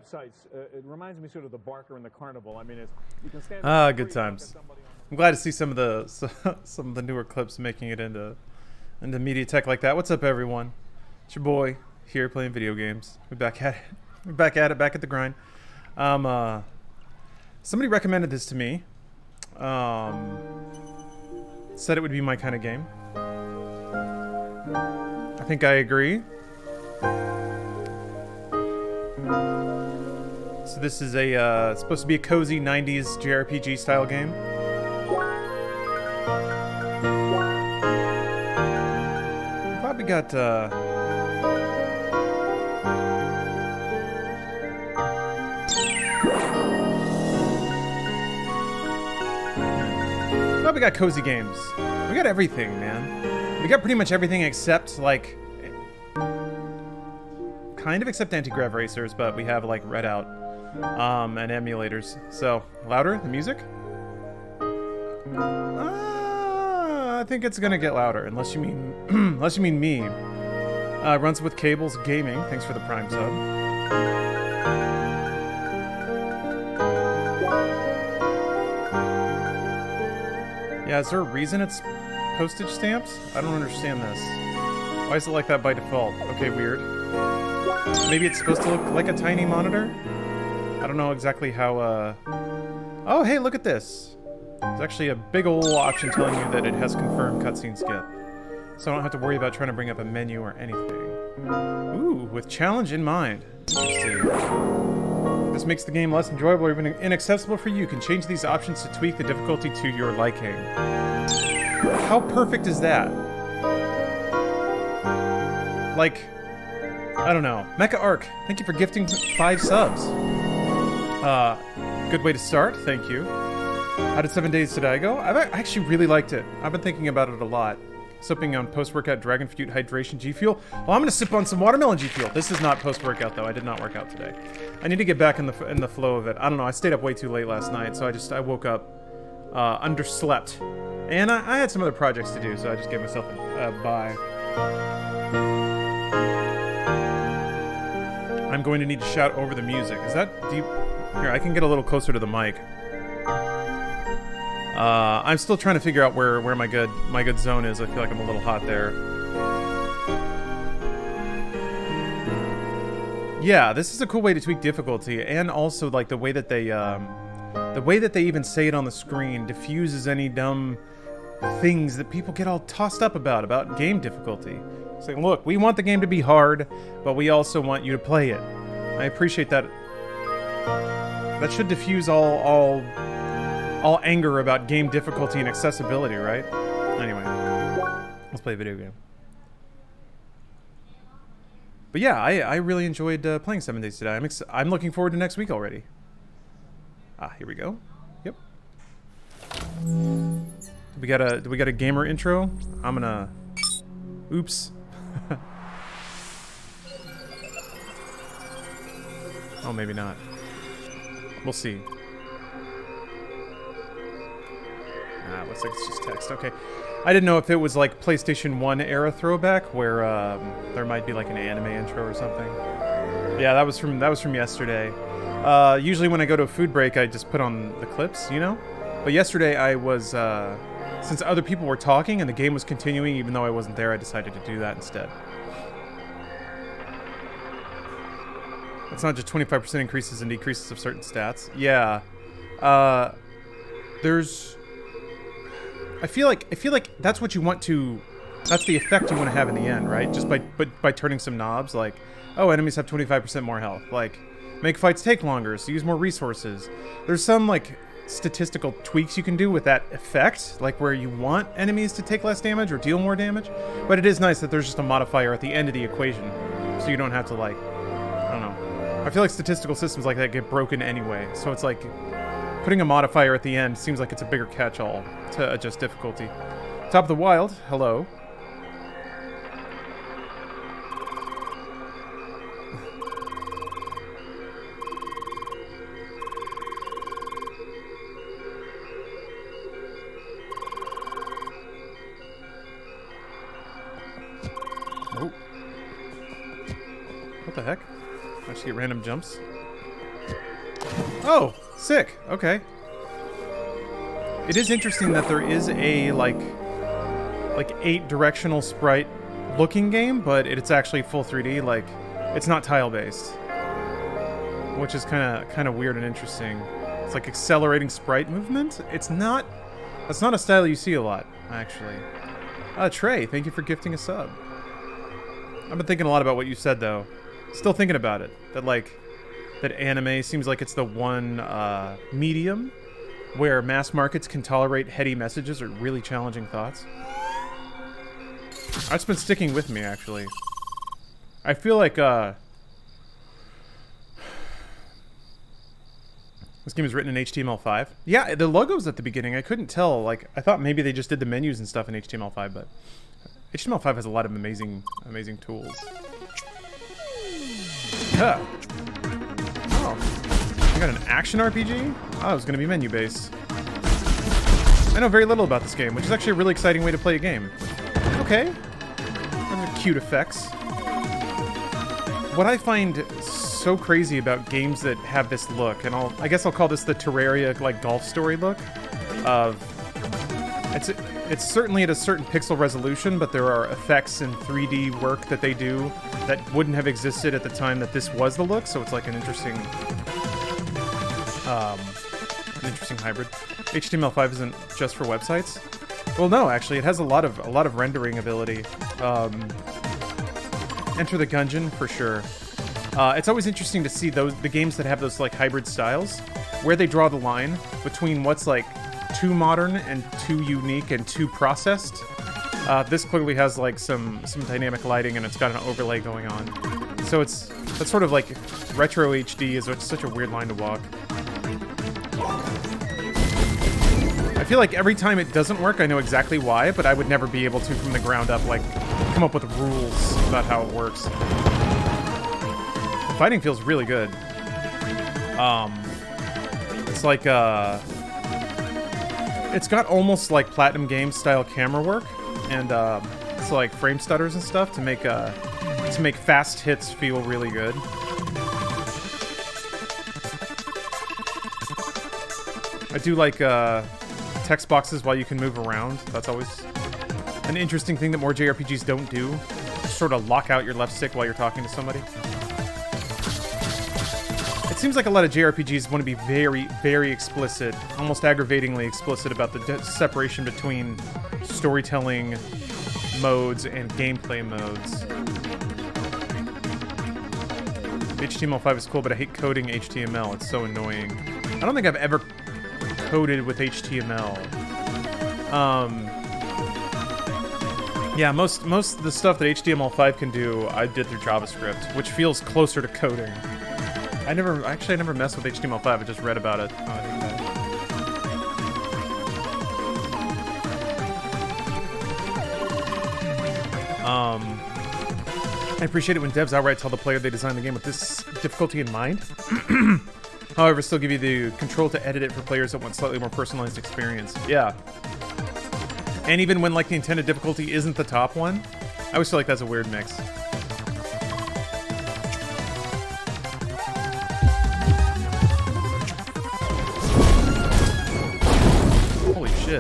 websites. It reminds me sort of the Barker and the Carnival. I mean, it's you can stand. Good times. I'm glad to see some of the newer clips making it into media tech like that. What's up, everyone? It's your boy here playing video games. We're back at it. We're back at it. Back at the grind. Somebody recommended this to me. Said it would be my kind of game. I think I agree. So this is a it's supposed to be a cozy 90s JRPG style game. Probably got we got cozy games. We got everything, man. We got pretty much everything except, like, kind of except anti-grav racers, but we have, like, Redout, and emulators. So, louder, the music? I think it's gonna get louder, unless you mean, unless you mean me. Runs with Cables Gaming, thanks for the Prime sub. Yeah, is there a reason it's postage stamps? I don't understand this. Why is it like that by default? Okay, weird. Maybe it's supposed to look like a tiny monitor? I don't know exactly how, Oh, hey, look at this! There's actually a big ol' option telling you that it has confirmed cutscene skip. So I don't have to worry about trying to bring up a menu or anything. Ooh, with challenge in mind. Interesting. This makes the game less enjoyable or even inaccessible for you. You can change these options to tweak the difficulty to your liking. How perfect is that? Like, I don't know. Mecha Arc, thank you for gifting 5 subs. Good way to start, thank you. How did 7 days today go? I actually really liked it. I've been thinking about it a lot. Sipping on post-workout Dragon Fruit Hydration G Fuel. Well, I'm gonna sip on some watermelon G Fuel. This is not post-workout though. I did not work out today. I need to get back in the flow of it. I don't know. I stayed up way too late last night, so I woke up underslept, and I had some other projects to do, so I just gave myself a bye. I'm going to need to shout over the music. Is that deep? Here, I can get a little closer to the mic. I'm still trying to figure out where my good zone is. I feel like I'm a little hot there. Yeah, this is a cool way to tweak difficulty, and also like the way that they even say it on the screen diffuses any dumb things that people get all tossed up about game difficulty. Saying, look, we want the game to be hard, but we also want you to play it. I appreciate that. That should diffuse all anger about game difficulty and accessibility, right? Anyway, let's play a video game. But yeah, I really enjoyed playing 7 days today. I'm looking forward to next week already. Ah, here we go. Yep. Do we got a gamer intro? I'm gonna. Oops. Oh, maybe not. We'll see. Looks like it's just text. Okay. I didn't know if it was like PlayStation 1 era throwback where there might be like an anime intro or something. Yeah, that was from yesterday. Usually when I go to a food break, I just put on the clips, you know? But yesterday I was since other people were talking and the game was continuing even though I wasn't there, I decided to do that instead. It's not just 25% increases and decreases of certain stats. Yeah. I feel like that's what you want to. That's the effect you want to have in the end, right? Just by turning some knobs, like, oh, enemies have 25% more health. Like, make fights take longer, so use more resources. There's some like statistical tweaks you can do with that effect, like where you want enemies to take less damage or deal more damage. But it is nice that there's just a modifier at the end of the equation, so you don't have to like, I don't know. I feel like statistical systems like that get broken anyway, so it's like. Putting a modifier at the end seems like it's a bigger catch-all to adjust difficulty. Top of the Wild, hello. Oh. What the heck? I just get random jumps. Oh, sick. Okay. It is interesting that there is a like 8-directional sprite looking game, but it's actually full 3D. Like, it's not tile based, which is kind of weird and interesting. It's like accelerating sprite movement. It's not. That's not a style you see a lot, actually. Trey, thank you for gifting a sub. I've been thinking a lot about what you said, though. Still thinking about it. That anime seems like it's the one medium where mass markets can tolerate heady messages or really challenging thoughts. That's been sticking with me, actually. I feel like this game is written in HTML5. Yeah, the logo's at the beginning. I couldn't tell. Like, I thought maybe they just did the menus and stuff in HTML5, but HTML5 has a lot of amazing tools. Huh. Oh. I got an action RPG? Oh, it was going to be menu-based. I know very little about this game, which is actually a really exciting way to play a game. Okay. Those are cute effects. What I find so crazy about games that have this look, and I guess I'll call this the Terraria like golf story look, of it's certainly at a certain pixel resolution, but there are effects and 3D work that they do that wouldn't have existed at the time that this was the look. So it's like an interesting hybrid. HTML5 isn't just for websites. Well, no, actually, it has a lot of rendering ability. Enter the Gungeon for sure. It's always interesting to see the games that have those like hybrid styles, where they draw the line between what's like too modern and too unique and too processed. This clearly has like some dynamic lighting and it's got an overlay going on. So that's sort of like retro HD is such a weird line to walk. I feel like every time it doesn't work, I know exactly why, but I would never be able to, from the ground up, like, come up with rules about how it works. The fighting feels really good. It's like, it's got almost like Platinum Games style camera work, and it's like frame stutters and stuff to make fast hits feel really good. I do like text boxes while you can move around. That's always an interesting thing that more JRPGs don't do. Just sort of lock out your left stick while you're talking to somebody. It seems like a lot of JRPGs want to be very, very explicit, almost aggravatingly explicit about the separation between storytelling modes and gameplay modes. HTML5 is cool, but I hate coding HTML. It's so annoying. I don't think I've ever coded with HTML. Yeah, most of the stuff that HTML5 can do, I did through JavaScript, which feels closer to coding. I never messed with HTML5. I just read about it. I appreciate it when devs outright tell the player they designed the game with this difficulty in mind. However, still give you the control to edit it for players that want slightly more personalized experience. Yeah. And even when, like, the intended difficulty isn't the top one, I always feel like that's a weird mix. Holy shit.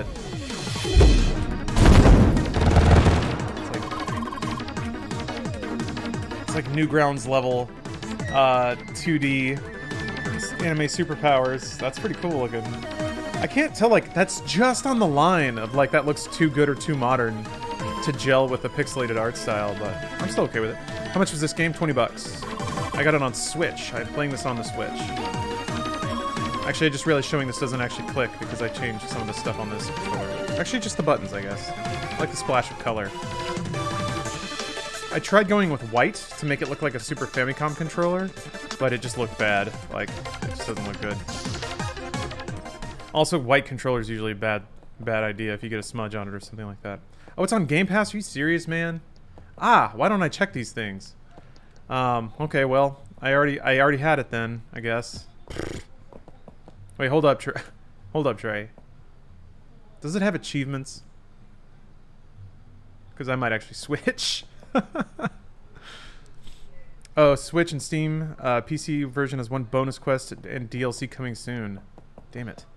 It's like Newgrounds level, 2D. Anime superpowers. That's pretty cool looking. I can't tell, like, that's just on the line of, like, that looks too good or too modern to gel with the pixelated art style, but I'm still okay with it. How much was this game? 20 bucks. I got it on Switch. I'm playing this on the Switch. Actually, I just realized showing this doesn't actually click because I changed some of the stuff on this controller. Actually, just the buttons, I guess. I like the splash of color. I tried going with white to make it look like a Super Famicom controller, but it just looked bad. Like, it just doesn't look good. Also, white controller is usually a bad idea if you get a smudge on it or something like that. Oh, it's on Game Pass? Are you serious, man? Ah, why don't I check these things? Okay, well, I already had it then, I guess. Wait, hold up, Trey. Hold up, Trey. Does it have achievements? Because I might actually switch. Oh, Switch and Steam. PC version has one bonus quest and DLC coming soon. Damn it.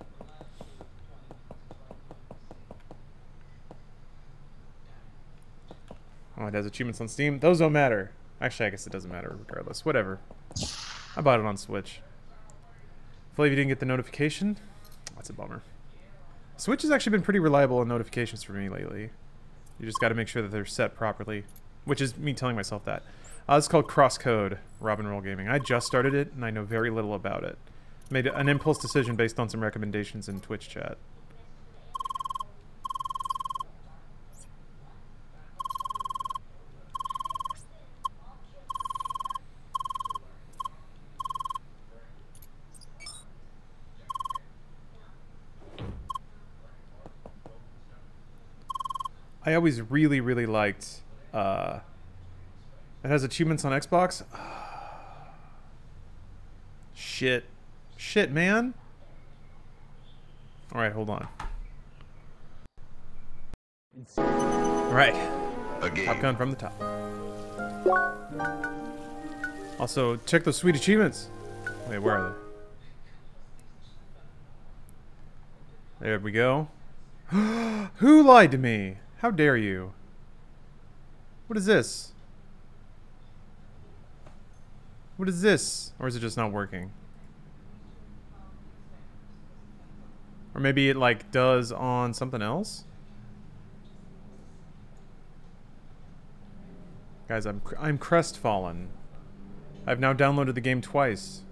Oh, it has achievements on Steam. Those don't matter. Actually, I guess it doesn't matter regardless. Whatever. I bought it on Switch. Hopefully you didn't get the notification. That's a bummer. Switch has actually been pretty reliable on notifications for me lately. You just got to make sure that they're set properly. Which is me telling myself that. This is called Crosscode, Robin Roll Gaming. I just started it, and I know very little about it. Made an impulse decision based on some recommendations in Twitch chat. I always really, really liked... it has achievements on Xbox? Shit. Shit, man. Alright, hold on. Alright. Top Gun from the top. Also, check those sweet achievements. Wait, where are they? There we go. Who lied to me? How dare you? What is this? What is this? Or is it just not working? Or maybe it like does on something else? Guys, I'm crestfallen. I've now downloaded the game twice.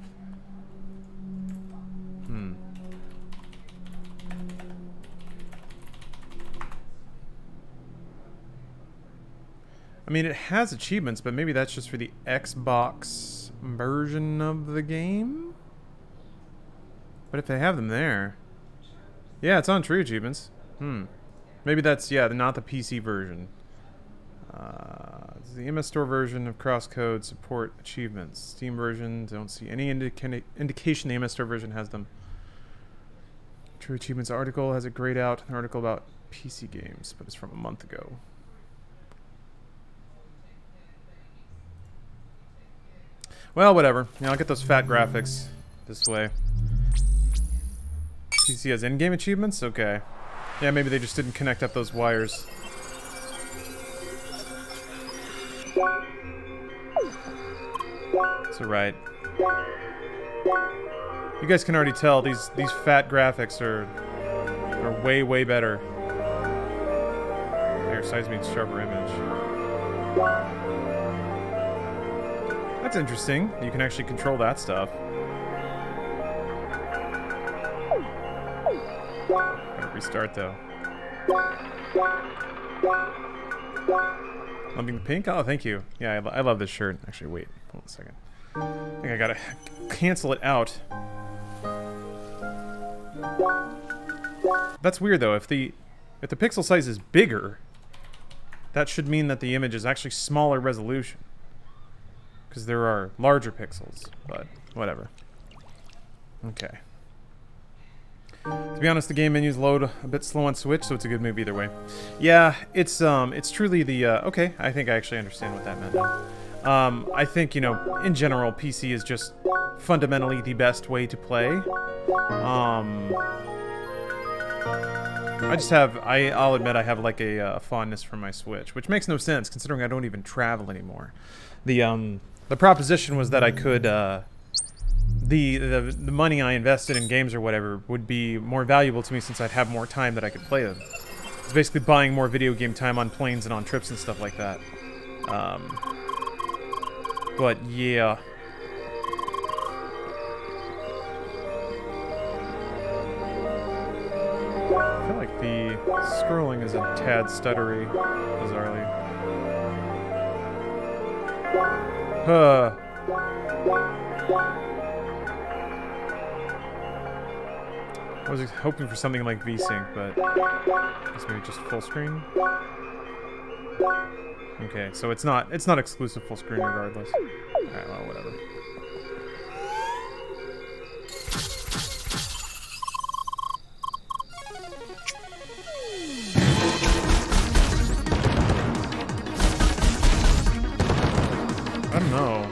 I mean, it has achievements, but maybe that's just for the Xbox version of the game? But if they have them there... Yeah, it's on True Achievements. Maybe that's, yeah, not the PC version. The MS Store version of Crosscode support achievements. Steam version, don't see any indication the MS Store version has them. True Achievements article has it grayed out. An article about PC games, but it's from a month ago. Well, whatever. I'll get those fat graphics this way. PC has in-game achievements? Okay. Yeah, maybe they just didn't connect up those wires. That's alright. You guys can already tell these fat graphics are way, way better. Higher size means sharper image. That's interesting. You can actually control that stuff. Gotta restart though. Loving the pink? Oh, thank you. Yeah, I love this shirt. Actually, wait. Hold on a second. I think I gotta cancel it out. That's weird though. If the pixel size is bigger, that should mean that the image is actually smaller resolution. Because there are larger pixels, but whatever. Okay. To be honest, the game menus load a bit slow on Switch, so it's a good move either way. Yeah, it's truly the, okay, I think I actually understand what that meant. I think, you know, in general, PC is just fundamentally the best way to play. I'll admit I have like a fondness for my Switch, which makes no sense considering I don't even travel anymore. The proposition was that I could, the money I invested in games or whatever would be more valuable to me since I'd have more time that I could play them. It's basically buying more video game time on planes and on trips and stuff like that. But yeah. I feel like the scrolling is a tad stuttery, bizarrely. I was hoping for something like VSync, but I guess maybe just full screen. Okay, so it's not exclusive full screen regardless. Alright, well, whatever. I don't know.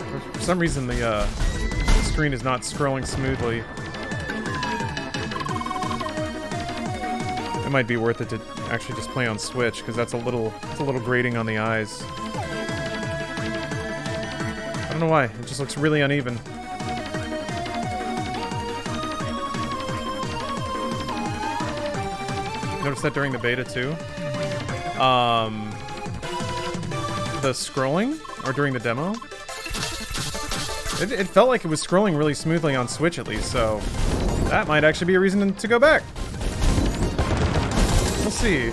some reason the screen is not scrolling smoothly. It might be worth it to actually just play on Switch, because it's a little grating on the eyes. I don't know why, it just looks really uneven. Noticed that during the beta too. The scrolling, or during the demo, it felt like it was scrolling really smoothly on Switch at least, so that might actually be a reason to go back. We'll see.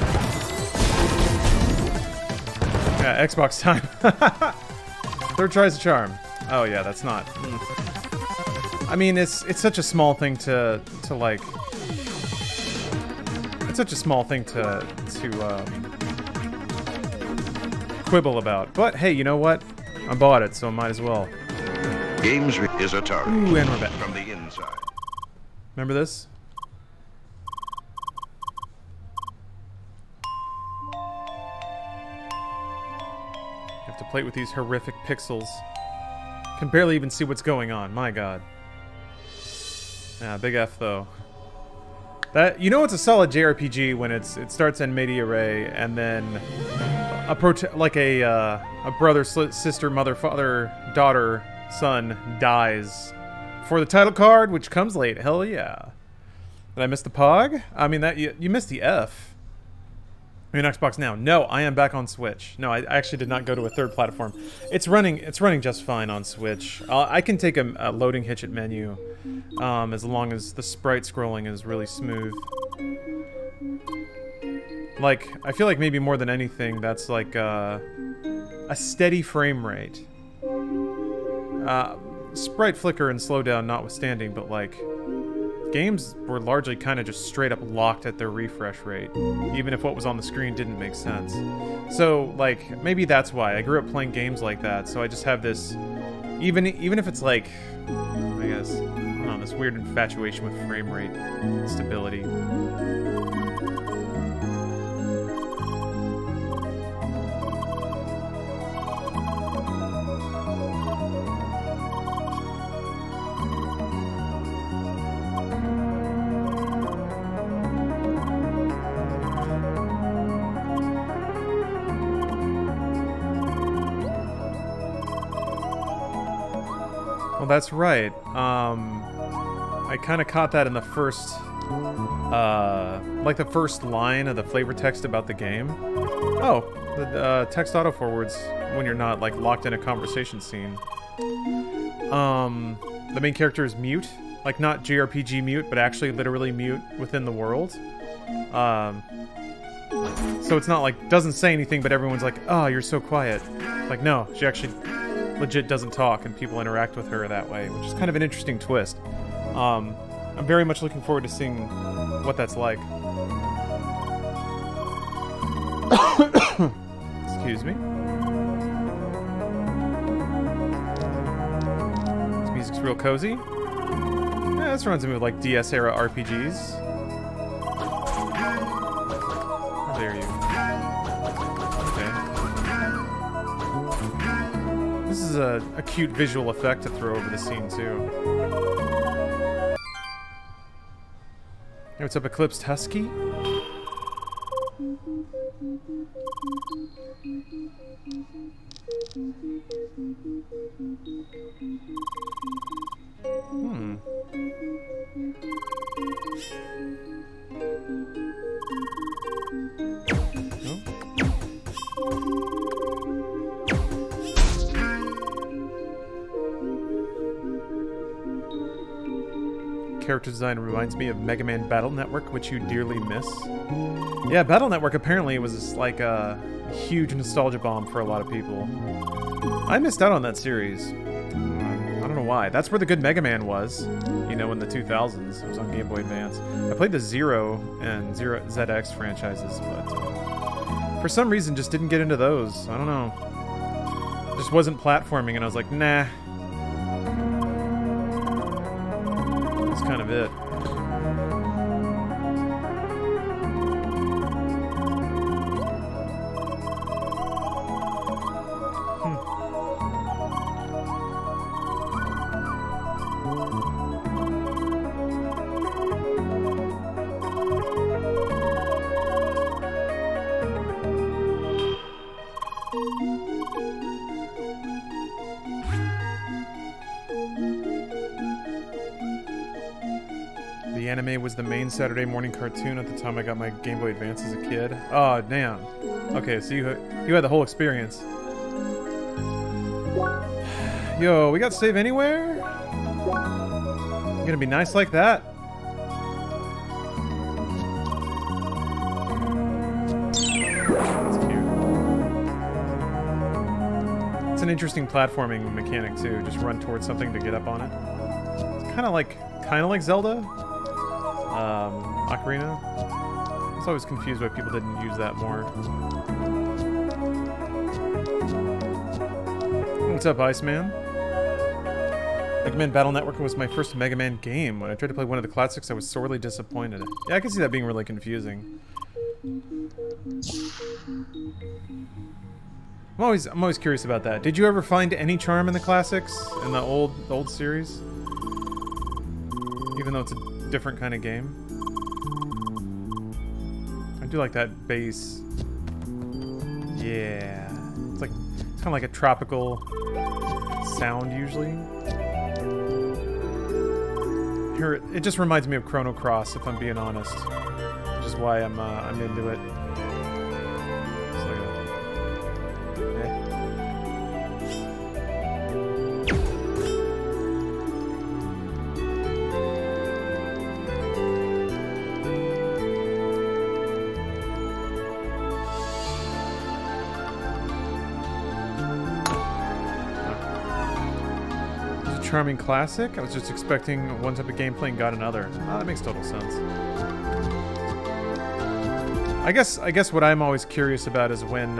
Yeah, Xbox time. Third try's a charm. Oh yeah, that's not. I mean, it's such a small thing to like. It's such a small thing to quibble about. But hey, you know what? I bought it, so I might as well. Games is a target. Ooh, and we're back. From the inside. Remember this? To play with these horrific pixels. Can barely even see what's going on. My god. Yeah, big F though. That, you know, it's a solid JRPG when it starts in media ray and then a brother, sister, mother, father, daughter, son dies for the title card, which comes late. Hell yeah. Did I miss the Pog? I mean, that you missed the F. I mean, Xbox Now. No, I am back on Switch. No, I actually did not go to a third platform. It's running just fine on Switch. I can take a loading hitch at menu, as long as the sprite scrolling is really smooth. Like, I feel like maybe more than anything, that's like a steady frame rate. Sprite flicker and slowdown notwithstanding, but like, games were largely kind of just straight up locked at their refresh rate, even if what was on the screen didn't make sense. So, like, maybe that's why. I grew up playing games like that, so I just have this, even if it's like, I guess, I don't know, this weird infatuation with frame rate stability. That's right. I kind of caught that in the first, like the first line of the flavor text about the game. Oh, the text auto forwards when you're not like locked in a conversation scene. The main character is mute, like not JRPG mute, but actually literally mute within the world. So it's not like doesn't say anything, but everyone's like, "Oh, you're so quiet." Like, no, she actually legit doesn't talk, and people interact with her that way, which is kind of an interesting twist. I'm very much looking forward to seeing what that's like. Excuse me. This music's real cozy. Yeah, this reminds me of like DS era RPGs. How dare you? This is a cute visual effect to throw over the scene, too. Hey, what's up, Eclipsed Husky? Character design reminds me of Mega Man Battle Network, which you dearly miss. Yeah, Battle Network apparently was like a huge nostalgia bomb for a lot of people. I missed out on that series. I don't know why. That's where the good Mega Man was, you know, in the 2000s. It was on Game Boy Advance. I played the Zero and Zero ZX franchises, but for some reason just didn't get into those. I don't know. Just wasn't platforming, and I was like, nah. That's kind of it. The anime was the main Saturday morning cartoon at the time I got my Game Boy Advance as a kid. Oh, damn. Okay, so you had the whole experience. Yo, we got save anywhere? You gonna be nice like that? That's cute. It's an interesting platforming mechanic too. Just run towards something to get up on it. It's kind of like Zelda. Ocarina. I was always confused why people didn't use that more. What's up, Iceman? Mega Man Battle Network was my first Mega Man game. When I tried to play one of the classics, I was sorely disappointed. Yeah, I can see that being really confusing. I'm always curious about that. Did you ever find any charm in the classics in the old series? Even though it's a different kind of game. I do like that bass. Yeah. It's kind of like a tropical sound usually. Here, it just reminds me of Chrono Cross, if I'm being honest, which is why I'm into it. It's like charming classic. I was just expecting one type of gameplay and got another. Oh, that makes total sense. I guess what I'm always curious about is when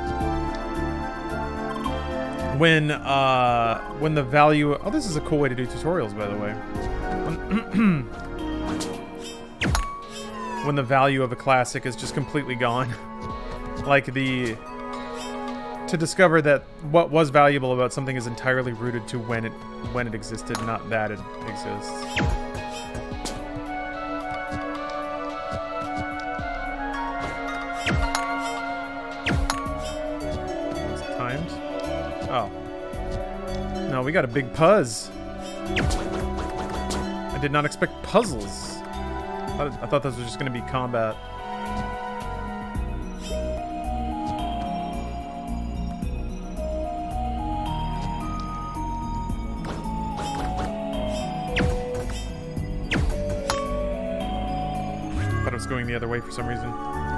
the value. Oh, this is a cool way to do tutorials, by the way. When the value of a classic is just completely gone, like to discover that what was valuable about something is entirely rooted to when it existed, not that it exists. It's timed. Oh. No, we got a big puzz. I did not expect puzzles. I thought those were just going to be combat. Going the other way for some reason.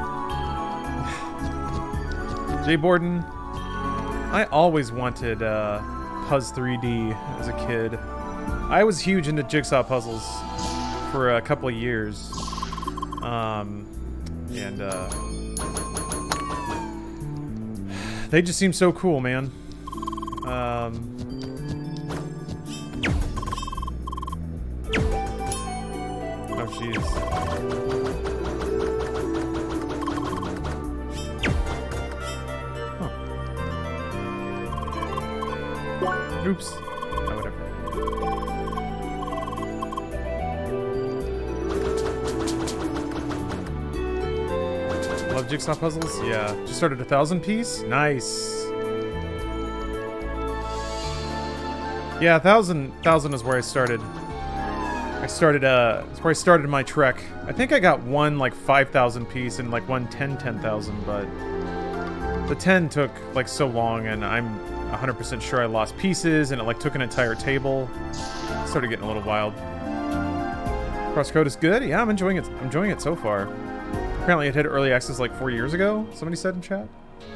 Jay Borden, I always wanted Puzz 3D as a kid. I was huge into jigsaw puzzles for a couple of years, and they just seem so cool, man. Oh jeez. Oops. Oh, whatever. Love jigsaw puzzles? Yeah. Just started 1,000 piece? Nice. Yeah, 1,000 is where I started. It's where I started my trek. I think I got one like 5,000 piece and like one 10,000, but the 10 took like so long, and I'm 100% sure I lost pieces, and it like took an entire table. It started getting a little wild. Crosscode is good. Yeah, I'm enjoying it. I'm enjoying it so far. Apparently, it hit early access like 4 years ago. Somebody said in chat.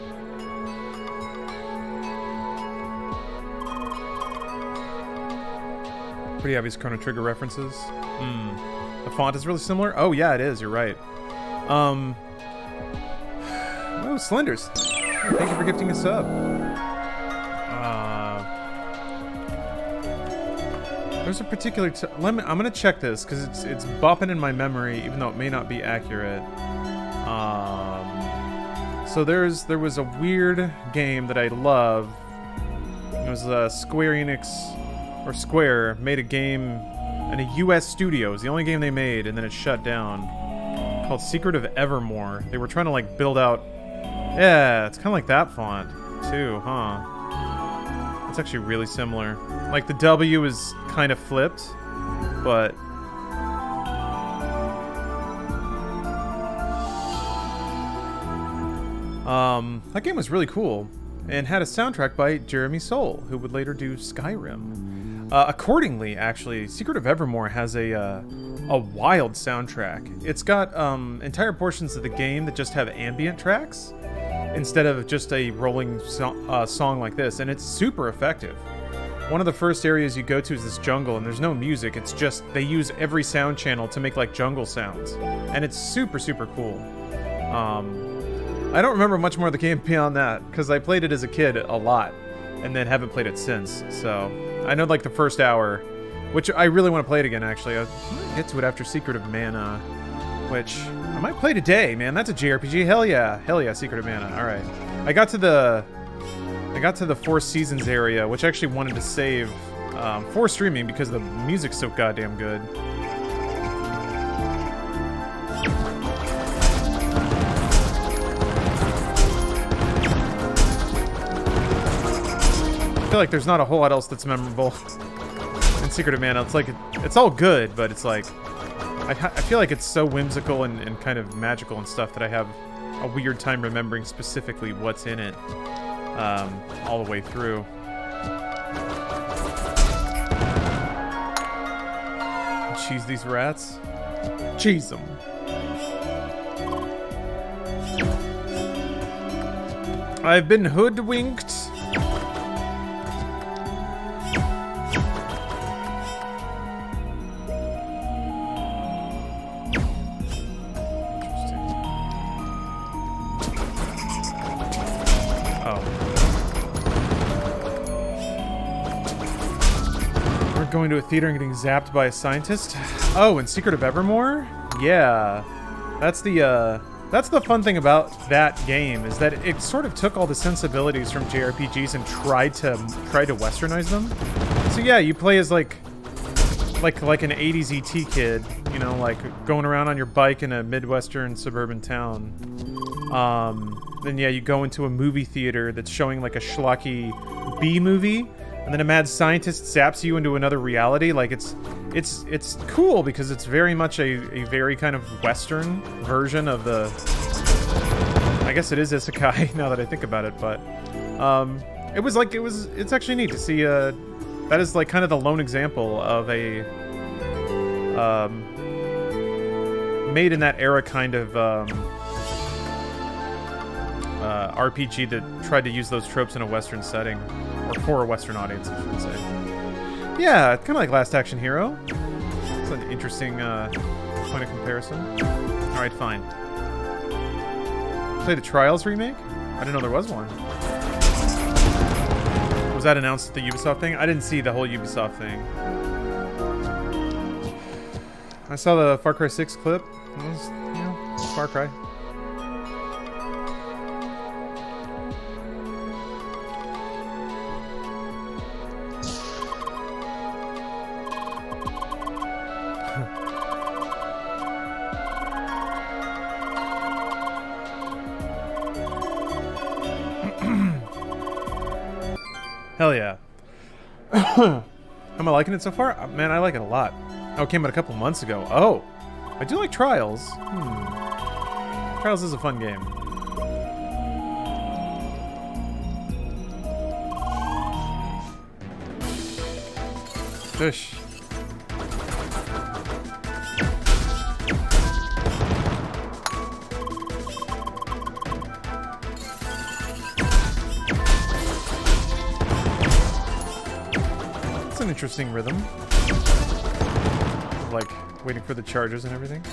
Pretty obvious Chrono Trigger references. The font is really similar. Oh yeah, it is. You're right. Oh, Slenders. Thank you for gifting a sub. There's a particular. I'm gonna check this because it's bopping in my memory, even though it may not be accurate. So there was a weird game that I love. It was Square Enix, or Square made a game in a U.S. studio. It was the only game they made, and then it shut down. Called Secret of Evermore. They were trying to like build out. Yeah, it's kind of like that font too, huh? It's actually really similar. Like the W is kind of flipped, but That game was really cool and had a soundtrack by Jeremy Soule, who would later do Skyrim. Accordingly, actually, Secret of Evermore has a wild soundtrack. It's got entire portions of the game that just have ambient tracks instead of just a rolling song like this, and it's super effective. One of the first areas you go to is this jungle, and there's no music. It's just they use every sound channel to make like jungle sounds, and it's super, super cool. I don't remember much more of the game beyond that because I played it as a kid a lot, and then haven't played it since. So I know like the first hour, which I really want to play it again. Actually, I might get to it after Secret of Mana, which I might play today. Man, that's a JRPG. Hell yeah, Secret of Mana. All right, I got to the Four Seasons area, which I actually wanted to save for streaming because the music's so goddamn good. I feel like there's not a whole lot else that's memorable in Secret of Mana. It's like it's all good, but it's like I feel like it's so whimsical and kind of magical and stuff that I have a weird time remembering specifically what's in it all the way through. Cheese these rats. Cheese them. I've been hoodwinked. Going to a theater and getting zapped by a scientist. Oh, and Secret of Evermore? Yeah. That's the fun thing about that game, is that it sort of took all the sensibilities from JRPGs and tried to westernize them. So yeah, you play as like an 80s ET kid, you know, like going around on your bike in a Midwestern suburban town. Then yeah, you go into a movie theater that's showing like a schlocky B movie, and then a mad scientist zaps you into another reality. Like it's cool because it's very much a very kind of Western version of the. I guess it is isekai now that I think about it, but it's actually neat to see. That is like kind of the lone example of a made in that era kind of RPG that tried to use those tropes in a Western setting. Or for a Western audience, I should say. Yeah, kind of like Last Action Hero. It's an interesting point of comparison. Alright, fine. Play the Trials remake? I didn't know there was one. Was that announced at the Ubisoft thing? I didn't see the whole Ubisoft thing. I saw the Far Cry 6 clip. It was, you know, Far Cry. Hell yeah. Am I liking it so far? Man, I like it a lot. Oh, it came out a couple months ago. Oh, I do like Trials. Trials is a fun game. Fish. An interesting rhythm, like waiting for the charges and everything.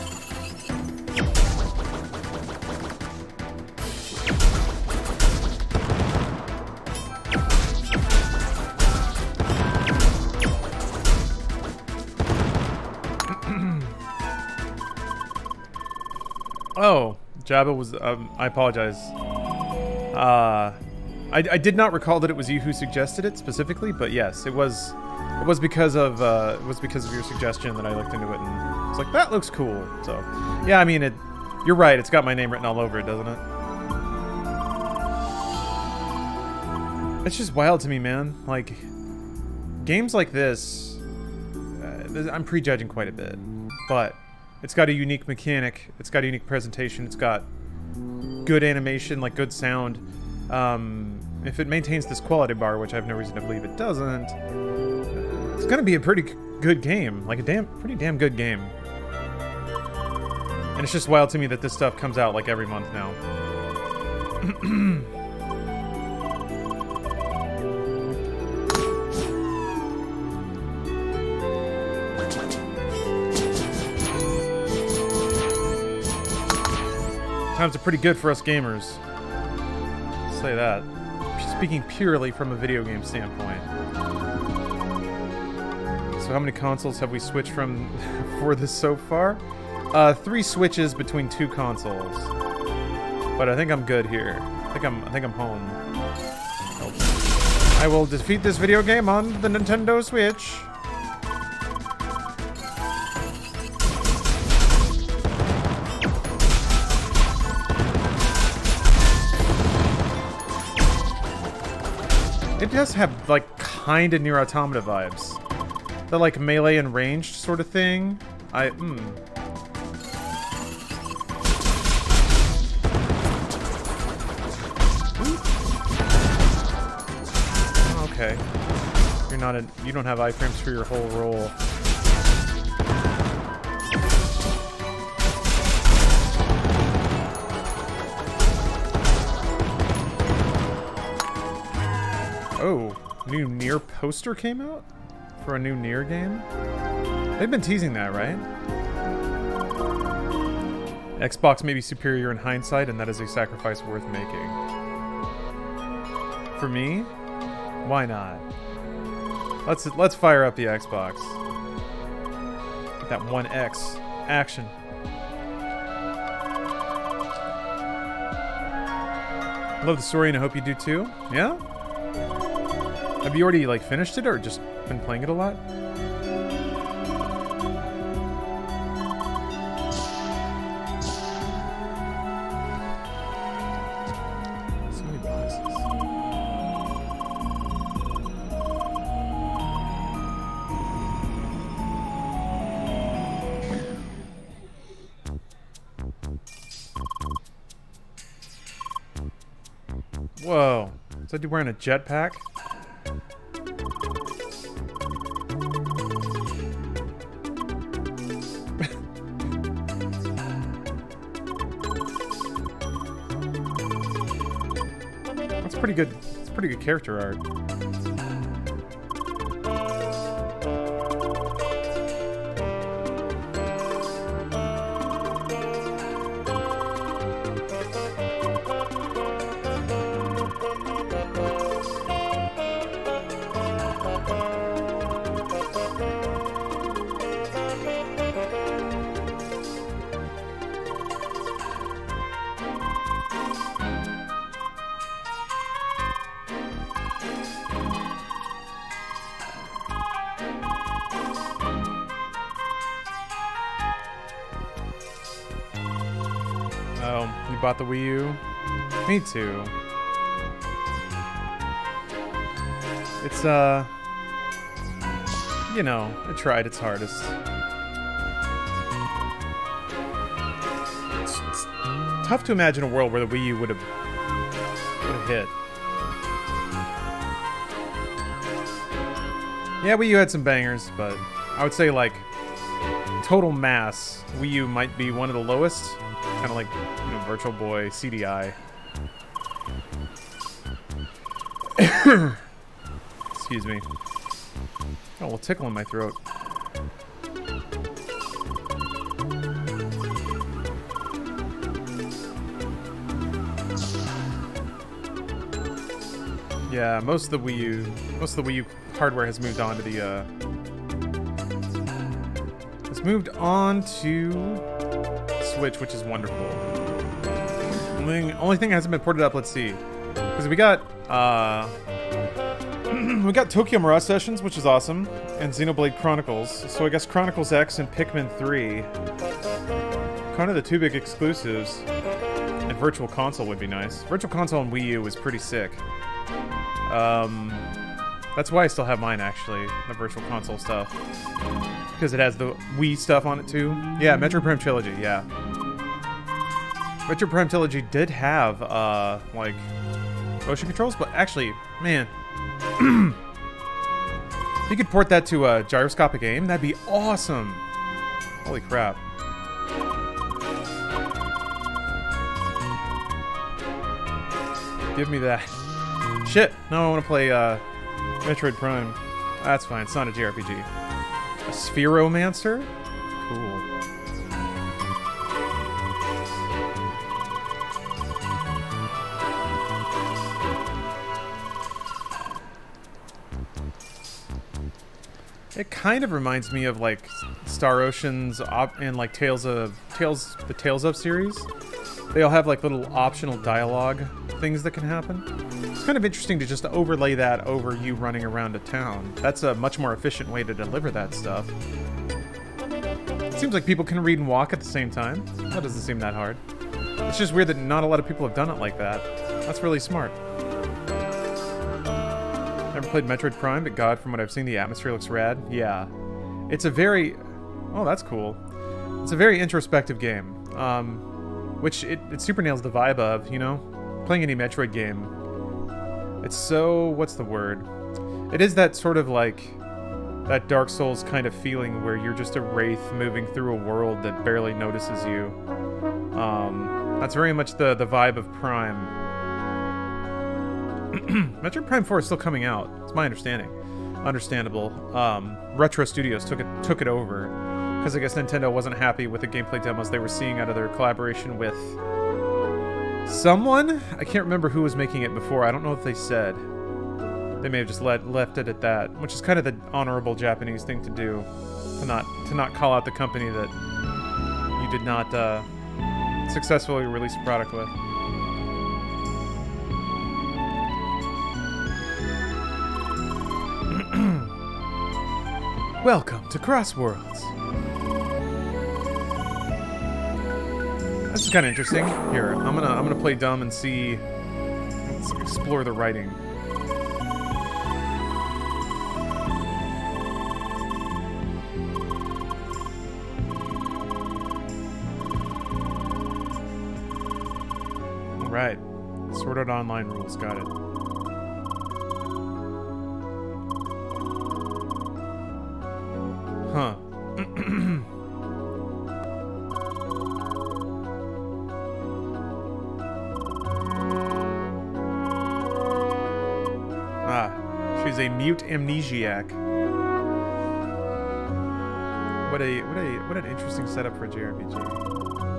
Oh, Jabba was. I apologize. I did not recall that it was you who suggested it specifically, but yes, it was because of your suggestion that I looked into it and was like, that looks cool. So, yeah, I mean, you're right. It's got my name written all over it, doesn't it? It's just wild to me, man. Like, games like this, I'm prejudging quite a bit, but it's got a unique mechanic. It's got a unique presentation. It's got good animation, like good sound, if it maintains this quality bar, which I have no reason to believe it doesn't, it's gonna be a pretty good game. Like a pretty damn good game. And it's just wild to me that this stuff comes out like every month now. Times are pretty good for us gamers. I'll say that. Speaking purely from a video game standpoint. So how many consoles have we switched from for this so far? 3 switches between 2 consoles. But I think I'm good here. I think I'm home. I will defeat this video game on the Nintendo Switch. It does have, like, kind of Nier Automata vibes. The, like, melee and ranged sort of thing. Okay. You don't have iframes for your whole roll. Oh, new Nier poster came out? For a new Nier game? They've been teasing that, right? Xbox may be superior in hindsight, and that is a sacrifice worth making. For me? Why not? Let's fire up the Xbox. Get that 1X action. Love the story, and I hope you do too. Yeah? Have you already, like, finished it, or just been playing it a lot? So many boxes. Whoa. Is that dude wearing a jetpack? Pretty good. It's pretty good character art. Oh, you bought the Wii U? Me too. It's, you know, it tried its hardest. It's tough to imagine a world where the Wii U would have hit. Yeah, Wii U had some bangers, but I would say, like, total mass, Wii U might be one of the lowest. Kind of like, you know, Virtual Boy, CDI. Excuse me. Oh, well, tickle in my throat. Yeah, most of the Wii U hardware has moved on to the, it's moved on to Switch, which is wonderful. Only thing that hasn't been ported up, let's see. Because we got we got Tokyo Mirage Sessions, which is awesome, and Xenoblade Chronicles. So I guess Chronicles X and Pikmin 3. Kind of the 2 big exclusives. And Virtual Console would be nice. Virtual Console on Wii U was pretty sick. That's why I still have mine, actually, the Virtual Console stuff. Because it has the Wii stuff on it, too. Yeah, Metroid Prime Trilogy, yeah. Metroid Prime Trilogy did have, like, motion controls, but actually, man, if you could port that to a gyroscopic aim, that'd be awesome. Holy crap. Give me that. Shit, now I want to play, Metroid Prime. That's fine, it's not a JRPG. A Spheromancer? Cool. It kind of reminds me of like Star Ocean's and like the Tales of series. They all have like little optional dialogue things that can happen. It's kind of interesting to just overlay that over you running around a town. That's a much more efficient way to deliver that stuff. It seems like people can read and walk at the same time. That doesn't seem that hard. It's just weird that not a lot of people have done it like that. That's really smart. Never played Metroid Prime, but God, from what I've seen, the atmosphere looks rad. Yeah. It's a very... Oh, that's cool. It's a very introspective game. Which it super nails the vibe of, you know? Playing any Metroid game. It's so... What's the word? It is that sort of like... That Dark Souls kind of feeling where you're just a wraith moving through a world that barely notices you. That's very much the vibe of Prime. Metroid Prime 4 is still coming out. It's my understanding. Understandable. Retro Studios took it over because I guess Nintendo wasn't happy with the gameplay demos they were seeing out of their collaboration with someone. I can't remember who was making it before. I don't know if they said. They may have just left it at that, which is kind of the honorable Japanese thing to do, to not call out the company that you did not successfully release a product with. Welcome to Crossworlds. This is kind of interesting. Here, I'm gonna play dumb and see. Let's explore the writing. All right, Sword Art Online rules. Got it. Huh. She's a mute amnesiac. What an interesting setup for a JRPG.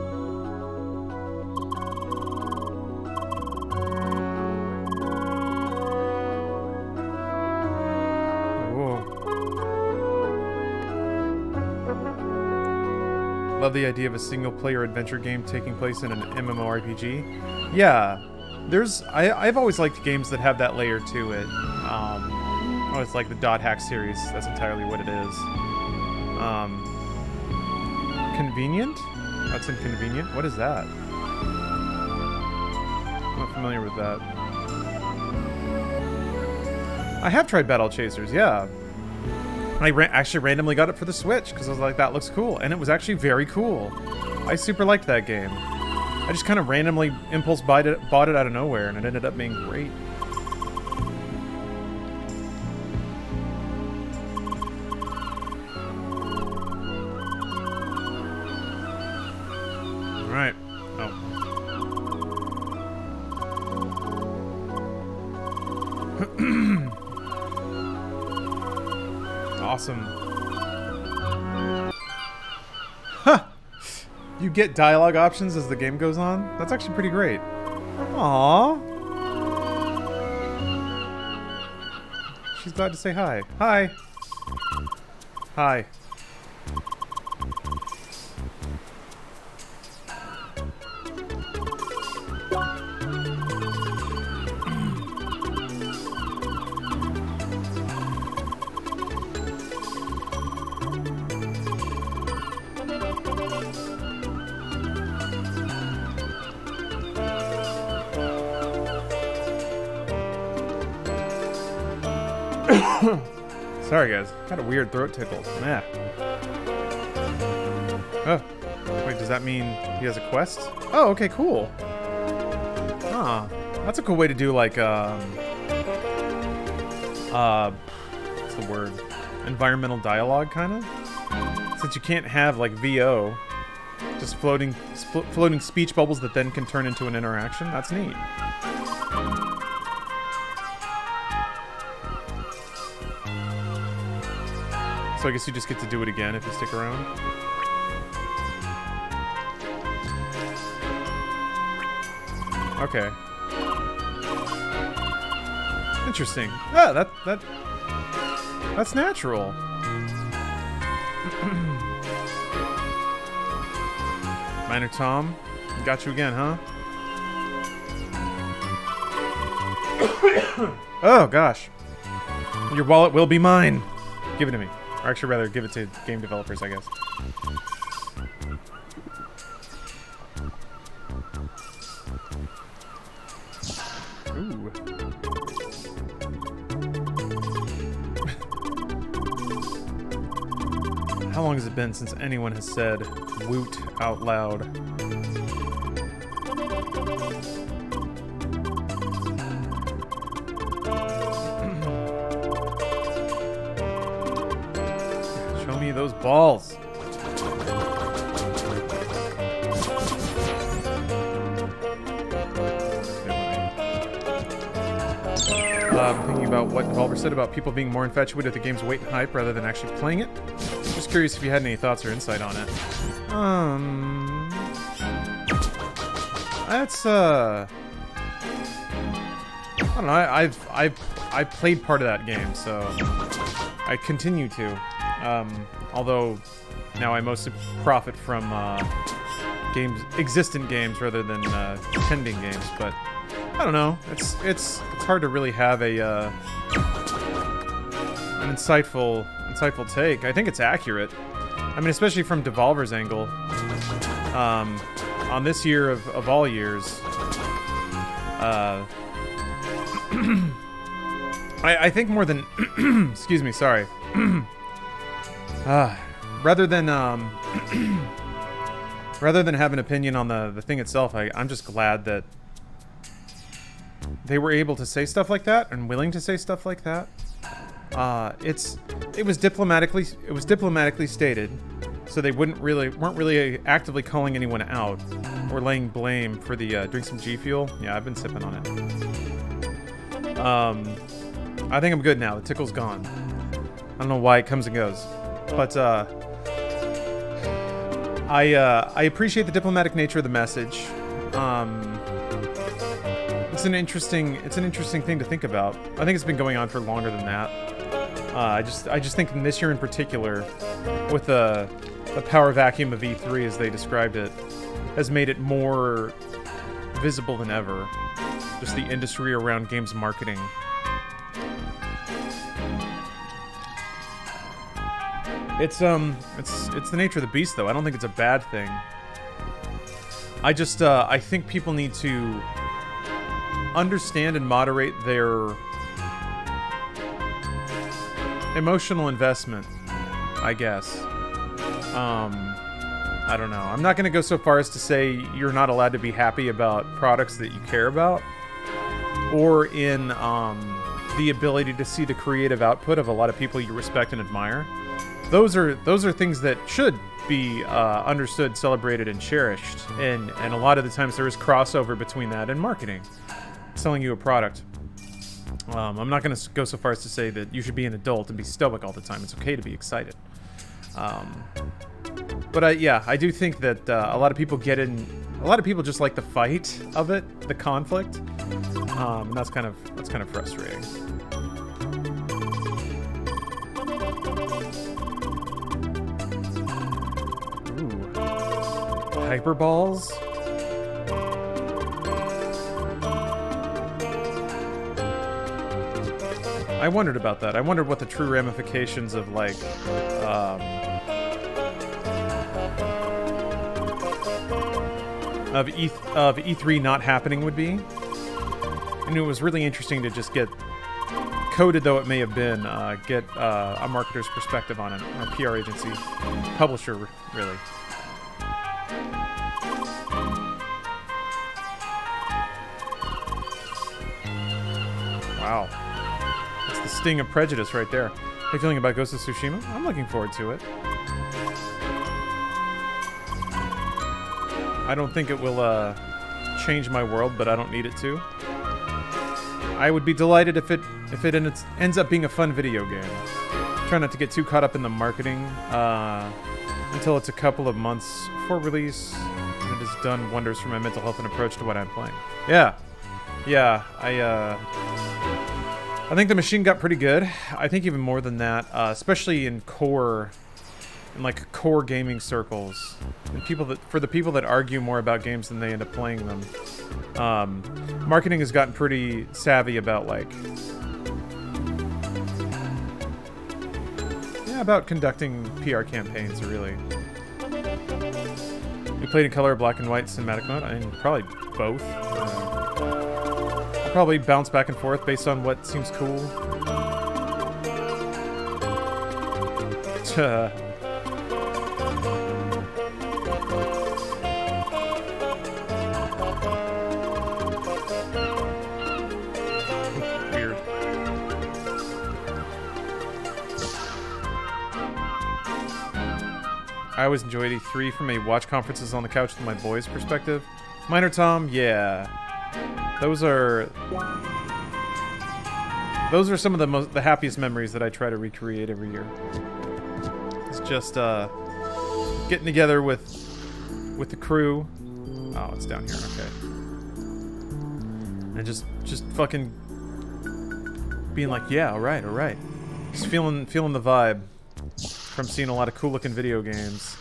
Love the idea of a single-player adventure game taking place in an MMORPG. Yeah, I've always liked games that have that layer to it. Oh, it's like the Dot Hack series. That's entirely what it is. Convenient? That's inconvenient. What is that? I'm not familiar with that. I have tried Battle Chasers, yeah. I actually randomly got it for the Switch because I was like, that looks cool. And it was actually very cool. I super liked that game. I just kind of randomly impulse bought it out of nowhere, and it ended up being great. Alright. Oh. Awesome. Huh! You get dialogue options as the game goes on? That's actually pretty great. Aww. She's glad to say hi. Hi! Hi. Sorry guys, got a weird throat tickle. Yeah. Oh. Wait, does that mean he has a quest? Oh, okay, cool. Ah, that's a cool way to do like what's the word? Environmental dialogue, kind of. Since you can't have like VO, just floating speech bubbles that then can turn into an interaction. That's neat. So I guess you just get to do it again if you stick around. Okay. Interesting. Yeah, that's natural. Minor Tom, got you again, huh? Oh gosh. Your wallet will be mine. Give it to me. Or actually, rather, give it to game developers, I guess. Ooh. How long has it been since anyone has said "woot" out loud? Show me those balls. I'm thinking about what developer said about people being more infatuated with the game's weight and hype rather than actually playing it. Just curious if you had any thoughts or insight on it. That's I don't know. I've played part of that game, so I continue to. Although now I mostly profit from existent games rather than pending games, but. I don't know. It's hard to really have a an insightful take. I think it's accurate. I mean, especially from Devolver's angle. On this year of all years, I think more than excuse me, sorry. Rather than have an opinion on the thing itself, I'm just glad that they were able to say stuff like that and willing to say stuff like that. It was diplomatically stated, so they weren't really actively calling anyone out or laying blame for the drink some G Fuel. Yeah, I've been sipping on it. I think I'm good now. The tickle's gone. I don't know why it comes and goes, but I appreciate the diplomatic nature of the message. It's an interesting thing to think about. I think it's been going on for longer than that. I just think in this year in particular, with the power vacuum of E3 as they described it, has made it more visible than ever. Just the industry around games marketing. It's the nature of the beast, though. I don't think it's a bad thing. I think people need to understand and moderate their emotional investment, I guess. I don't know. I'm not going to go so far as to say you're not allowed to be happy about products that you care about, or in the ability to see the creative output of a lot of people you respect and admire. Those are things that should be understood, celebrated, and cherished. And a lot of the times there is crossover between that and marketing. Selling you a product. I'm not going to go so far as to say that you should be an adult and be stoic all the time. It's okay to be excited. But yeah, I do think that a lot of people get in. A lot of people just like the fight of it, the conflict, and that's kind of frustrating. Ooh, hyperballs. I wondered about that. I wondered what the true ramifications of, like, of E3 not happening would be. And it was really interesting to just get, coded though it may have been, get a marketer's perspective on it, a PR agency, publisher, really. Wow. That's the sting of prejudice right there. How you feeling about Ghost of Tsushima? I'm looking forward to it. I don't think it will change my world, but I don't need it to. I would be delighted if it ends up being a fun video game. Try not to get too caught up in the marketing until it's a couple of months before release. And it has done wonders for my mental health and approach to what I'm playing. Yeah. Yeah, I think the machine got pretty good. I think even more than that, especially in core gaming circles, and for the people that argue more about games than they end up playing them. Marketing has gotten pretty savvy about about conducting PR campaigns, really. You played in color, black and white, cinematic mode? I mean, probably both. I'll probably bounce back and forth based on what seems cool. Weird. I always enjoyed E3 from a watch conferences on the couch with my boys perspective. Minor Tom, yeah. Those are some of the happiest memories that I try to recreate every year. It's just getting together with the crew. Oh, it's down here. Okay. And just fucking being like, yeah, all right. Just feeling the vibe from seeing a lot of cool-looking video games.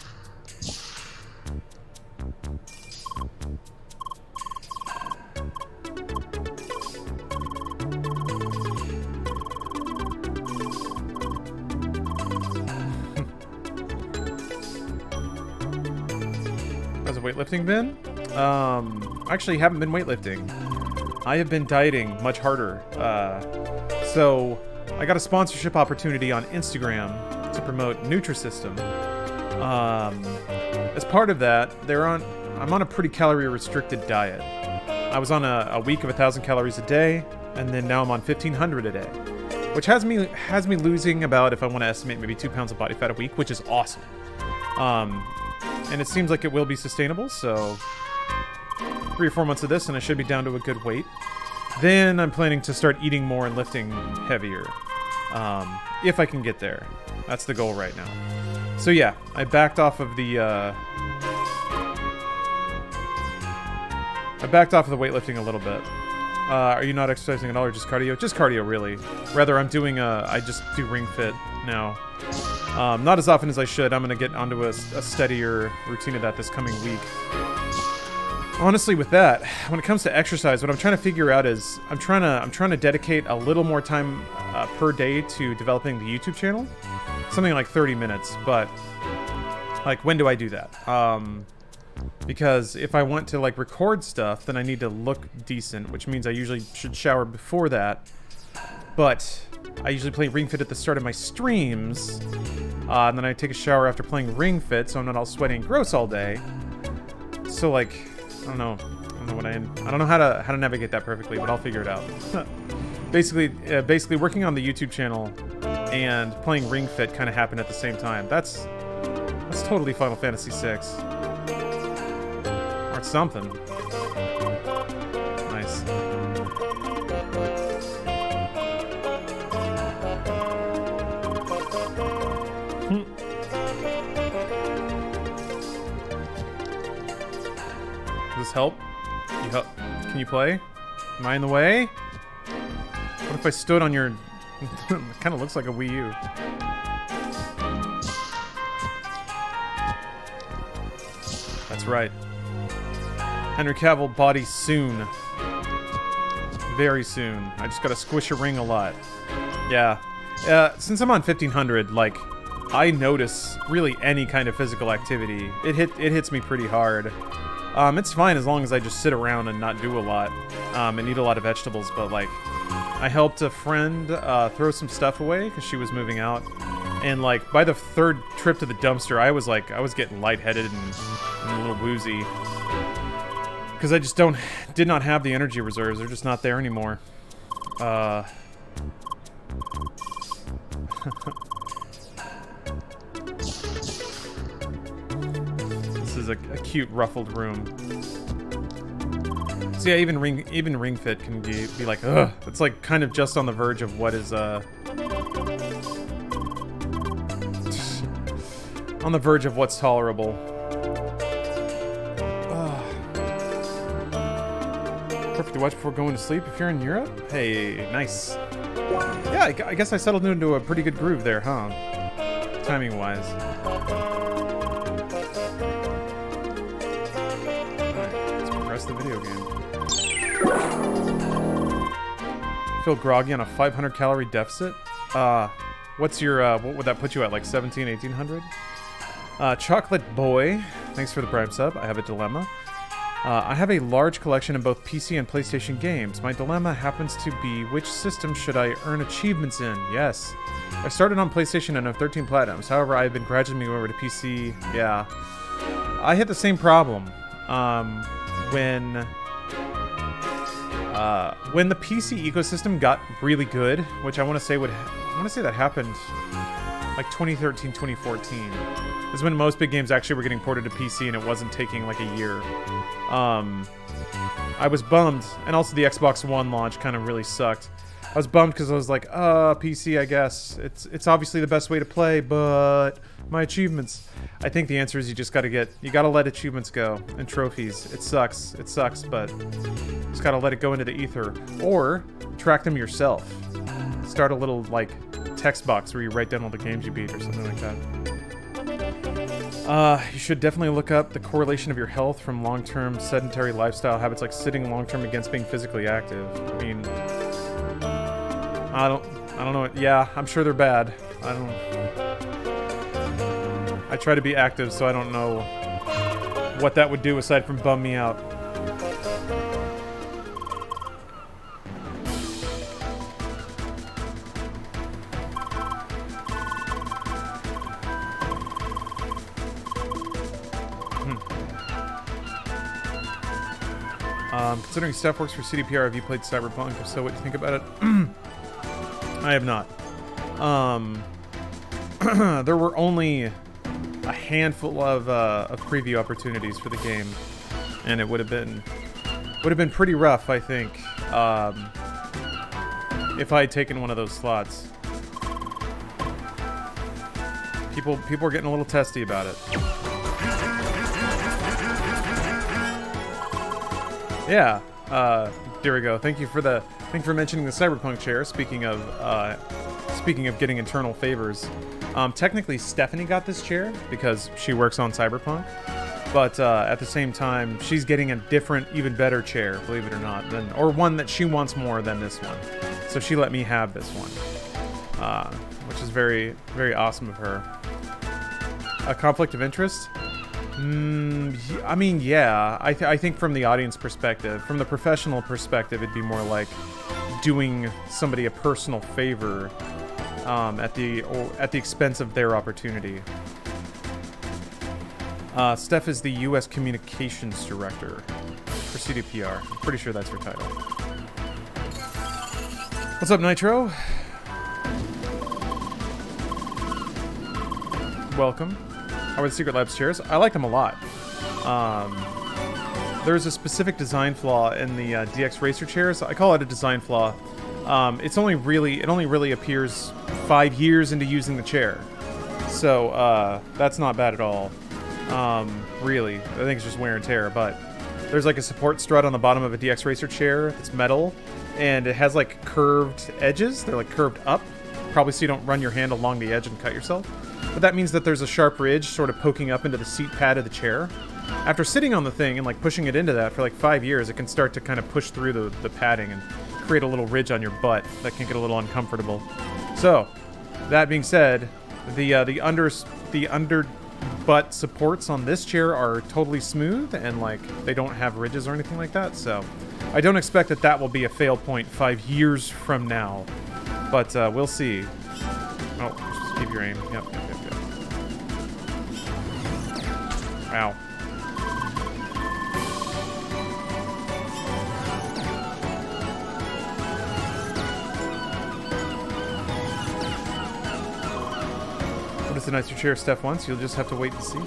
How's the weightlifting been? Actually haven't been weightlifting. I have been dieting much harder. So I got a sponsorship opportunity on Instagram to promote Nutrisystem. As part of that, I'm on a pretty calorie-restricted diet. I was on a week of 1,000 calories a day, and then now I'm on 1,500 a day, which has me losing about, if I want to estimate, maybe 2 pounds of body fat a week, which is awesome. And it seems like it will be sustainable, so 3 or 4 months of this, and I should be down to a good weight. Then I'm planning to start eating more and lifting heavier. If I can get there. That's the goal right now. So yeah, I backed off of the weightlifting a little bit. Are you not exercising at all or just cardio? Just cardio, really. Rather, I'm doing I just do Ring Fit now. Not as often as I should. I'm gonna get onto a steadier routine of that this coming week. Honestly, with that, when it comes to exercise, what I'm trying to figure out is I'm trying to dedicate a little more time per day to developing the YouTube channel, something like 30 minutes. But like, when do I do that? Because if I want to like record stuff, then I need to look decent, which means I usually should shower before that. But I usually play Ring Fit at the start of my streams, and then I take a shower after playing Ring Fit, so I'm not all sweaty and gross all day. So like, I don't know how to navigate that perfectly, but I'll figure it out. basically working on the YouTube channel and playing Ring Fit kind of happened at the same time. That's totally Final Fantasy VI. Or it's something. Nice. Does this help? Can you play? Am I in the way? What if I stood on your... It kind of looks like a Wii U. That's right. Henry Cavill body soon. Very soon. I just gotta squish a ring a lot. Yeah. Since I'm on 1500, like, I notice really any kind of physical activity. It hits me pretty hard. It's fine as long as I just sit around and not do a lot, and eat a lot of vegetables, but like, I helped a friend throw some stuff away because she was moving out, And like by the third trip to the dumpster, I was getting lightheaded and a little woozy because I just did not have the energy reserves. They're just not there anymore. This is a cute ruffled room. So yeah, even Ring Fit can be like, ugh. It's like kind of just on the verge of what is on the verge of what's tolerable. Perfect to watch before going to sleep if you're in Europe? Hey, nice. Yeah, I guess I settled into a pretty good groove there, huh? Timing-wise. Alright, let's progress the video game. Feel groggy on a 500-calorie deficit? What's your, what would that put you at, like 17, 1800? Chocolate Boy, thanks for the Prime sub. I have a dilemma. I have a large collection of both PC and PlayStation games. My dilemma happens to be, which system should I earn achievements in? Yes. I started on PlayStation and have 13 Platinums. However, I've been gradually moving over to PC. Yeah. I had the same problem. When the PC ecosystem got really good, which I want to say that happened like 2013, 2014. Is when most big games actually were getting ported to PC and it wasn't taking like a year. I was bummed, and also the Xbox One launch kind of really sucked. I was bummed because I was like, PC, I guess. It's obviously the best way to play, but my achievements. I think the answer is you gotta let achievements go, and trophies. It sucks, but you just gotta let it go into the ether. Or, track them yourself. Start a little, like, text box where you write down all the games you beat or something like that. You should definitely look up the correlation of your health from long-term sedentary lifestyle habits like sitting long-term against being physically active. I mean, I don't know. Yeah, I'm sure they're bad. I try to be active, so I don't know what that would do aside from bum me out. Considering Steph works for CDPR, have you played Cyberpunk? If so, what do you think about it? I have not. There were only a handful of preview opportunities for the game, and it would have been pretty rough, I think, if I had taken one of those slots. People are getting a little testy about it. Yeah, Dirigo, thank you for mentioning the Cyberpunk chair. Speaking of getting internal favors, technically Stephanie got this chair because she works on Cyberpunk, but at the same time she's getting a different, even better chair, believe it or not, or one that she wants more than this one. So she let me have this one, which is very, very awesome of her. A conflict of interest? I mean, yeah. I think from the audience perspective, from the professional perspective, it'd be more like doing somebody a personal favor at the expense of their opportunity. Steph is the U.S. Communications Director for CDPR. I'm pretty sure that's her title. What's up, Nitro? Welcome. How are the Secret Labs chairs? I like them a lot. There's a specific design flaw in the DX Racer chairs. I call it a design flaw. It only really appears 5 years into using the chair. So, that's not bad at all. Really. I think it's just wear and tear, but there's like a support strut on the bottom of a DX Racer chair that's metal, and it has like curved edges. They're like curved up, probably so you don't run your hand along the edge and cut yourself. But that means that there's a sharp ridge sort of poking up into the seat pad of the chair. After sitting on the thing and like pushing it into that for like 5 years, it can start to kind of push through the padding and create a little ridge on your butt that can get a little uncomfortable. So, that being said, the under butt supports on this chair are totally smooth and like they don't have ridges or anything like that. So, I don't expect that will be a fail point 5 years from now, but we'll see. Oh. keep your aim. Yep, yep, yep, yep. Ow. What is the nicer chair Steph wants? You'll just have to wait and see.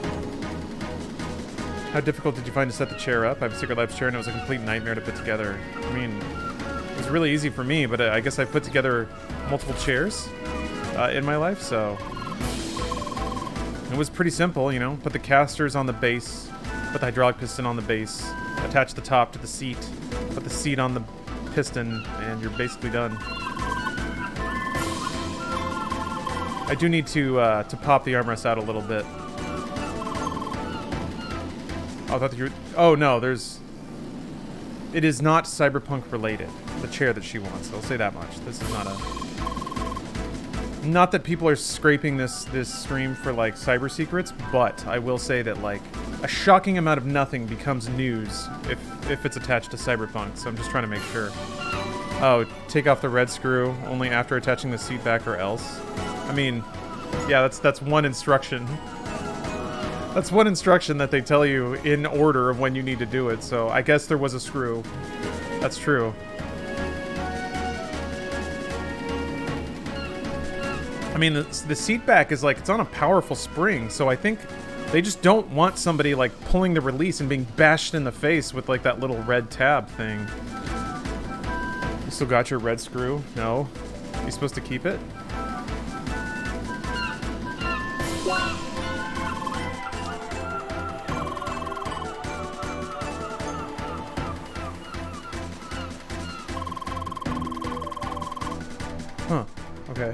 How difficult did you find to set the chair up? I have a Secret Life chair and it was a complete nightmare to put together. I mean, it was really easy for me, but I guess I put together multiple chairs in my life, so it was pretty simple, you know. Put the casters on the base, put the hydraulic piston on the base, attach the top to the seat, put the seat on the piston, and you're basically done. I do need to pop the armrest out a little bit. Oh, I thought you were... Oh, no, there's... It is not Cyberpunk related, the chair that she wants. I'll say that much. This is not a... Not that people are scraping this stream for, like, cyber secrets, but I will say that, like, a shocking amount of nothing becomes news if it's attached to Cyberpunk, so I'm just trying to make sure. Oh, take off the red screw only after attaching the seat back or else. I mean, yeah, that's one instruction. That's one instruction that they tell you in order of when you need to do it, so I guess there was a screw. That's true. I mean, the seat back is like, it's on a powerful spring, so I think they just don't want somebody like pulling the release and being bashed in the face with like that little red tab thing. You still got your red screw? No? You supposed to keep it? Huh. Okay.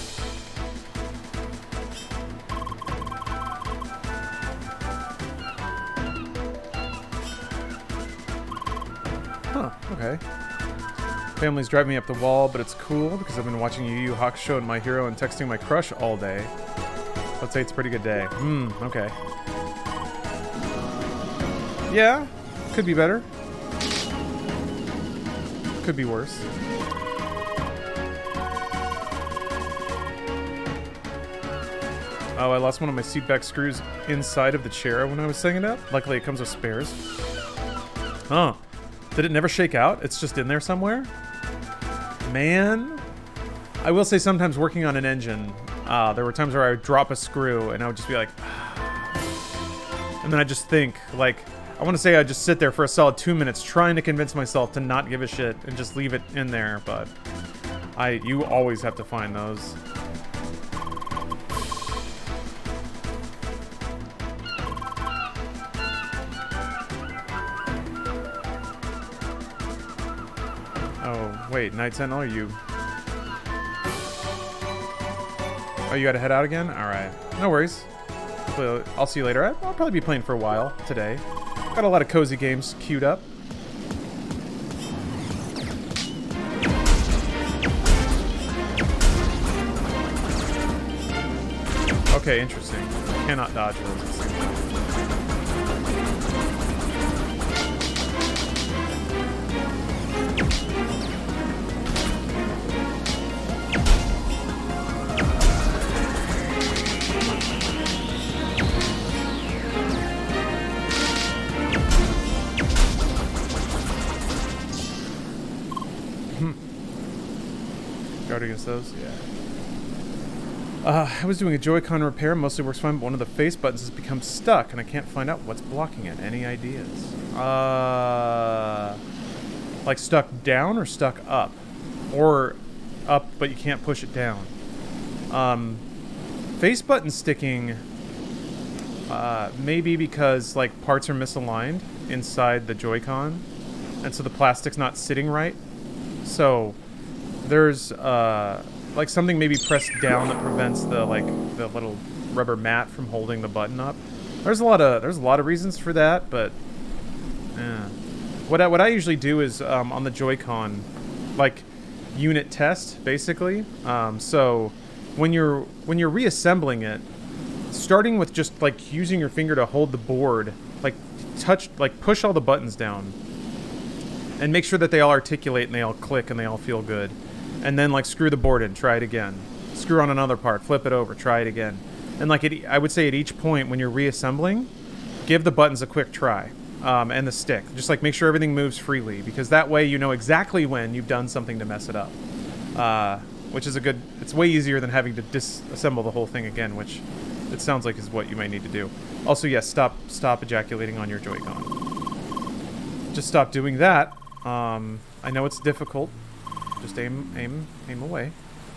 Huh. Okay. Family's driving me up the wall, but it's cool because I've been watching Yu Yu Hakusho and My Hero and texting my crush all day. Let's say it's a pretty good day. Okay. Yeah. Could be better. Could be worse. Oh, I lost one of my seat back screws inside of the chair when I was setting it up. Luckily, it comes with spares. Huh. Did it never shake out? It's just in there somewhere? Man. I will say sometimes working on an engine, there were times where I would drop a screw and I would just be like... And then I just think, like... I want to say I'd just sit there for a solid 2 minutes trying to convince myself to not give a shit and just leave it in there, but... You always have to find those. Oh, wait, Night Sentinel, are you... Oh, you gotta head out again? Alright. No worries. I'll see you later. I'll probably be playing for a while today. Got a lot of cozy games queued up. Okay, interesting. Cannot dodge those at the same time. Guard against those? Yeah. I was doing a Joy-Con repair, mostly works fine, but one of the face buttons has become stuck, and I can't find out what's blocking it. Any ideas? Like stuck down or stuck up? Or up, but you can't push it down. Face button sticking, maybe because, like, parts are misaligned inside the Joy-Con, and so the plastic's not sitting right. So... There's, like something maybe pressed down that prevents the, like, the little rubber mat from holding the button up. There's a lot of reasons for that, but, yeah. What I usually do is, on the Joy-Con, like, unit test, basically. So, when you're reassembling it, starting with just, like, using your finger to hold the board, like, push all the buttons down. And make sure that they all articulate and they all click and they all feel good. And then, like, screw the board in. Try it again. screw on another part, flip it over, try it again. And like I would say at each point when you're reassembling, give the buttons a quick try. And the stick. Just like make sure everything moves freely, because that way you know exactly when you've done something to mess it up. Which is it's way easier than having to disassemble the whole thing again, which it sounds like is what you may need to do. Also, yes, stop ejaculating on your Joy-Con. Just stop doing that. I know it's difficult. Just aim away.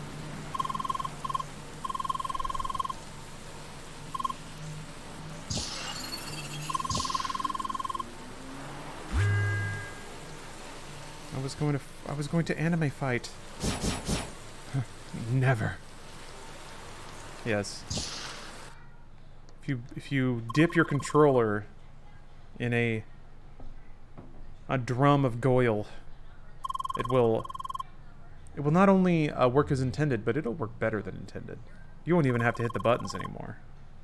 I was going to anime fight. Never. Yes. If you dip your controller in a drum of Goyle, it will not only work as intended, but it'll work better than intended. You won't even have to hit the buttons anymore.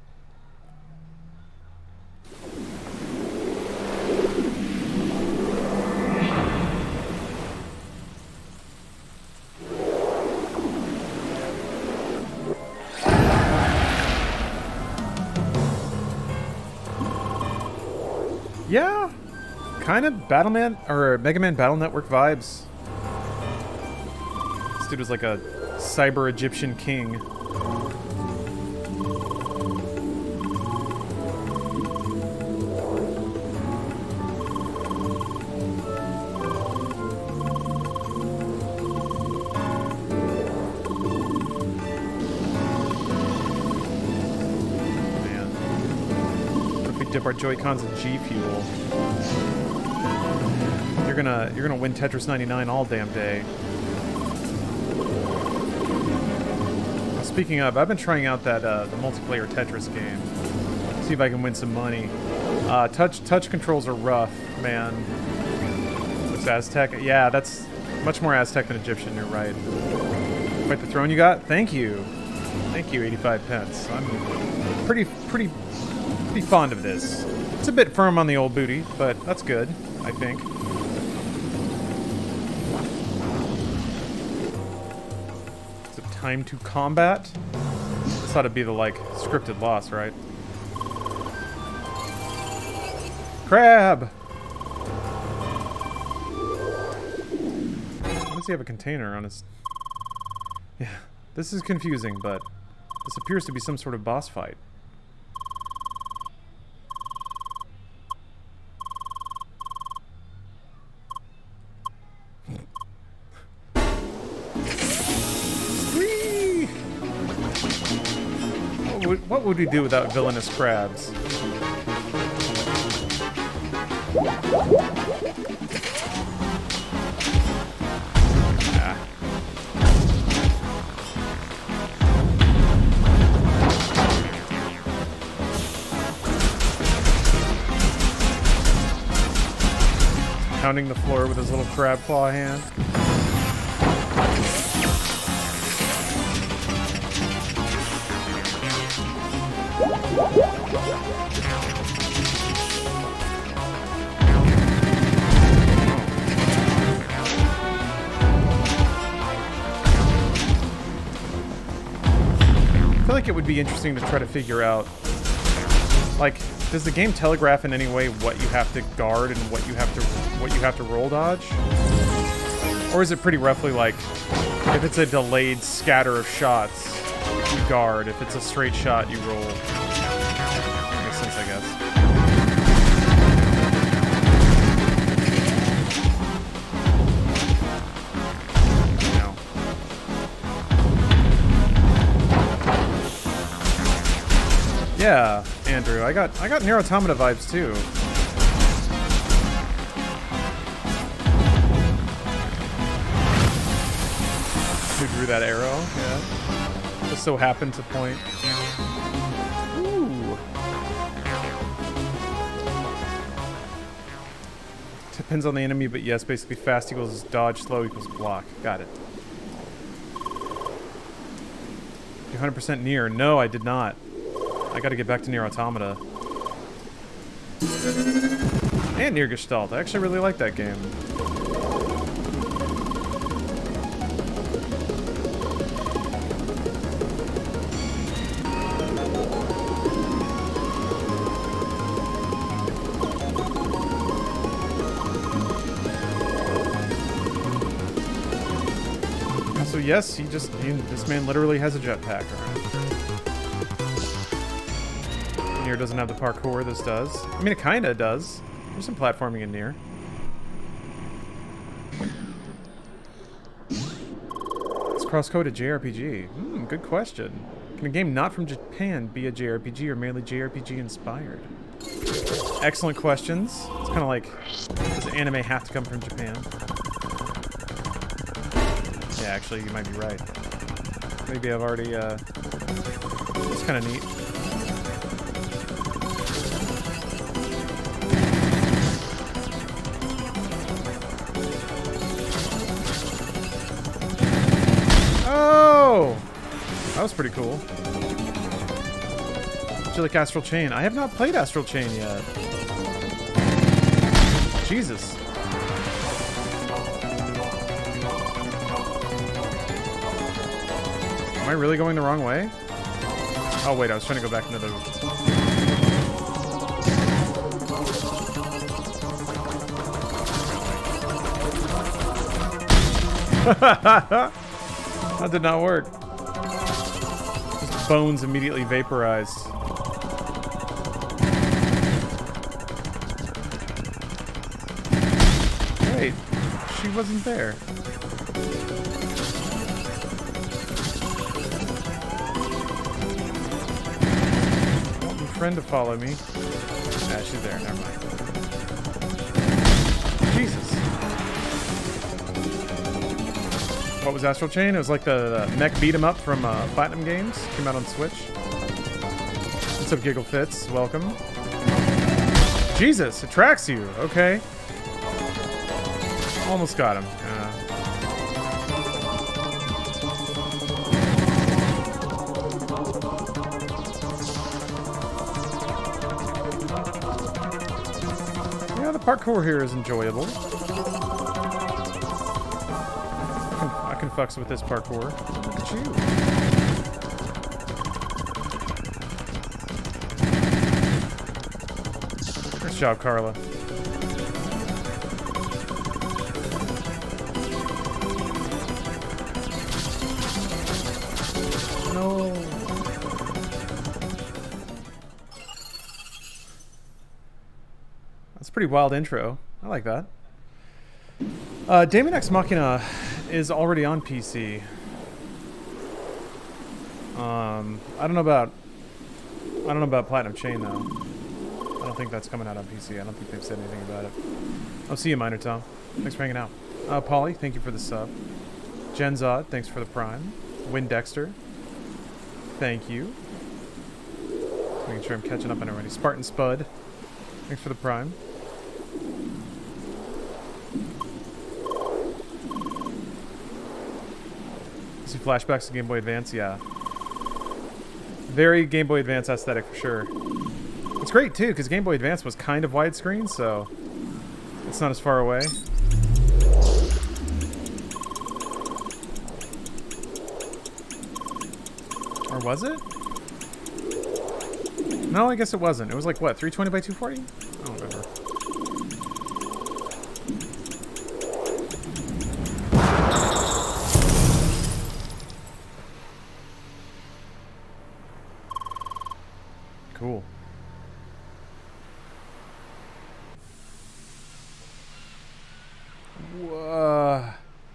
Yeah, kind of Battleman or Mega Man Battle Network vibes. This dude was like a cyber Egyptian king. Dip our Joy-Cons in G Fuel. You're gonna win Tetris 99 all damn day. Speaking of, I've been trying out that the multiplayer Tetris game. See if I can win some money. Touch controls are rough, man. Looks Aztec. Yeah, that's much more Aztec than Egyptian. You're right. Quite the throne you got. Thank you. Thank you. 85 pence. I'm pretty fond of this. It's a bit firm on the old booty, but that's good, I think. Is it time to combat? This ought to be the, like, scripted loss, right? Crab! Why does he have a container on his... Yeah, this is confusing, but this appears to be some sort of boss fight. What would we do without villainous crabs? Ah. Pounding the floor with his little crab claw hand. I feel like it would be interesting to try to figure out, like, does the game telegraph in any way what you have to guard and what you have to roll dodge? Or is it pretty roughly like, if it's a delayed scatter of shots, you guard. If it's a straight shot, you roll. That makes sense, I guess. No. Yeah, Andrew. I got Nier Automata vibes too. Who drew that arrow? Yeah. Just so happened to point. Ooh. Depends on the enemy, but yes, basically fast equals dodge, slow equals block. Got it. 100% Nier. No, I did not. I gotta get back to Nier Automata. And Nier Gestalt. I actually really like that game. Yes, this man literally has a jetpack around. Nier doesn't have the parkour this does. I mean, it kinda does. There's some platforming in Nier. It's cross-coded JRPG. Good question. Can a game not from Japan be a JRPG or merely JRPG inspired? Excellent questions. It's kind of like, does anime have to come from Japan? Yeah, actually, you might be right. Maybe I've already, it's kind of neat. Oh! That was pretty cool. Did you like Astral Chain? I have not played Astral Chain yet. Jesus. Am I really going the wrong way? Oh wait, I was trying to go back into the... That did not work. His bones immediately vaporized. Wait, she wasn't there. I want my friend to follow me. Ah, she's there, never mind. Jesus. What was Astral Chain? It was like the mech beat 'em up from Platinum Games. Came out on Switch. What's up, Giggle Fits? Welcome. Jesus, it tracks you. Okay. Almost got him. Yeah, the parkour here is enjoyable. I can fucks with this parkour. Look at you. Nice job, Carla. No. That's a pretty wild intro. I like that. Daemon X Machina is already on PC. I don't know about Platinum Chain though. I don't think that's coming out on PC. I don't think they've said anything about it. I'll see you, Minor Tom. Thanks for hanging out. Polly, thank you for the sub. Genzod, thanks for the prime. Windexter, thank you. Making sure I'm catching up on everybody. Spartan Spud, thanks for the prime. See flashbacks to Game Boy Advance, yeah. Very Game Boy Advance aesthetic for sure. It's great too, because Game Boy Advance was kind of widescreen, so it's not as far away. Or was it? No, I guess it wasn't. It was like, what, 320 by 240? I don't remember. Cool. Whoa.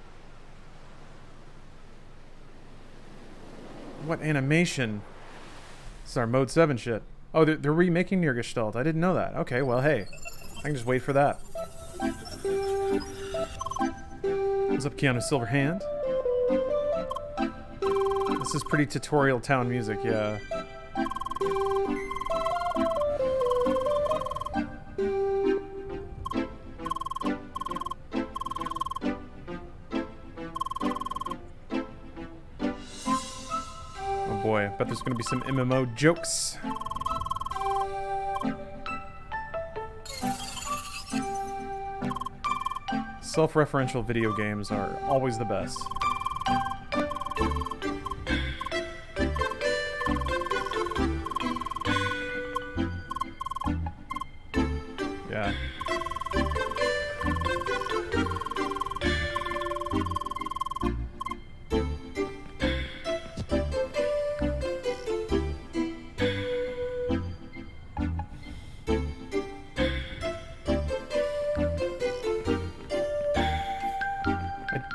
What animation? This is our Mode 7 shit. Oh, they're remaking Nier Gestalt. I didn't know that. Okay, well, hey. I can just wait for that. What's up, Keanu Silverhand? This is pretty tutorial town music, yeah. Oh boy, I bet there's gonna be some MMO jokes. Self-referential video games are always the best. Yeah.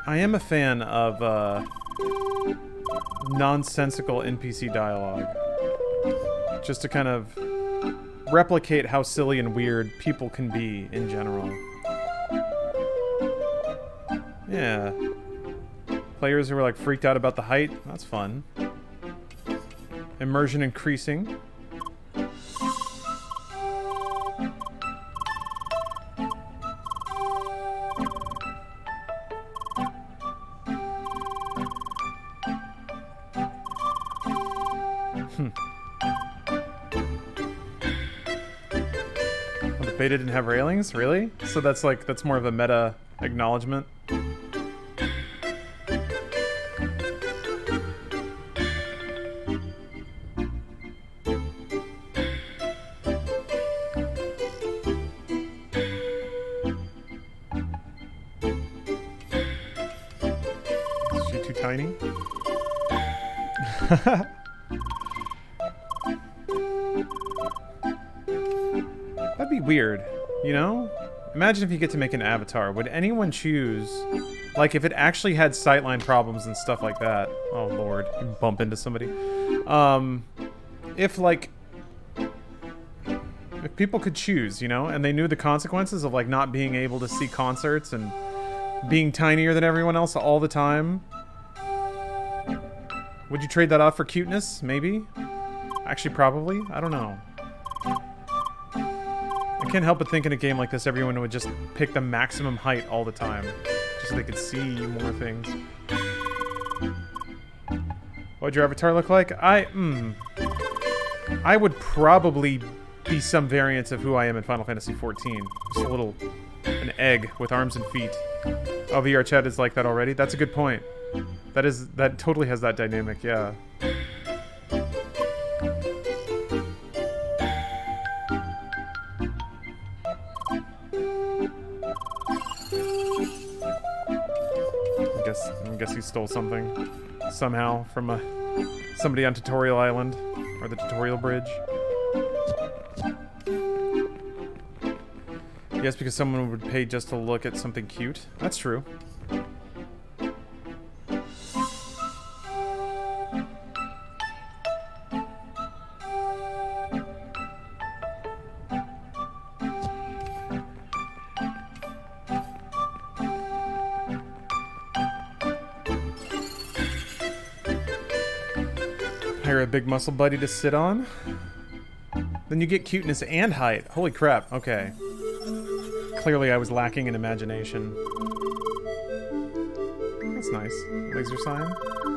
I am a fan of nonsensical NPC dialogue. Just to kind of replicate how silly and weird people can be in general. Yeah. Players who are like freaked out about the height, that's fun. Immersion increasing. Beta didn't have railings? Really? So that's like, that's more of a meta acknowledgement. Is she too tiny? That'd be weird, you know? Imagine if you get to make an avatar. Would anyone choose, like, if it actually had sightline problems and stuff like that? Oh lord, you bump into somebody. If people could choose, you know, and they knew the consequences of like not being able to see concerts and being tinier than everyone else all the time, would you trade that off for cuteness? Maybe. Actually, probably. I don't know. I can't help but think in a game like this, everyone would just pick the maximum height all the time, just so they could see more things. What'd your avatar look like? I would probably be some variance of who I am in Final Fantasy XIV. Just an egg with arms and feet. Oh, VR chat is like that already? That's a good point. That totally has that dynamic, yeah. I guess he stole something somehow from somebody on Tutorial Island or the tutorial bridge. Yes, because someone would pay just to look at something cute. That's true. Hire a big muscle buddy to sit on. Then you get cuteness and height. Holy crap, okay. Clearly I was lacking in imagination. That's nice. Laser sign.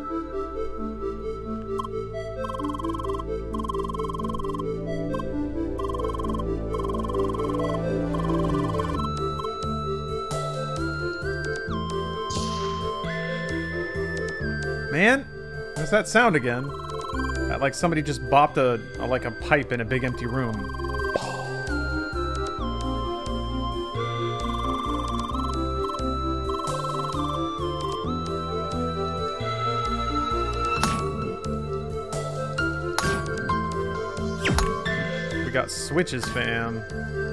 Man, there's that sound again. Like somebody just bopped like a pipe in a big empty room. We got switches, fam.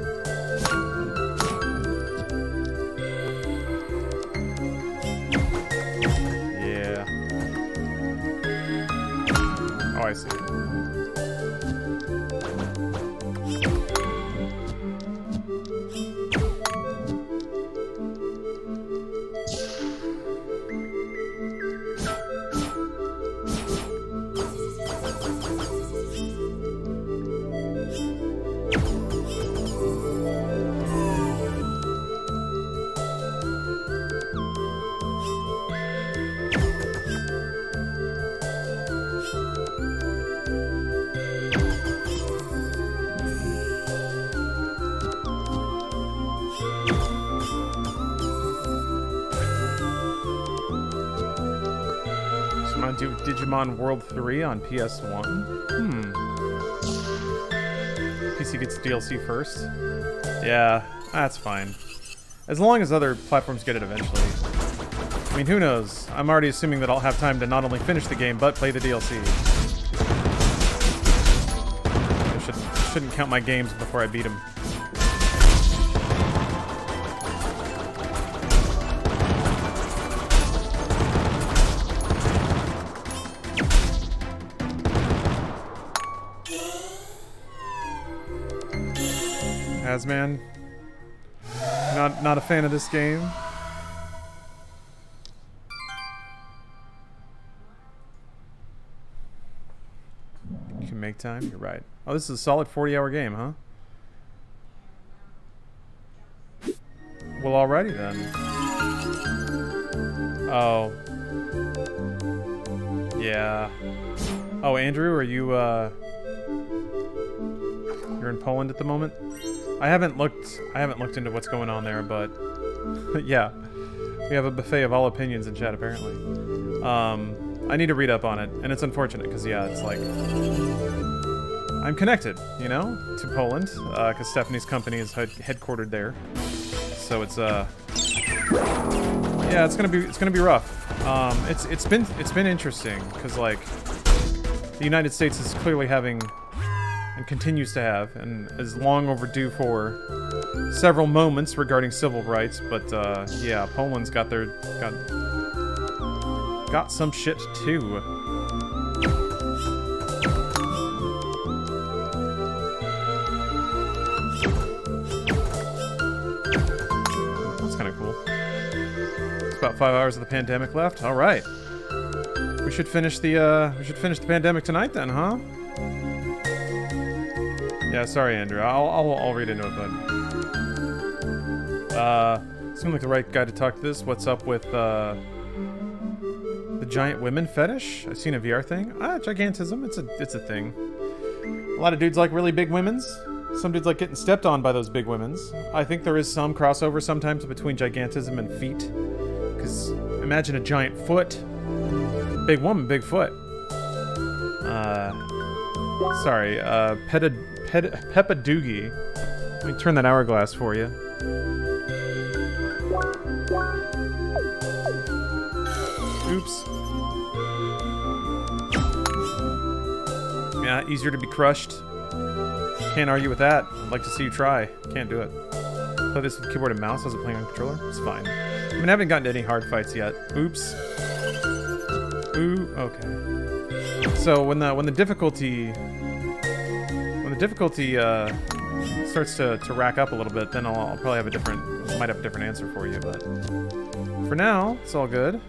I see. Digimon World 3 on PS1? PC gets DLC first? Yeah, that's fine. As long as other platforms get it eventually. I mean, who knows? I'm already assuming that I'll have time to not only finish the game, but play the DLC. I shouldn't count my games before I beat them. Hazman. Not a fan of this game. You can make time. You're right. Oh, this is a solid 40-hour game, huh? Well, alrighty then. Oh. Yeah. Oh, Andrew, are you, you're in Poland at the moment? I haven't looked into what's going on there, but yeah. We have a buffet of all opinions in chat, apparently. I need to read up on it, and it's unfortunate, because, yeah, it's like... I'm connected, you know, to Poland, because Stephanie's company is headquartered there. So it's, yeah, it's gonna be rough. It's been interesting, because, like, the United States is clearly having, and continues to have, and is long overdue for several moments regarding civil rights, but, yeah, Poland's got some shit, too. That's kind of cool. It's about 5 hours of the pandemic left. All right. We should finish the pandemic tonight then, huh? Yeah, sorry, Andrew. I'll read into it, bud. Seemed like the right guy to talk to this. What's up with the giant women fetish? I've seen a VR thing. Gigantism. It's a thing. A lot of dudes like really big women's. Some dudes like getting stepped on by those big women's. I think there is some crossover sometimes between gigantism and feet. Because imagine a giant foot. Big woman, big foot. Sorry, Peppadoogie. Let me turn that hourglass for you. Oops. Yeah, easier to be crushed. Can't argue with that. I'd like to see you try. Can't do it. Play this with keyboard and mouse as I'm playing on controller? It's fine. I mean, I haven't gotten to any hard fights yet. Oops. Ooh, okay. So when the difficulty starts to rack up a little bit, then I'll probably have a different answer for you, but for now, it's all good.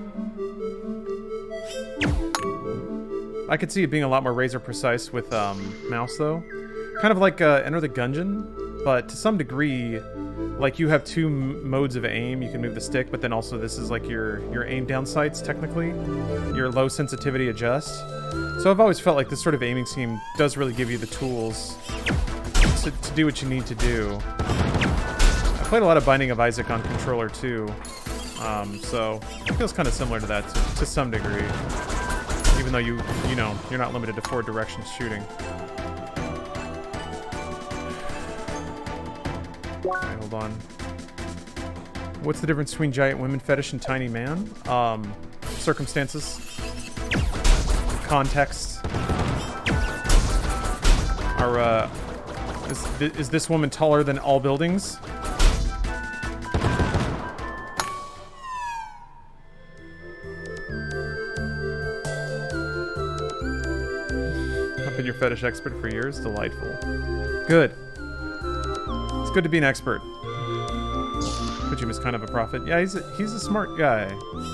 I could see it being a lot more razor precise with mouse though. Kind of like Enter the Gungeon, but to some degree, like you have two modes of aim. You can move the stick, but then also this is like your aim down sights technically, your low sensitivity adjust. So I've always felt like this sort of aiming scheme does really give you the tools to do what you need to do. I played a lot of Binding of Isaac on controller too, so it feels kind of similar to that to some degree. Even though you know, you're not limited to 4 directions shooting. Okay, hold on. What's the difference between giant women fetish and tiny man? Circumstances. Context. Is this woman taller than all buildings? I've been your fetish expert for years. Delightful. Good. It's good to be an expert. Kojima's kind of a prophet. Yeah, he's a smart guy.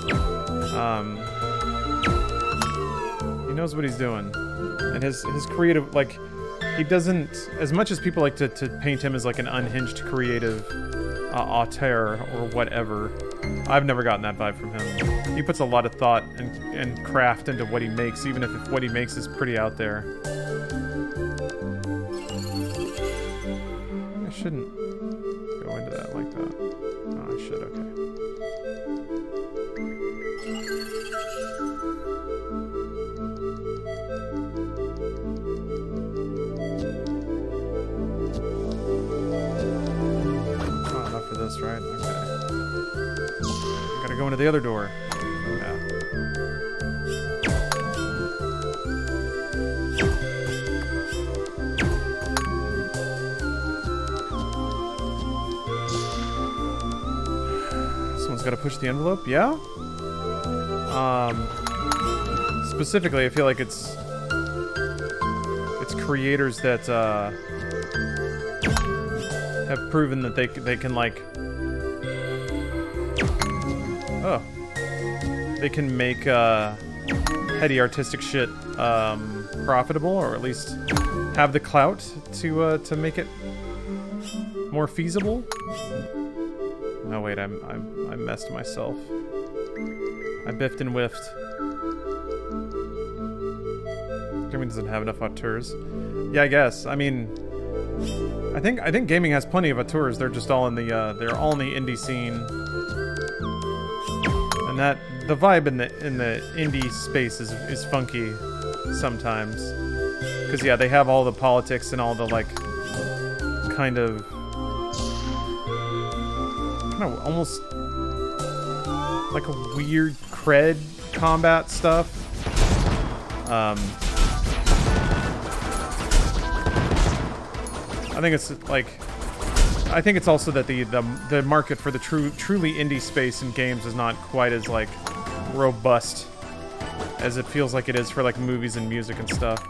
He knows what he's doing. And his creative, like, he doesn't, as much as people like to paint him as like an unhinged creative auteur or whatever, I've never gotten that vibe from him. He puts a lot of thought and craft into what he makes, even if what he makes is pretty out there. I shouldn't go into that like that. Oh, I should, okay. Oh, enough for this, right? Okay. Gotta go into the other door. Yeah. Someone's gotta push the envelope, yeah? Specifically, I feel like it's creators that, have proven that they can like, oh, they can make heady artistic shit profitable, or at least have the clout to make it more feasible. Oh wait, I messed myself. I biffed and whiffed. Gaming doesn't have enough auteurs. Yeah, I guess. I mean, I think gaming has plenty of auteurs. They're just all in the indie scene, and that the vibe in the indie space is funky sometimes. Because yeah, they have all the politics and all the like kind of almost like a weird cred combat stuff. I think it's like, I think it's also that the market for the truly indie space in games is not quite as like robust as it feels like it is for like movies and music and stuff.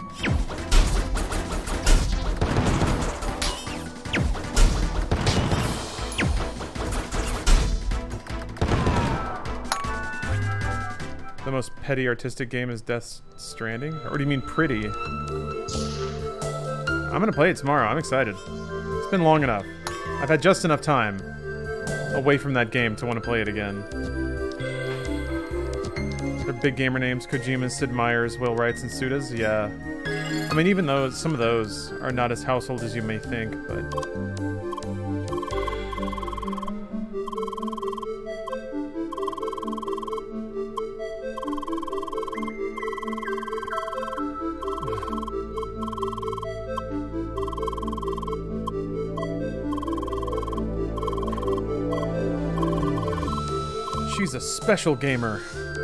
The most petty artistic game is Death Stranding? Or do you mean pretty? I'm gonna play it tomorrow. I'm excited. It's been long enough. I've had just enough time away from that game to want to play it again. They're big gamer names. Kojima, Sid Meier's, Will Wrights, and Sudas. Yeah. I mean, even though some of those are not as household as you may think, but... She's a special gamer.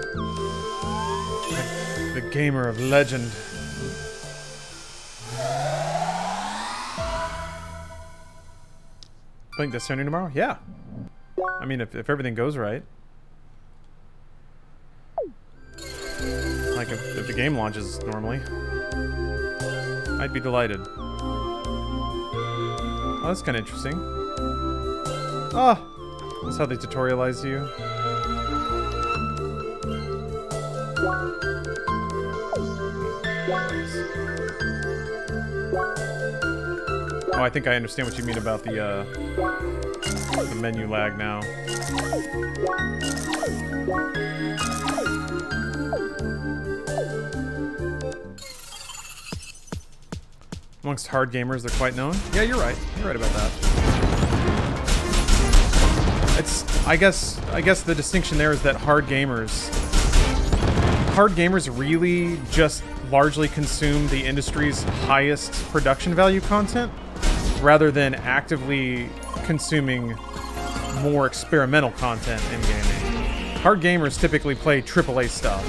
The gamer of legend. Playing Death Stranding tomorrow? Yeah. I mean, if everything goes right. Like, if the game launches normally. I'd be delighted. Oh, that's kind of interesting. Oh! That's how they tutorialize you. Oh, I think I understand what you mean about the menu lag now. Amongst hard gamers, they're quite known. Yeah, you're right. You're right about that. I guess the distinction there is that hard gamers really just largely consume the industry's highest production value content, rather than actively consuming more experimental content in gaming. Hard gamers typically play AAA stuff.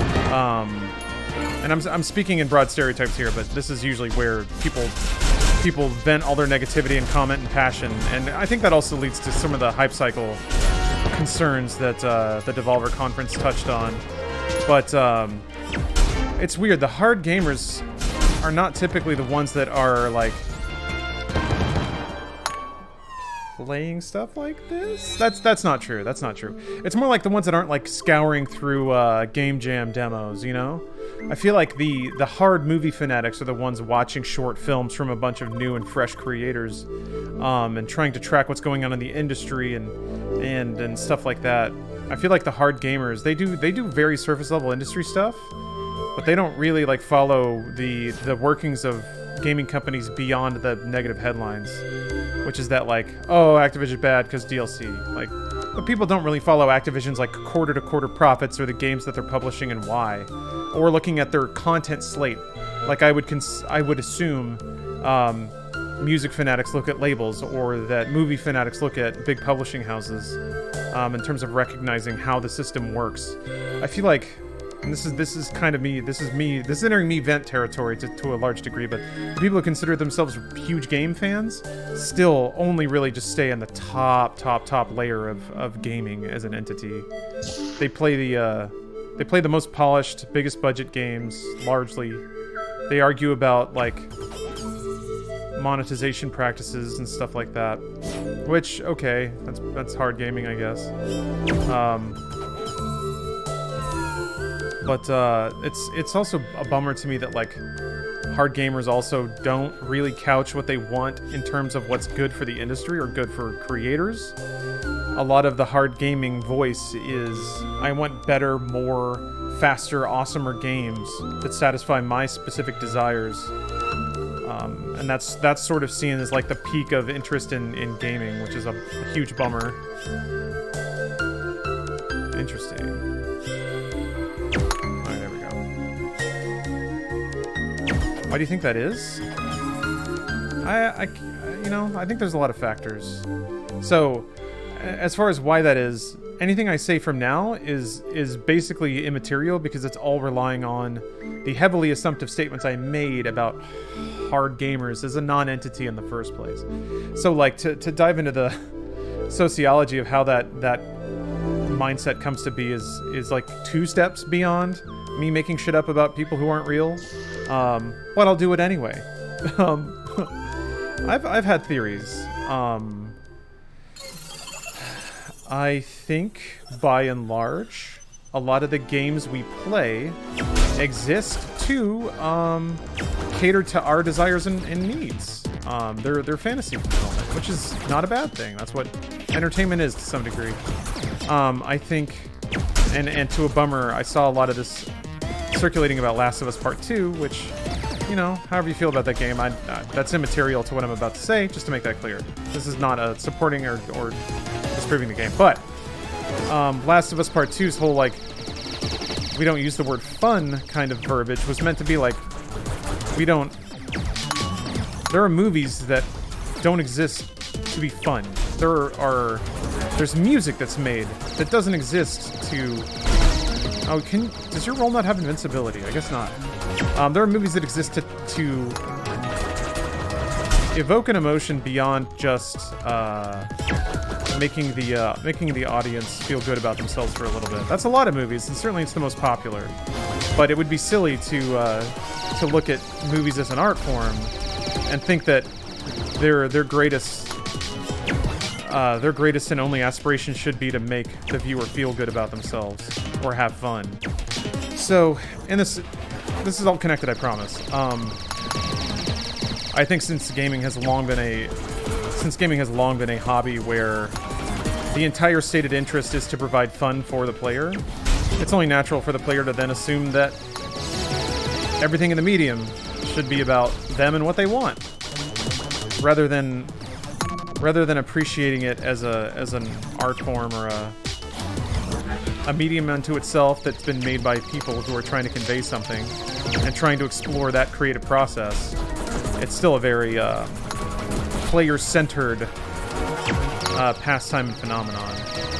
And I'm speaking in broad stereotypes here, but this is usually where people vent all their negativity and comment and passion, and I think that also leads to some of the hype cycle concerns that the Devolver Conference touched on. But it's weird. The hard gamers are not typically the ones that are like playing stuff like this. That's not true. That's not true. It's more like the ones that aren't like scouring through game jam demos, you know? I feel like the hard movie fanatics are the ones watching short films from a bunch of new and fresh creators, and trying to track what's going on in the industry and stuff like that. I feel like the hard gamers, they do very surface level industry stuff, but they don't really like follow the workings of gaming companies beyond the negative headlines, which is that like, oh, Activision bad because DLC. Like, but people don't really follow Activision's like quarter-to-quarter profits or the games that they're publishing and why, or looking at their content slate. Like I would assume music fanatics look at labels, or that movie fanatics look at big publishing houses, in terms of recognizing how the system works. I feel like, and this is kind of me. This is entering me vent territory to a large degree. But the people who consider themselves huge game fans still only really just stay in the top layer of gaming as an entity. They play the most polished, biggest budget games largely. They argue about like monetization practices and stuff like that. Which, okay, that's hard gaming, I guess. But it's also a bummer to me that like hard gamers also don't really couch what they want in terms of what's good for the industry or good for creators. A lot of the hard gaming voice is, I want better, more, faster, awesomer games that satisfy my specific desires. And that's sort of seen as like the peak of interest in gaming, which is a huge bummer. Interesting. Alright, there we go. Why do you think that is? You know, I think there's a lot of factors. So, as far as why that is, anything I say from now is basically immaterial because it's all relying on the heavily assumptive statements I made about hard gamers as a non-entity in the first place. So, like, to dive into the sociology of how that mindset comes to be is like 2 steps beyond me making shit up about people who aren't real. But I'll do it anyway. I've had theories. I think, by and large, a lot of the games we play exist to cater to our desires and needs. They're fantasy fulfillment, which is not a bad thing. That's what entertainment is to some degree. I think, and to a bummer, I saw a lot of this circulating about Last of Us Part 2, which, you know, however you feel about that game, that's immaterial to what I'm about to say, just to make that clear. This is not a supporting or disproving the game. But Last of Us Part 2's whole, like, we don't use the word fun kind of verbiage was meant to be like, we don't... There are movies that don't exist to be fun. There's music that's made that doesn't exist to... Oh, does your role not have invincibility? I guess not. There are movies that exist to evoke an emotion beyond just making the audience feel good about themselves for a little bit. That's a lot of movies, and certainly it's the most popular. But it would be silly to look at movies as an art form and think that their greatest and only aspiration should be to make the viewer feel good about themselves or have fun. So, and this is all connected, I promise. I think since gaming has long been a hobby where the entire stated interest is to provide fun for the player, it's only natural for the player to then assume that everything in the medium should be about them and what they want, rather than appreciating it as an art form or a medium unto itself that's been made by people who are trying to convey something and trying to explore that creative process. It's still a very player-centered pastime and phenomenon.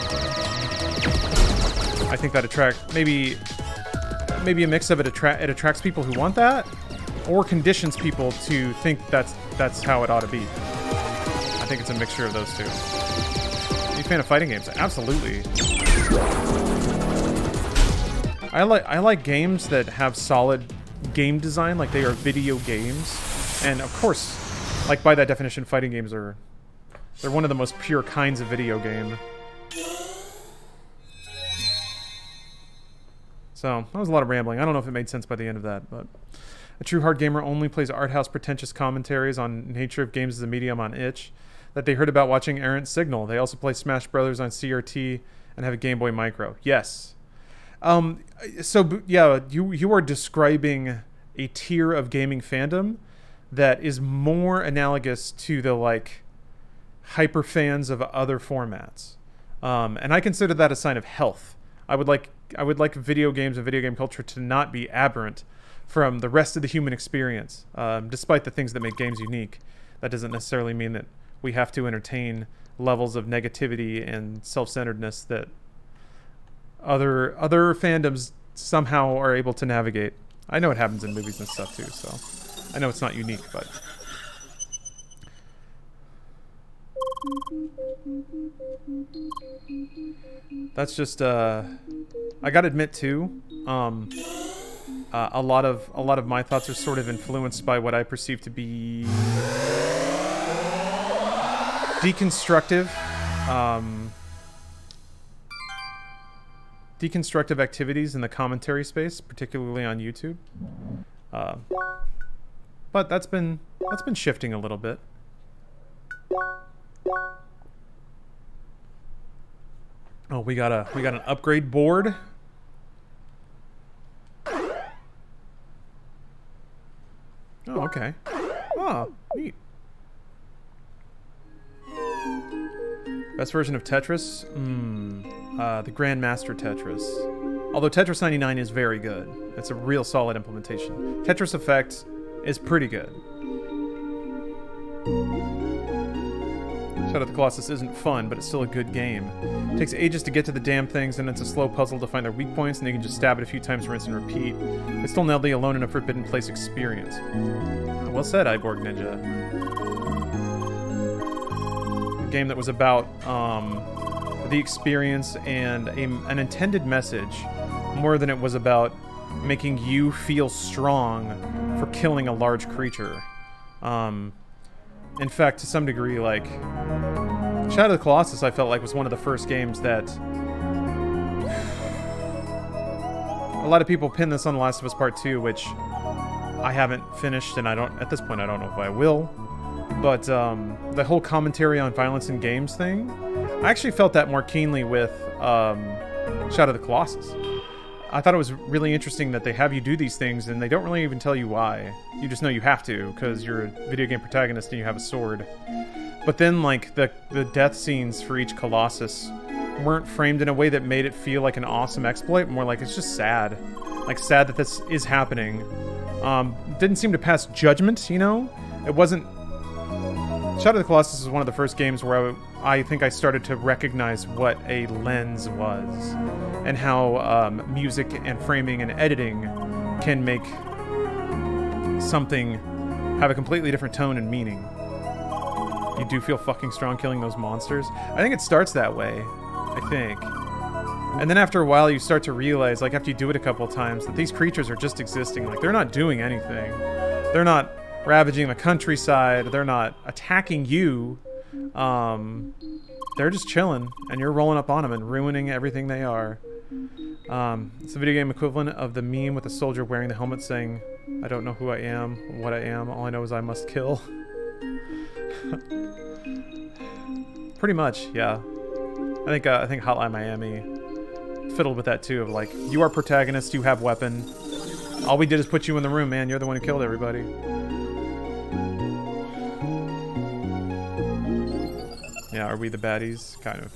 I think that maybe a mix of it attracts people who want that, or conditions people to think that's how it ought to be. I think it's a mixture of those two. Are you a fan of fighting games? Absolutely. I like games that have solid game design, like they are video games. And of course, like by that definition, fighting games they're one of the most pure kinds of video game. So, that was a lot of rambling. I don't know if it made sense by the end of that, but... A true hard gamer only plays art house pretentious commentaries on nature of games as a medium on itch that they heard about watching Errant Signal. They also play Smash Brothers on CRT and have a Game Boy Micro. Yes. So, yeah, you are describing a tier of gaming fandom that is more analogous to the, like, hyper fans of other formats. And I consider that a sign of health. I would like video games and video game culture to not be aberrant from the rest of the human experience, despite the things that make games unique. That doesn't necessarily mean that we have to entertain levels of negativity and self-centeredness that other fandoms somehow are able to navigate. I know it happens in movies and stuff too, so I know it's not unique, but... That's just, I gotta admit too, a lot of my thoughts are sort of influenced by what I perceive to be deconstructive activities in the commentary space, particularly on YouTube. But that's been shifting a little bit. Oh, we got an upgrade board. Oh, okay. Oh, neat. Best version of Tetris? The Grandmaster Tetris. Although Tetris 99 is very good. It's a real solid implementation. Tetris Effect is pretty good. Shadow of the Colossus isn't fun, but it's still a good game. It takes ages to get to the damn things, and it's a slow puzzle to find their weak points, and you can just stab it a few times, rinse and repeat. It's still nailed the Alone in a Forbidden Place experience. Well said, Iborg Ninja. A game that was about the experience and an intended message more than it was about making you feel strong for killing a large creature. In fact, to some degree, like, Shadow of the Colossus, I felt like, was one of the first games that... A lot of people pin this on The Last of Us Part 2, which I haven't finished, and at this point, I don't know if I will. But, the whole commentary on violence in games thing, I actually felt that more keenly with, Shadow of the Colossus. I thought it was really interesting that they have you do these things and they don't really even tell you why. You just know you have to because you're a video game protagonist and you have a sword. But then, like, the death scenes for each Colossus weren't framed in a way that made it feel like an awesome exploit. More like it's just sad. Like, sad that this is happening. Didn't seem to pass judgment, you know? It wasn't... Shadow of the Colossus is one of the first games where I think I started to recognize what a lens was and how music and framing and editing can make something have a completely different tone and meaning. You do feel fucking strong killing those monsters. I think it starts that way, I think. And then after a while you start to realize, like after you do it a couple of times, that these creatures are just existing. Like, they're not doing anything. They're not ravaging the countryside. They're not attacking you. They're just chilling, and you're rolling up on them and ruining everything they are. It's the video game equivalent of the meme with the soldier wearing the helmet saying, "I don't know who I am, what I am. All I know is I must kill." Pretty much, yeah. I think Hotline Miami fiddled with that too. Of like, you are protagonist, you have weapon. All we did is put you in the room, man. You're the one who killed everybody. Yeah, are we the baddies? Kind of.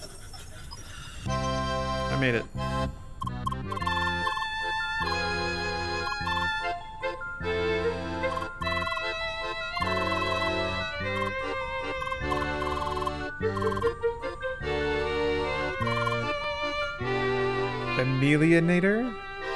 I made it. Emilionator?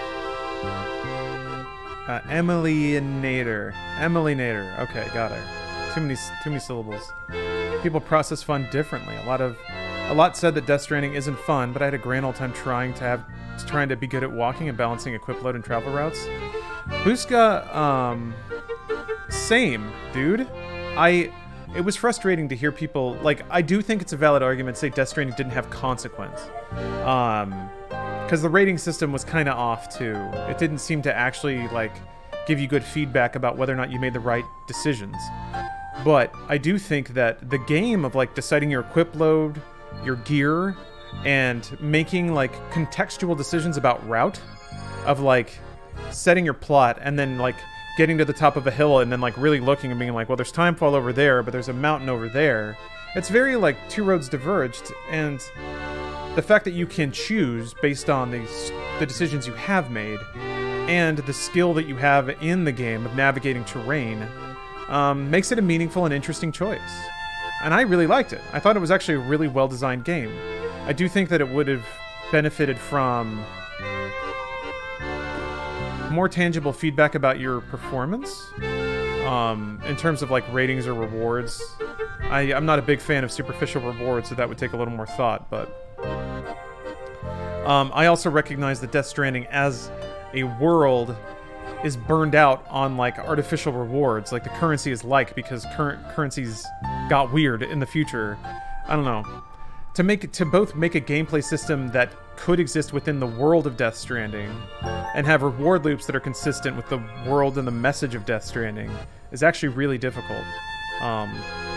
Emilionator. Emilionator. Okay, got her. Too many syllables. People process fun differently. A lot said that Death Stranding isn't fun, but I had a grand old time trying to be good at walking and balancing equip load and travel routes. Buska, same, dude. It was frustrating to hear people, like, I do think it's a valid argument to say Death Stranding didn't have consequence. Because the rating system was kind of off, too. It didn't seem to actually, like, give you good feedback about whether or not you made the right decisions. But I do think that the game of, like, deciding your equip load, your gear, and making, like, contextual decisions about route, of, like, setting your plot, and then, like, getting to the top of a hill, and then, like, really looking and being like, well, there's Timefall over there, but there's a mountain over there. It's very, like, two roads diverged, and the fact that you can choose based on the decisions you have made, and the skill that you have in the game of navigating terrain, makes it a meaningful and interesting choice. And I really liked it. I thought it was actually a really well-designed game. I do think that it would have benefited from more tangible feedback about your performance, in terms of, like, ratings or rewards. I'm not a big fan of superficial rewards, so that would take a little more thought, but I also recognize that Death Stranding, as a world is burned out on like artificial rewards, like the currency is like, because current currencies got weird in the future. I don't know. To both make a gameplay system that could exist within the world of Death Stranding and have reward loops that are consistent with the world and the message of Death Stranding is actually really difficult. I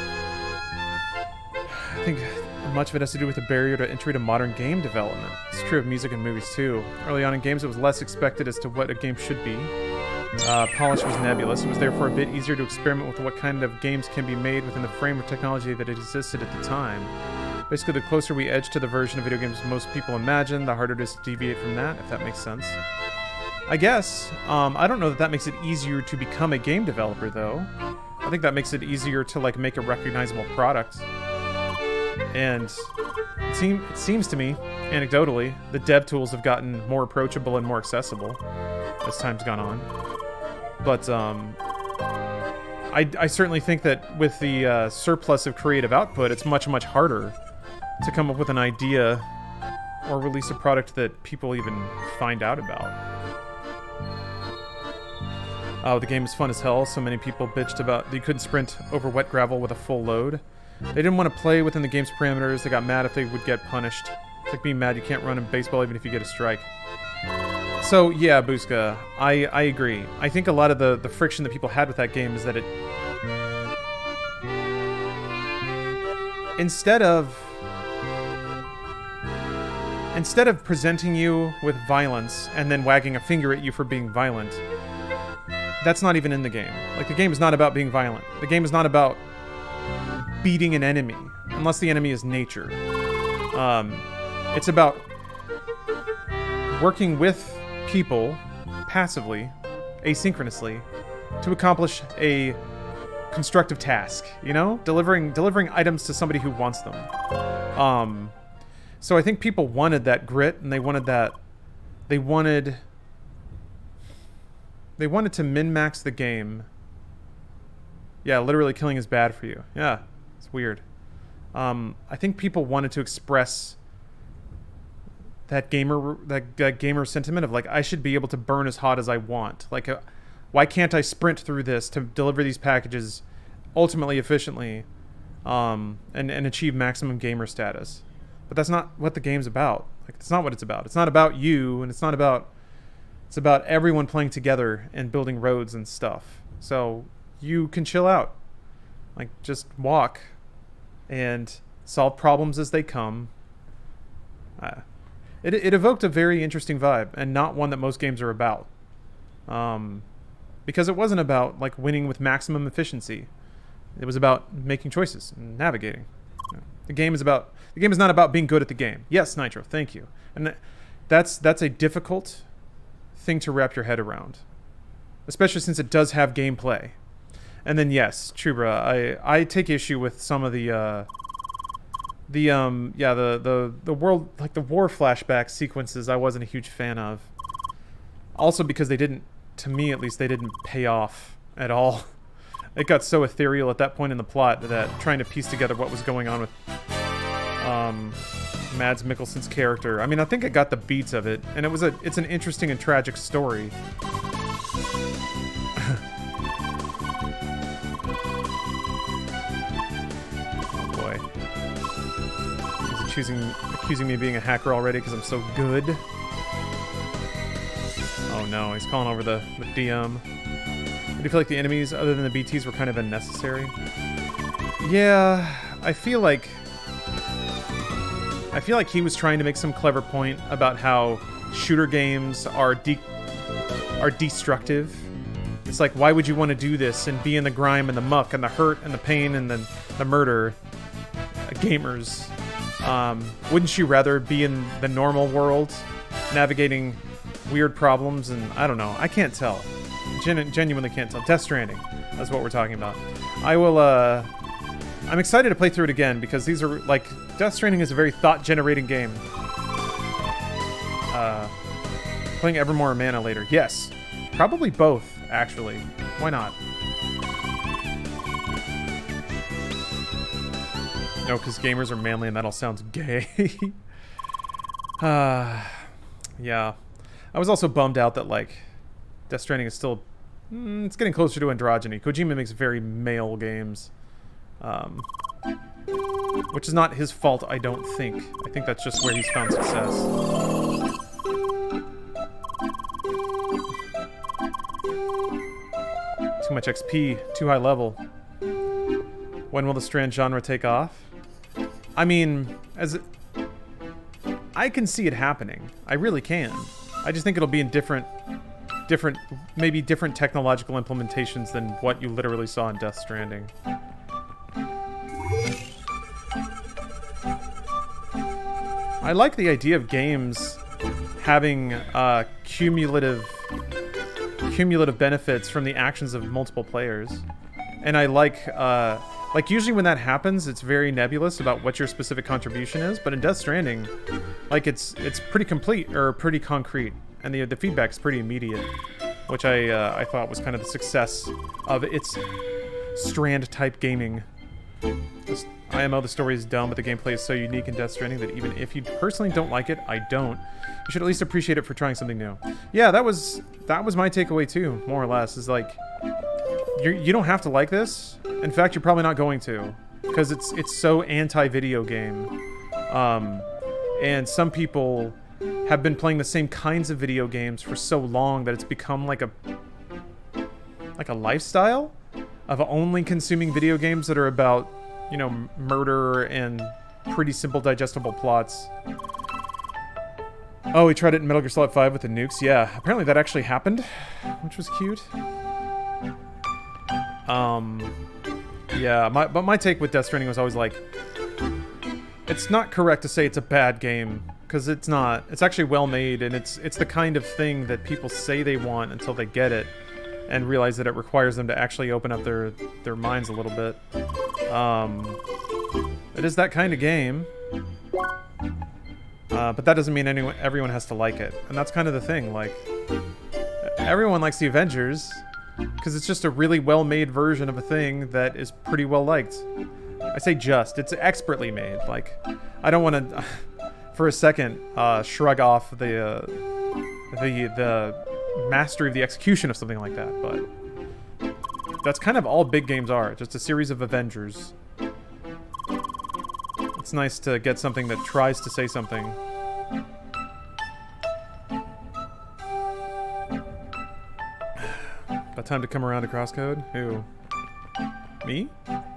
think much of it has to do with the barrier to entry to modern game development. It's true of music and movies too. Early on in games, it was less expected as to what a game should be. Polish was nebulous. It was therefore a bit easier to experiment with what kind of games can be made within the frame of technology that existed at the time. Basically, the closer we edge to the version of video games most people imagine, the harder it is to deviate from that, if that makes sense. I guess. I don't know that makes it easier to become a game developer, though. I think that makes it easier to, like, make a recognizable product. And it seems to me, anecdotally, the dev tools have gotten more approachable and more accessible as time's gone on. But, I certainly think that with the surplus of creative output, it's much, much harder to come up with an idea or release a product that people even find out about. The game is fun as hell. So many people bitched about that you couldn't sprint over wet gravel with a full load. They didn't want to play within the game's parameters. They got mad if they would get punished. It's like being mad you can't run in baseball even if you get a strike. So yeah, Booska, I agree. I think a lot of the friction that people had with that game is that it... Instead of presenting you with violence and then wagging a finger at you for being violent, that's not even in the game. Like, the game is not about being violent. The game is not about beating an enemy, unless the enemy is nature. It's about working with people passively, asynchronously, to accomplish a constructive task, you know? Delivering items to somebody who wants them. So I think people wanted that grit, and they wanted to min-max the game. Yeah, literally killing is bad for you. Yeah, it's weird. I think people wanted to express that gamer sentiment of, like, I should be able to burn as hot as I want. Like, why can't I sprint through this to deliver these packages ultimately efficiently, and achieve maximum gamer status? But that's not what the game's about. Like, it's not what it's about. It's not about you, and it's about everyone playing together and building roads and stuff. So you can chill out. Like, just walk and solve problems as they come. It evoked a very interesting vibe, and not one that most games are about. Because it wasn't about, like, winning with maximum efficiency. It was about making choices and navigating. The game is not about being good at the game. Yes, Nitro, thank you. And that's a difficult thing to wrap your head around, especially since it does have gameplay. And then yes, Chubra, I take issue with some of the world, like the war flashback sequences. I wasn't a huge fan of. Also because they didn't, to me at least, they didn't pay off at all. It got so ethereal at that point in the plot that trying to piece together what was going on with Mads Mikkelsen's character. I mean, I think I got the beats of it, and it's an interesting and tragic story. Oh boy. He's accusing me of being a hacker already because I'm so good. Oh no, he's calling over the DM. Do you feel like the enemies, other than the BTs, were kind of unnecessary? Yeah, I feel like he was trying to make some clever point about how shooter games are destructive. It's like, why would you want to do this and be in the grime and the muck and the hurt and the pain and the murder? Gamers, wouldn't you rather be in the normal world, navigating weird problems? And I don't know. I can't tell. Genuinely can't tell. Death Stranding. That's what we're talking about. I'm excited to play through it again because these are, like, Death Stranding is a very thought-generating game. Playing Evermore or Mana later. Yes. Probably both, actually. Why not? No, because gamers are manly and that all sounds gay. Yeah. I was also bummed out that, like, Death Stranding is still... it's getting closer to androgyny. Kojima makes very male games. Which is not his fault, I don't think. I think that's just where he's found success. Too much XP, too high level. When will the Strand genre take off? I mean, I can see it happening. I really can. I just think it'll be in maybe different technological implementations than what you literally saw in Death Stranding. I like the idea of games having cumulative benefits from the actions of multiple players, and I like usually when that happens, it's very nebulous about what your specific contribution is. But in Death Stranding, like it's pretty complete or pretty concrete, and the feedback's pretty immediate, which I thought was kind of the success of its Strand type gaming. IMO, the story is dumb, but the gameplay is so unique in Death Stranding that even if you personally don't like it, I don't. You should at least appreciate it for trying something new. Yeah, that was my takeaway too, more or less. Is like, you don't have to like this. In fact, you're probably not going to, because it's so anti-video game. And some people have been playing the same kinds of video games for so long that it's become like a lifestyle of only consuming video games that are about, you know, murder and pretty simple digestible plots. Oh, we tried it in Metal Gear Solid 5 with the nukes. Yeah, apparently that actually happened, which was cute. Yeah, but my take with Death Stranding was always like, it's not correct to say it's a bad game, because it's not. It's actually well made, and it's the kind of thing that people say they want until they get it and realize that it requires them to actually open up their minds a little bit. It is that kind of game, but that doesn't mean everyone has to like it, and that's kind of the thing. Like, everyone likes the Avengers because it's just a really well-made version of a thing that is pretty well liked. I say just; it's expertly made. Like, I don't want to, for a second, shrug off the mastery of the execution of something like that, but that's kind of all big games are, just a series of Avengers. It's nice to get something that tries to say something. About time to come around to Crosscode? Who? Me?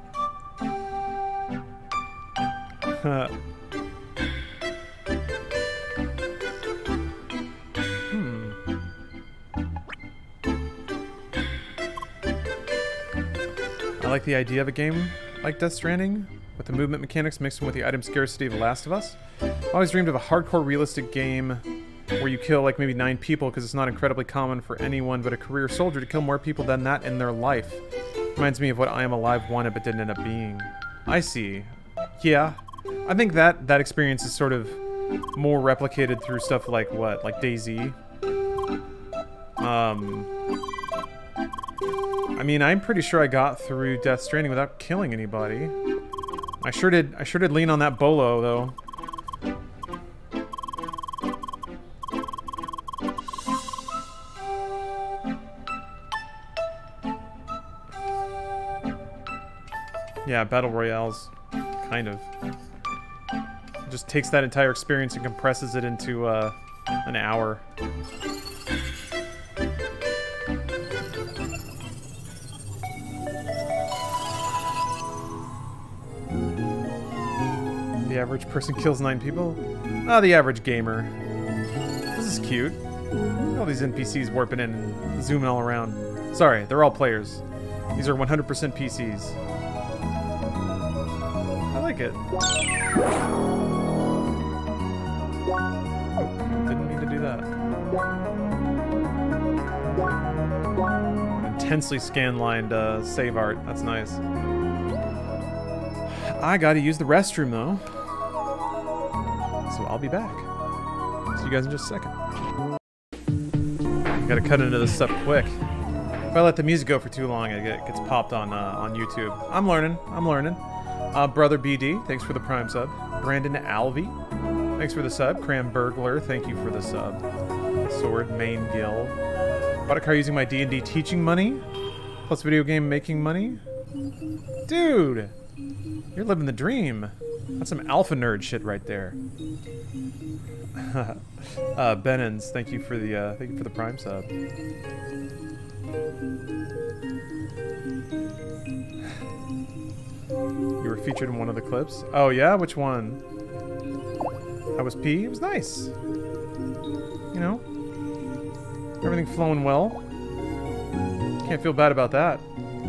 I like the idea of a game like Death Stranding, with the movement mechanics mixed in with the item scarcity of The Last of Us. I always dreamed of a hardcore realistic game where you kill like maybe 9 people, because it's not incredibly common for anyone but a career soldier to kill more people than that in their life. Reminds me of what I Am Alive wanted but didn't end up being. I see. Yeah. I think that experience is sort of more replicated through stuff like what? Like DayZ? I mean, I'm pretty sure I got through Death Stranding without killing anybody. I sure did lean on that bolo, though. Yeah, Battle Royales, kind of. It just takes that entire experience and compresses it into an hour. The average person kills 9 people? Ah, the average gamer. This is cute. All these NPCs warping in and zooming all around. Sorry, they're all players. These are 100% PCs. I like it. Oh, didn't mean to do that. Intensely scan-lined save art. That's nice. I gotta use the restroom, though. So I'll be back. See you guys in just a second. Gotta cut into this stuff quick. If I let the music go for too long, it gets popped on YouTube. I'm learning. Brother BD, thanks for the Prime sub. Brandon Alvey, thanks for the sub. Cram Burglar, thank you for the sub. Sword, main gill. Bought a car using my D&D teaching money. Plus video game making money. Dude! You're living the dream. That's some alpha nerd shit right there. Benins, thank you for the Prime sub. You were featured in one of the clips. Oh yeah, which one? How was P? It was nice. You know, everything flowing well. Can't feel bad about that.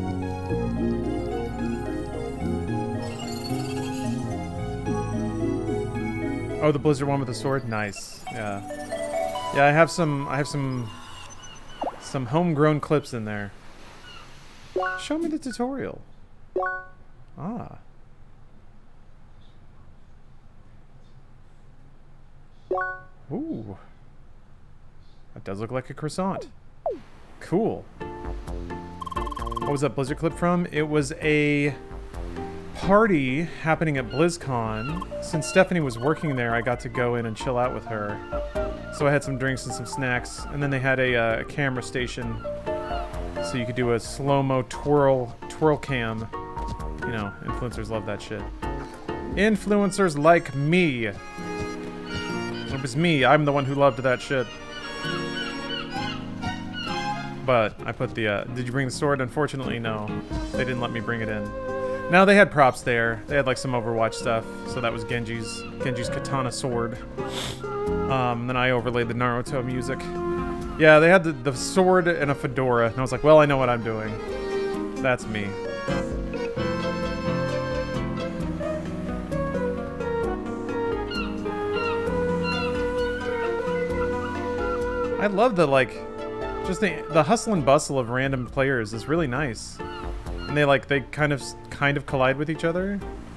Oh, the Blizzard one with the sword? Nice. Yeah. Yeah, I have some homegrown clips in there. Show me the tutorial. Ah. Ooh. That does look like a croissant. Cool. What was that Blizzard clip from? It was a party happening at BlizzCon. Since Stephanie was working there, I got to go in and chill out with her. So I had some drinks and some snacks, and then they had a camera station, so you could do a slow-mo twirl cam. You know, influencers love that shit. Influencers like me. It was me. I'm the one who loved that shit. But I put the, did you bring the sword? Unfortunately, no. They didn't let me bring it in. Now, they had props there. They had, like, some Overwatch stuff. So that was Genji's katana sword. Then I overlaid the Naruto music. Yeah, they had the sword and a fedora. And I was like, well, I know what I'm doing. That's me. I love the, like, just the hustle and bustle of random players is really nice. And they kind of collide with each other.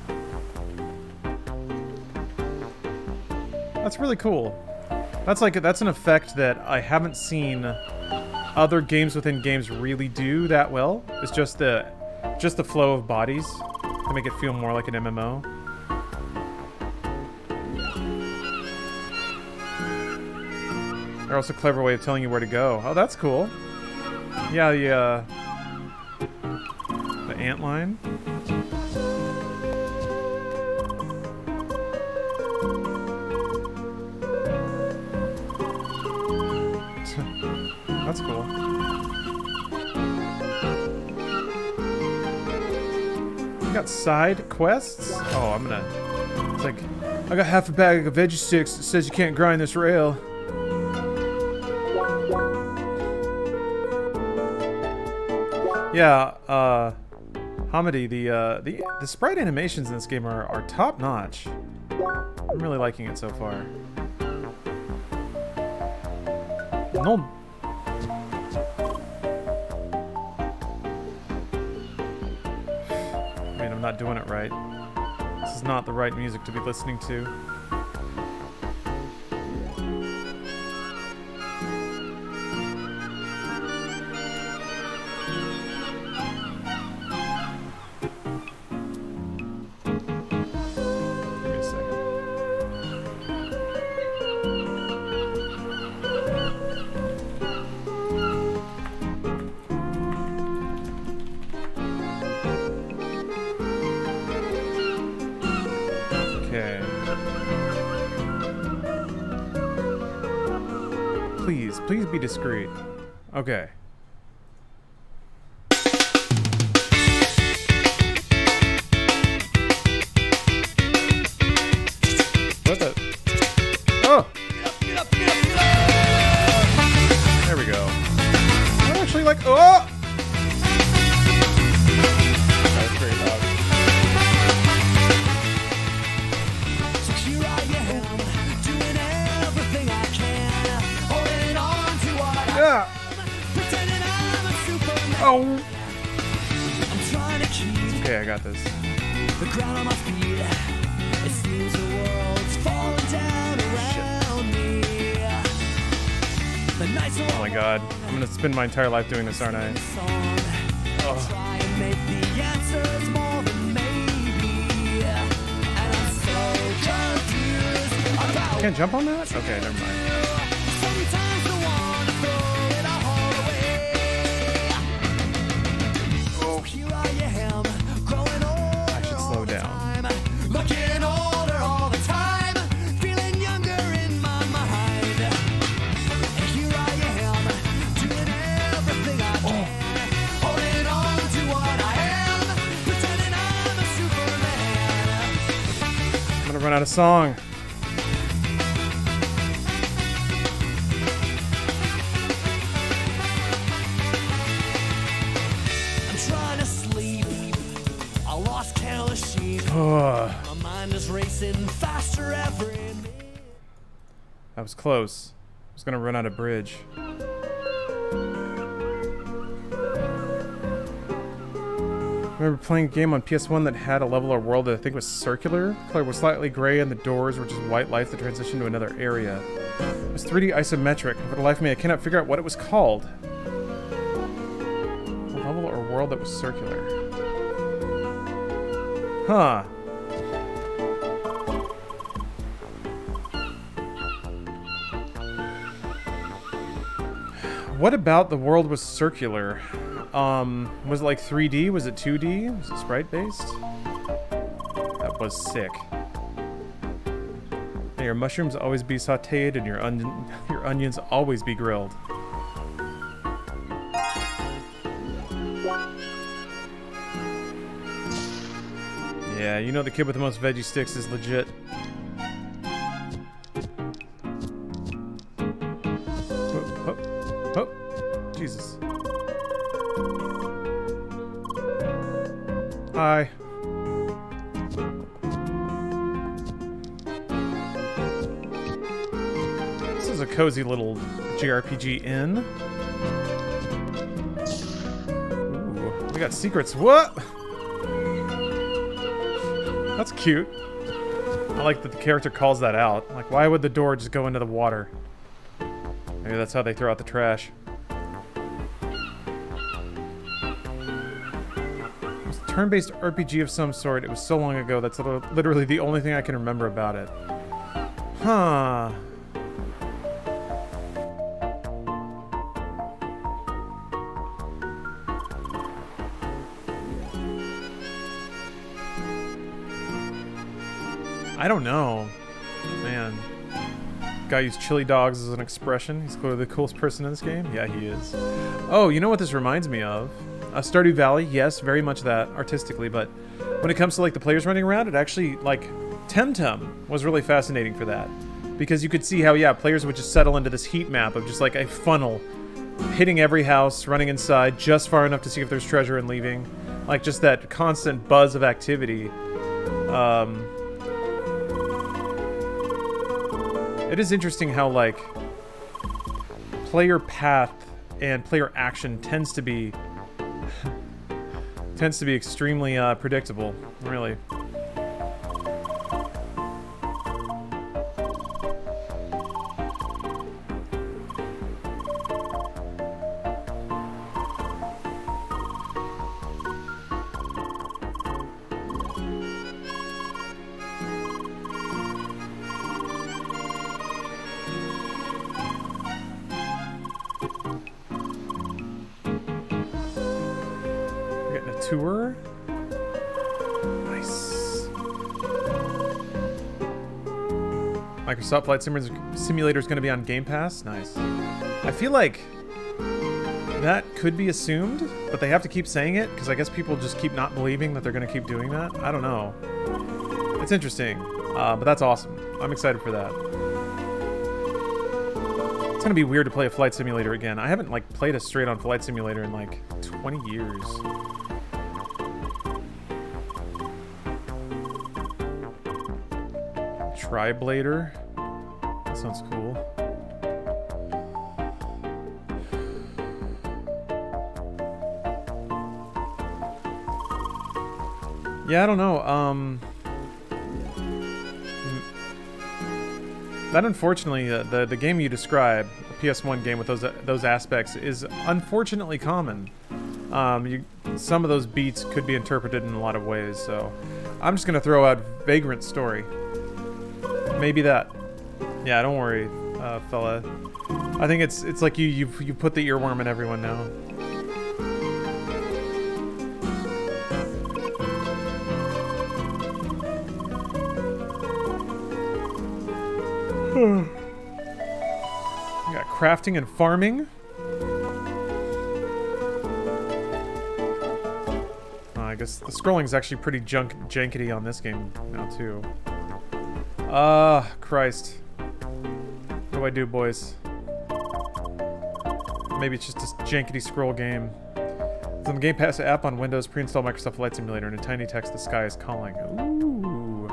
That's really cool. That's an effect that I haven't seen other games within games really do that well. It's just the flow of bodies to make it feel more like an MMO. They're also a clever way of telling you where to go. Oh, that's cool. Yeah, the antline. That's cool. You got side quests? Oh, I'm gonna... It's like, I got half a bag of veggie sticks that says you can't grind this rail. Yeah, Hamidi, the sprite animations in this game are top notch. I'm really liking it so far. No. I mean, I'm not doing it right. This is not the right music to be listening to. Please be discreet. Okay. What the? Oh! There we go. I actually like. Oh! That was pretty loud. Yeah. Oh. Okay, I got this. The ground on my feet. It seems the world's falling down around me. Oh my god. I'm gonna spend my entire life doing this, aren't I? Oh. Can't jump on that? Okay, never mind. gonna run out of song. I'm trying to sleep. I lost count of sheep. Ugh. My mind is racing faster every minute. That was close. I was gonna run out of bridge. I remember playing a game on PS1 that had a level or world that I think was circular. Color was slightly gray and the doors were just white lights that transitioned to another area. It was 3D isometric, and for the life of me I cannot figure out what it was called. A level or world that was circular. Huh. What about the world was circular? Was it like 3D? Was it 2D? Was it sprite-based? That was sick. May your mushrooms always be sauteed and your onions always be grilled. Yeah, you know the kid with the most veggie sticks is legit. Oh, Jesus. Hi. This is a cozy little JRPG inn. Ooh, we got secrets. What? That's cute. I like that the character calls that out. Like, why would the door just go into the water? Maybe that's how they throw out the trash. It's a turn-based RPG of some sort. It was so long ago, that's literally the only thing I can remember about it. Huh. I don't know. Man. Guy used chili dogs as an expression. He's clearly the coolest person in this game. Yeah, he is. Oh, you know what this reminds me of? Stardew Valley, yes, very much that, artistically, but when it comes to, like, the players running around, it actually, like, Temtem was really fascinating for that. Because you could see how, yeah, players would just settle into this heat map of just, like, a funnel, hitting every house, running inside just far enough to see if there's treasure and leaving. Like, just that constant buzz of activity. It is interesting how, like, player path and player action tends to be extremely predictable, really. Tour. Nice. Microsoft Flight Simulator is going to be on Game Pass. Nice. I feel like that could be assumed, but they have to keep saying it because I guess people just keep not believing that they're going to keep doing that. I don't know. It's interesting, but that's awesome. I'm excited for that. It's going to be weird to play a flight simulator again. I haven't, like, played a straight-on flight simulator in, like, 20 years. Tri-blader. That sounds cool. Yeah, I don't know. That unfortunately, the game you describe, a PS1 game with those aspects, is unfortunately common. Some of those beats could be interpreted in a lot of ways, so I'm just gonna throw out Vagrant Story. Maybe that. Yeah, don't worry, fella. I think it's like you put the earworm in everyone now. We got crafting and farming. I guess the scrolling is actually pretty jankety on this game now too. Christ. What do I do, boys? Maybe it's just a jankety scroll game. It's on the Game Pass app on Windows, pre-install Microsoft Flight Simulator, and in tiny text, the sky is calling. Ooh.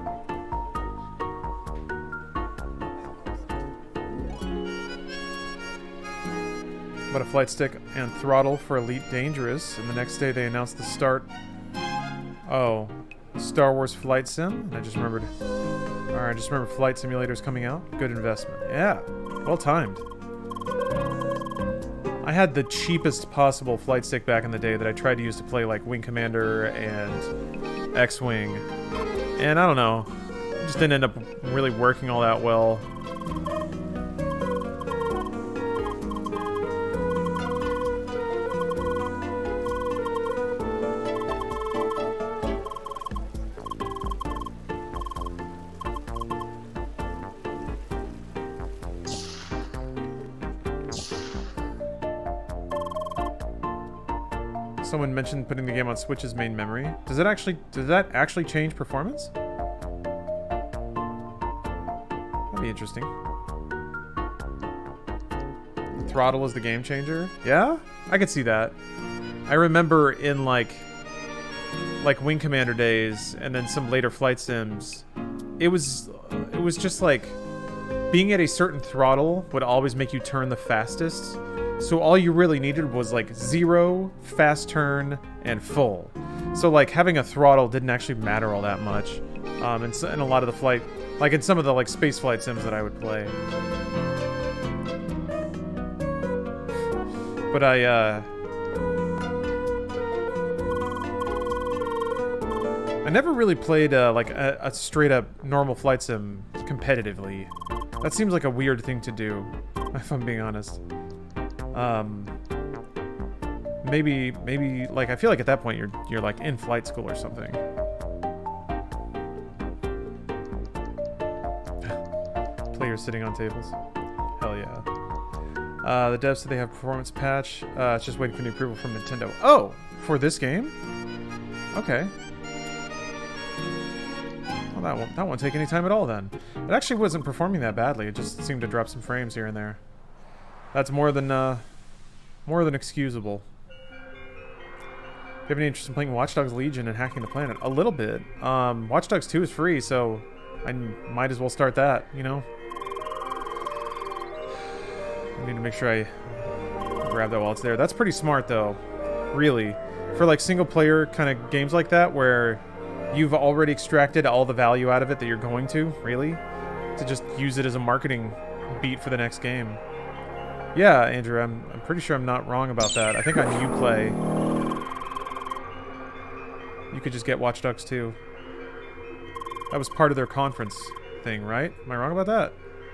But a flight stick and throttle for Elite Dangerous, and the next day they announced the start. Oh, Star Wars Flight Sim. I just remembered. Alright, I just remember Flight Simulator's coming out. Good investment. Yeah, well timed. I had the cheapest possible flight stick back in the day that I tried to use to play like Wing Commander and X-Wing. And I don't know, it just didn't end up really working all that well. Someone mentioned putting the game on Switch's main memory. Does that actually change performance? That'd be interesting. The throttle is the game changer? Yeah? I could see that. I remember in like Wing Commander days and then some later flight sims, it was just like being at a certain throttle would always make you turn the fastest. So all you really needed was like 0, fast turn, and full. So like having a throttle didn't actually matter all that much. In a lot of the flight, like in some of the like space flight sims that I would play. But I never really played like a straight up normal flight sim competitively. That seems like a weird thing to do, if I'm being honest. Maybe like I feel like at that point you're like in flight school or something. Players sitting on tables. Hell yeah. The devs said they have a performance patch. It's just waiting for the approval from Nintendo. Oh, for this game? Okay. Well, that won't take any time at all then. It actually wasn't performing that badly. It just seemed to drop some frames here and there. That's more than excusable. Do you have any interest in playing Watch Dogs Legion and hacking the planet? A little bit. Watch Dogs 2 is free, so I might as well start that, you know? I need to make sure I grab that while it's there. That's pretty smart, though. Really. For, like, single-player kind of games like that, where you've already extracted all the value out of it that you're going to, really? To just use it as a marketing beat for the next game. Yeah, Andrew, I'm pretty sure I'm not wrong about that. I think on Uplay, you could just get Watch Dogs 2. That was part of their conference thing, right? Am I wrong about that?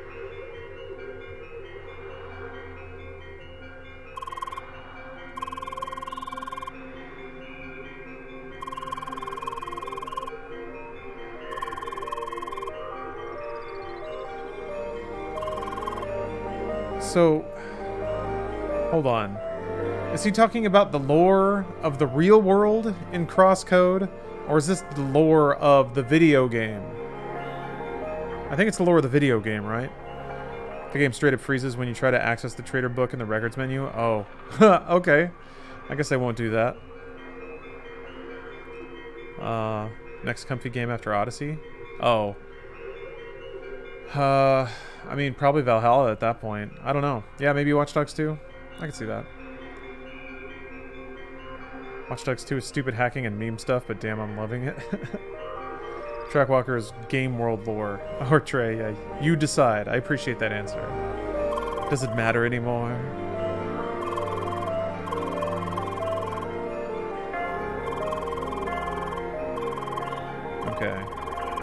So, hold on. Is he talking about the lore of the real world in Crosscode? Or is this the lore of the video game? I think it's the lore of the video game, right? The game straight up freezes when you try to access the trader book in the records menu? Oh. Okay. I guess I won't do that. Next comfy game after Odyssey? Oh. I mean, probably Valhalla at that point. I don't know. Yeah, maybe Watch Dogs 2? I can see that. Watch Dogs 2 is stupid hacking and meme stuff, but damn, I'm loving it. Trackwalker is game world lore. Or Trey, yeah, you decide. I appreciate that answer. Does it matter anymore? Okay.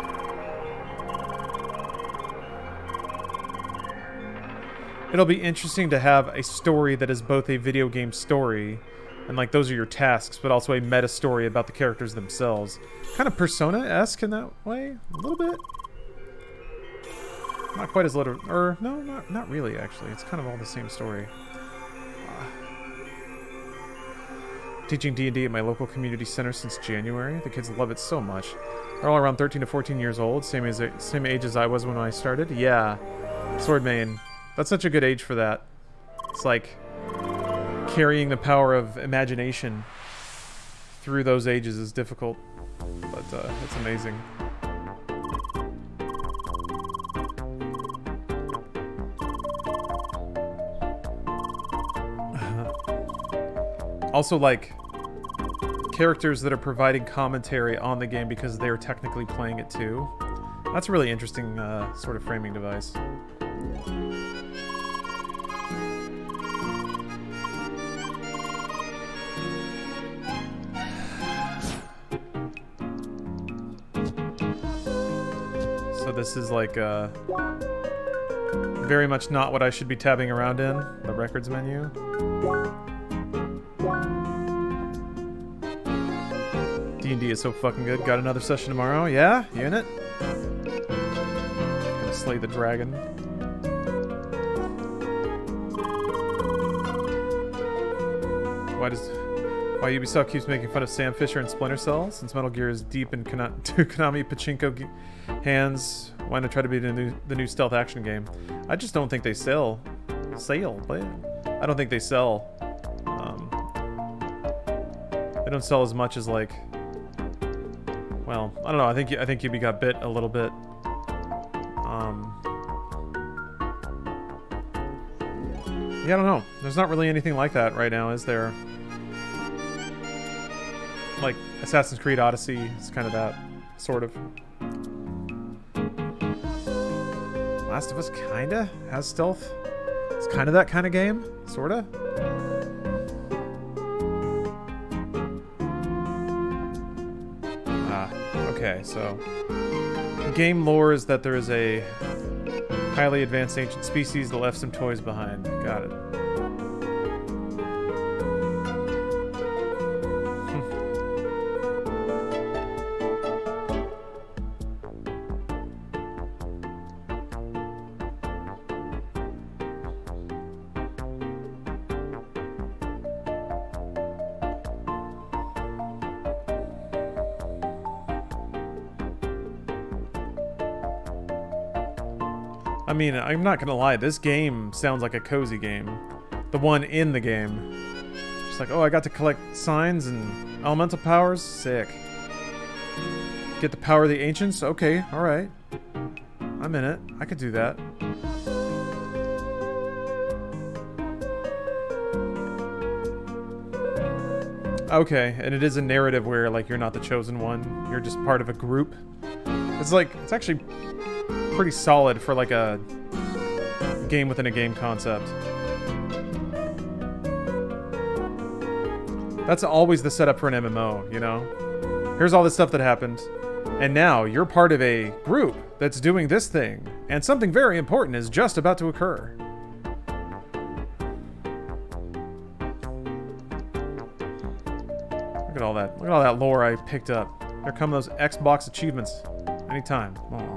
It'll be interesting to have a story that is both a video game story, and like those are your tasks, but also a meta story about the characters themselves. Kind of Persona-esque in that way, a little bit. Not quite as literal, or no, not really actually. It's kind of all the same story. teaching D&D at my local community center since January. The kids love it so much. They're all around 13 to 14 years old, same age as I was when I started. Yeah, Swordmane. That's such a good age for that. It's like carrying the power of imagination through those ages is difficult, but it's amazing. Also, like, characters that are providing commentary on the game because they're technically playing it too. That's a really interesting sort of framing device. So this is like very much not what I should be tabbing around in, the records menu. D&D is so fucking good. Got another session tomorrow. Yeah? You in it? Gonna slay the dragon. Why Ubisoft keeps making fun of Sam Fisher and Splinter Cell? Since Metal Gear is deep in Konami pachinko hands, why not try to be the new stealth action game? I just don't think they sell. I don't think they sell. They don't sell as much as, like... Well, I don't know. I think Ubi got bit a little bit. Yeah, I don't know. There's not really anything like that right now, is there? Like Assassin's Creed Odyssey is kind of that, sort of. Last of Us kinda has stealth. It's kind of that kind of game, sorta. Okay, so game lore is that there is a highly advanced ancient species that left some toys behind. Got it. I mean, I'm not gonna lie, this game sounds like a cozy game. The one in the game. Just like, oh, I got to collect signs and elemental powers? Sick. Get the power of the ancients? Okay, alright. I'm in it. I could do that. Okay, and it is a narrative where, like, you're not the chosen one. You're just part of a group. It's like, it's actually pretty solid for like a game within a game concept. That's always the setup for an MMO, you know? Here's all this stuff that happened, and now you're part of a group that's doing this thing, and something very important is just about to occur. Look at all that. Look at all that lore I picked up. Here come those Xbox achievements. Anytime. Aww.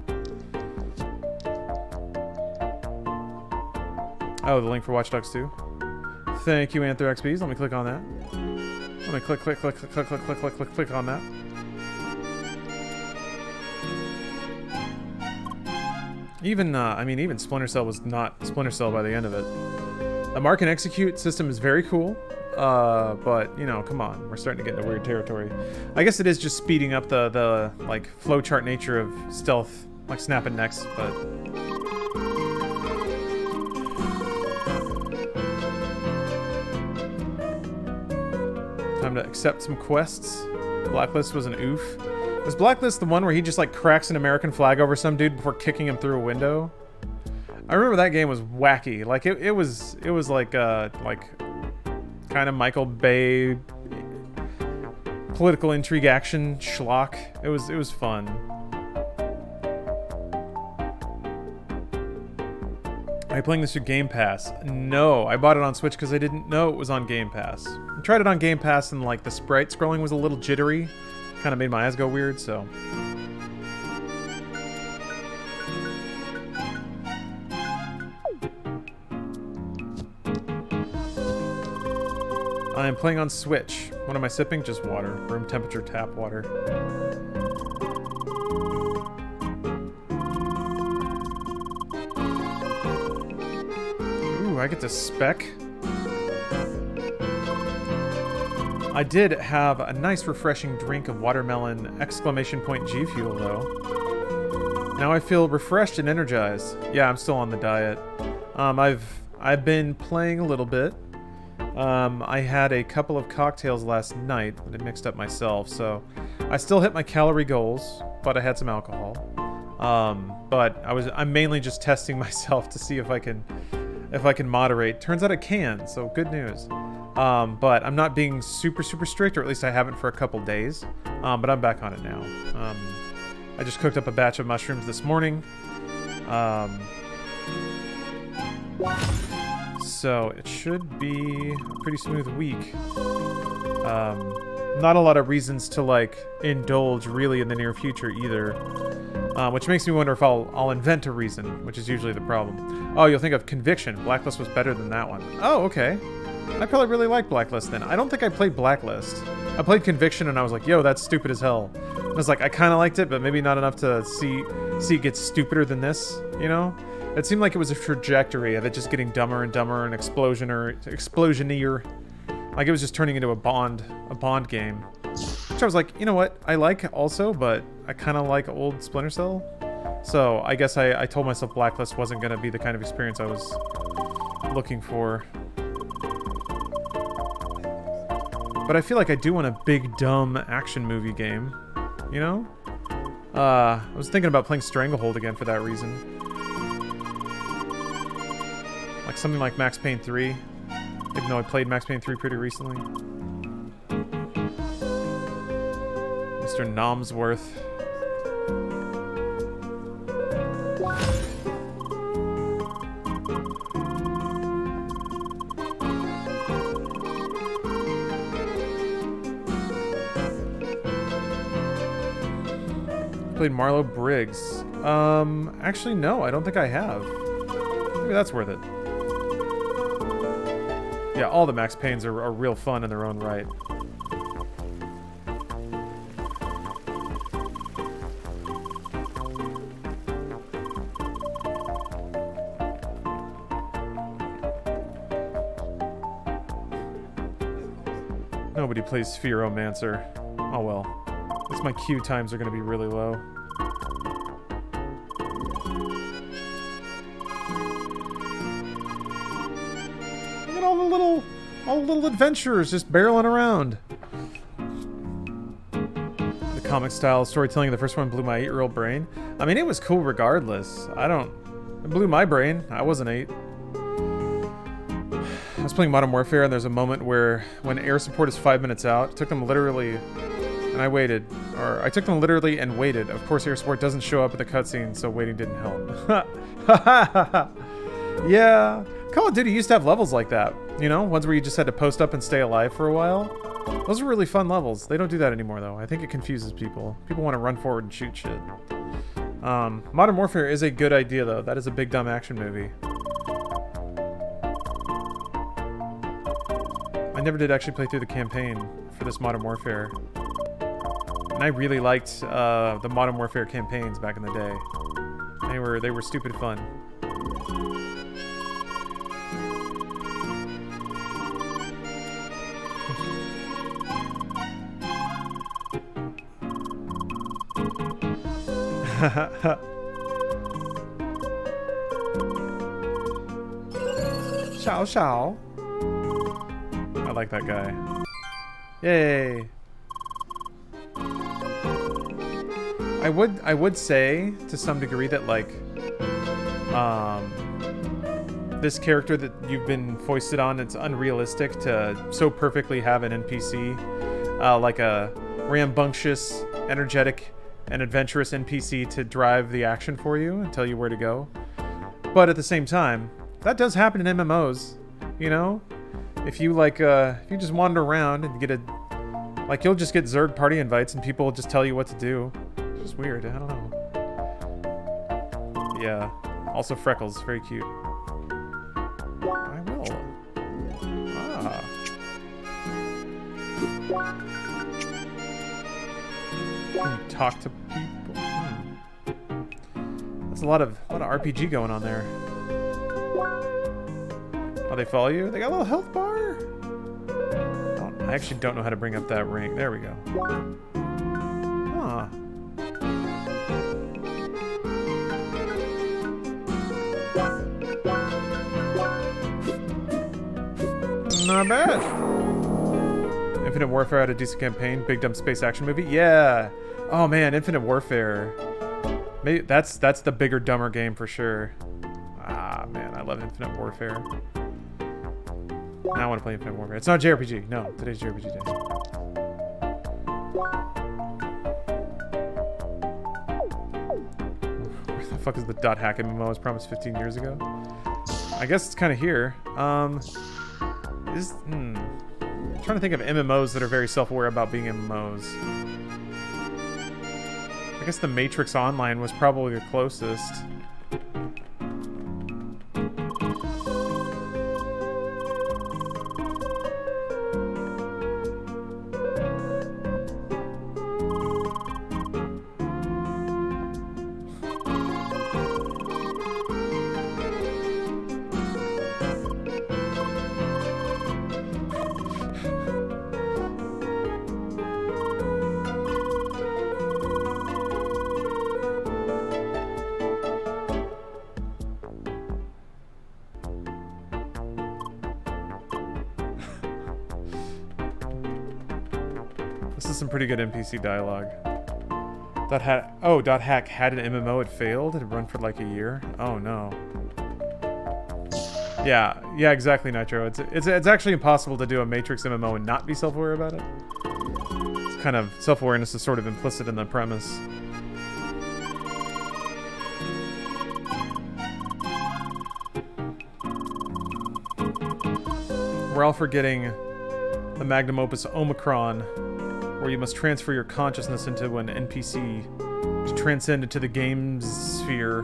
Oh, the link for Watch Dogs 2. Thank you, AnthraXBs. Let me click on that. Let me click on that. Even, I mean, even Splinter Cell was not Splinter Cell by the end of it. The mark and execute system is very cool, but, you know, come on. We're starting to get into weird territory. I guess it is just speeding up the like, flowchart nature of stealth, like snapping necks, but... Time to accept some quests. Blacklist was an oof. Was Blacklist the one where he just like cracks an American flag over some dude before kicking him through a window? I remember that game was wacky. Like it was like kind of Michael Bay political intrigue action schlock. It was fun. Are you playing this through Game Pass? No, I bought it on Switch because I didn't know it was on Game Pass. I tried it on Game Pass and like the sprite scrolling was a little jittery. Kind of made my eyes go weird, so... I'm playing on Switch. What am I sipping? Just water. Room temperature tap water. Ooh, I get to spec. I did have a nice refreshing drink of watermelon exclamation point G Fuel though. Now I feel refreshed and energized. Yeah, I'm still on the diet. I've been playing a little bit. I had a couple of cocktails last night that I mixed up myself, so I still hit my calorie goals, but I had some alcohol. But I'm mainly just testing myself to see if I can moderate. Turns out I can, so good news. But I'm not being super strict, or at least I haven't for a couple days. But I'm back on it now. I just cooked up a batch of mushrooms this morning. So it should be a pretty smooth week. Not a lot of reasons to like indulge really in the near future either. Which makes me wonder if I'll invent a reason, which is usually the problem. Oh, you'll think of Conviction. Blacklist was better than that one. Oh, okay. I probably really like Blacklist then. I don't think I played Blacklist. I played Conviction and I was like, yo, that's stupid as hell. And I was like, I kind of liked it, but maybe not enough to see it get stupider than this, you know? It seemed like it was a trajectory of it just getting dumber and dumber and explosionier. Like it was just turning into a Bond game. Which I was like, you know what? I like also, but I kind of like old Splinter Cell. So I guess I told myself Blacklist wasn't going to be the kind of experience I was looking for. But I feel like I do want a big, dumb action movie game. You know? I was thinking about playing Stranglehold again for that reason. Like something like Max Payne 3. Even though I played Max Payne 3 pretty recently. Mr. Nomsworth. Played Marlo Briggs. Actually, no, I don't think I have. Maybe that's worth it. Yeah, all the Max Paynes are real fun in their own right. Nobody plays Spheromancer. Oh well. At least my queue times are going to be really low. Look at all the little adventurers just barreling around. The comic style storytelling of the first one blew my 8-year-old brain. I mean, it was cool regardless. It blew my brain. I wasn't 8. I was playing Modern Warfare and there's a moment where when air support is 5 minutes out, it took them literally, and I waited, or I took them literally and waited. Of course air support doesn't show up in the cutscene, so waiting didn't help. Yeah, Call of Duty used to have levels like that, you know, ones where you just had to post up and stay alive for a while. Those are really fun levels. They don't do that anymore though. I think it confuses people. People want to run forward and shoot shit. Modern Warfare is a good idea though. That is a big dumb action movie. I never did actually play through the campaign for this Modern Warfare. And I really liked the Modern Warfare campaigns back in the day. They were stupid fun. Xiao Xiao. I like that guy. Yay. I would say to some degree that like this character that you've been foisted on, it's unrealistic to so perfectly have an NPC like a rambunctious, energetic, and adventurous NPC to drive the action for you and tell you where to go. But at the same time, that does happen in MMOs, you know? If you like, if you just wander around and get like you'll just get Zerg party invites and people will just tell you what to do. It's just weird, I don't know. Yeah, also Freckles, very cute. I will. Ah. Can you talk to people? That's a lot of RPG going on there. Oh, they follow you? They got a little health bar? I actually don't know how to bring up that ring. There we go. Huh. Not bad. Infinite Warfare had a decent campaign. Big dumb space action movie. Yeah. Oh man, Infinite Warfare. Maybe that's the bigger, dumber game for sure. Ah man, I love Infinite Warfare. Now I want to play Infinite Warfare. It's not JRPG. No, today's JRPG day. Where the fuck is the dot hack MMO I was promised 15 years ago? I guess it's kind of here. I'm trying to think of MMOs that are very self-aware about being MMOs. I guess the Matrix Online was probably the closest. This is some pretty good NPC dialogue. Dot hack had an MMO, it failed. It run for like a year. Oh no. Yeah, exactly, Nitro. It's actually impossible to do a Matrix MMO and not be self-aware about it. It's kind of self-awareness is sort of implicit in the premise. We're all forgetting the magnum opus Omicron, where you must transfer your consciousness into an NPC to transcend into the game sphere.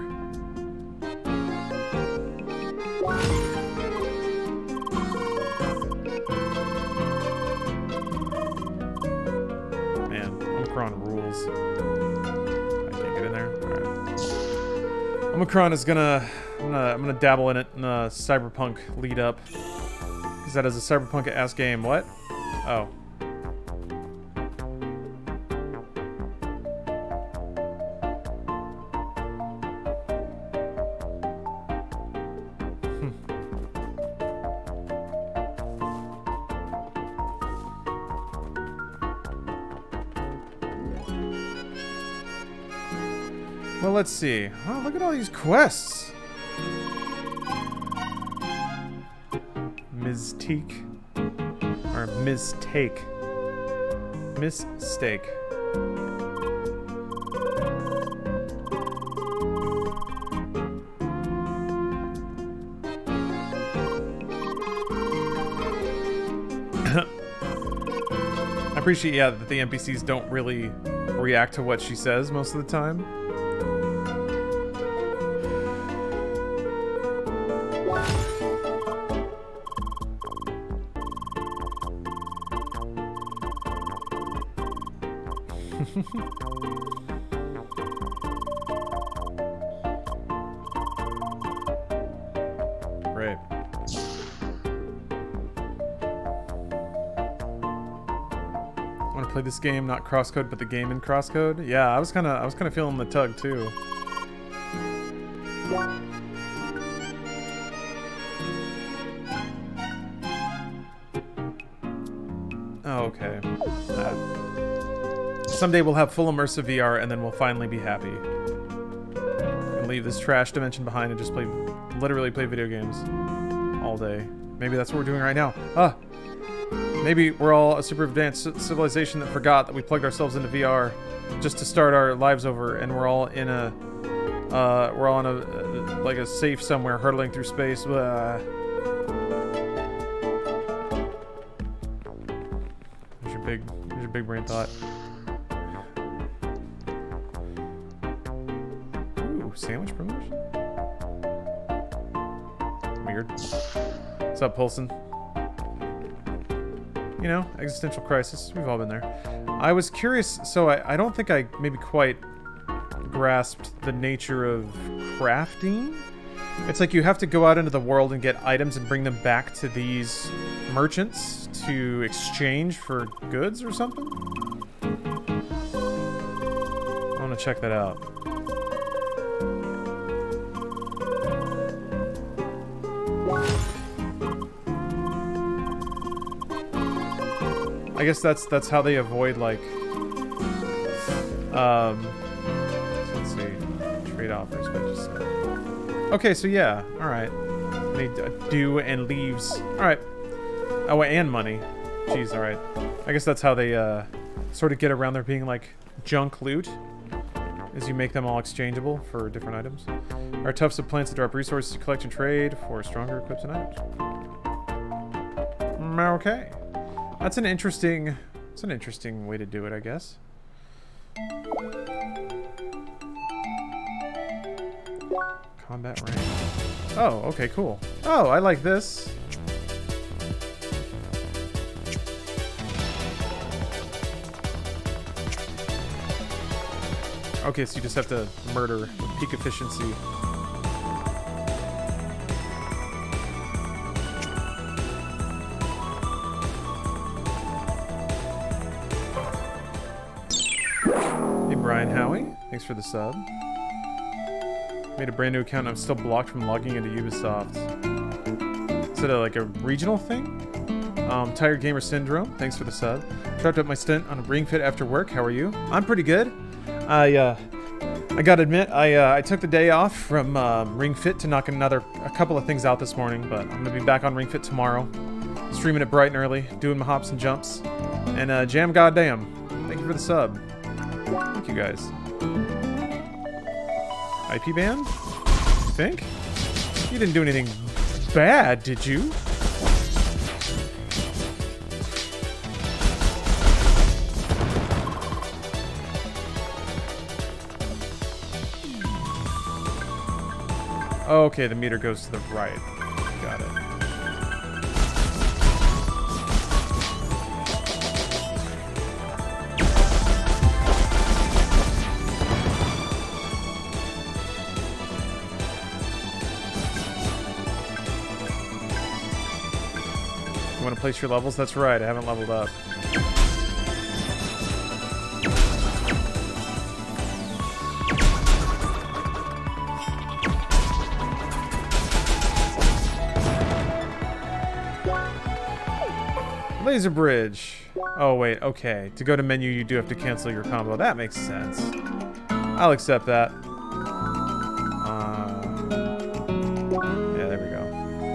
Man, Omicron rules. I can't get in there. All right. Omicron is I'm gonna dabble in it in a Cyberpunk lead up. Because that is a Cyberpunk-ass game. What? Oh. Well, let's see. Oh, look at all these quests. Mistake. Or mistake. Mistake. I appreciate, yeah, that the NPCs don't really react to what she says most of the time. Right. I want to play this game, not Crosscode, but the game in Crosscode. Yeah, I was kind of feeling the tug too. Oh, okay. Someday we'll have full immersive VR, and then we'll finally be happy. And leave this trash dimension behind and just literally play video games all day. Maybe that's what we're doing right now. Ah! Maybe we're all a super advanced civilization that forgot that we plugged ourselves into VR just to start our lives over, and we're all in a, like a safe somewhere, hurtling through space. Blah. There's your big brain thought. Ooh, sandwich promotion? Weird. What's up, Polson? You know, existential crisis. We've all been there. I was curious, so I don't think I maybe quite grasped the nature of crafting. It's like you have to go out into the world and get items and bring them back to these merchants to exchange for goods or something? I want to check that out. I guess that's how they avoid, like, let's see, trade offers, but just okay, so yeah, all right. Need due and leaves. All right. Oh, and money. Jeez, all right. I guess that's how they sort of get around there being like junk loot, is you make them all exchangeable for different items. Our tufts of plants that drop resources to collect and trade for stronger equips and items. Okay. That's an interesting way to do it, I guess. Combat range. Oh, okay, cool. Oh, I like this. Okay, so you just have to murder with peak efficiency. Hey, Brian Howie. Thanks for the sub. Made a brand new account and I'm still blocked from logging into Ubisoft. Is it like a regional thing? Tired Gamer Syndrome, thanks for the sub. Trapped up my stint on Ring Fit after work. How are you? I'm pretty good. I gotta admit, I took the day off from Ring Fit to knock a couple of things out this morning, but I'm gonna be back on Ring Fit tomorrow. Streaming it bright and early, doing my hops and jumps. And Jam Goddamn, thank you for the sub. Thank you guys. IP ban? You think? You didn't do anything bad, did you? Okay, the meter goes to the right. Got it. You want to place your levels? That's right, I haven't leveled up. Laser Bridge. Oh, wait, okay. To go to menu, you do have to cancel your combo. That makes sense. I'll accept that. Yeah, there we go.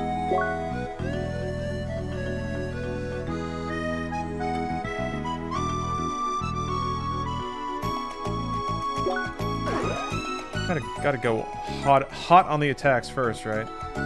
Gotta go hot on the attacks first, right?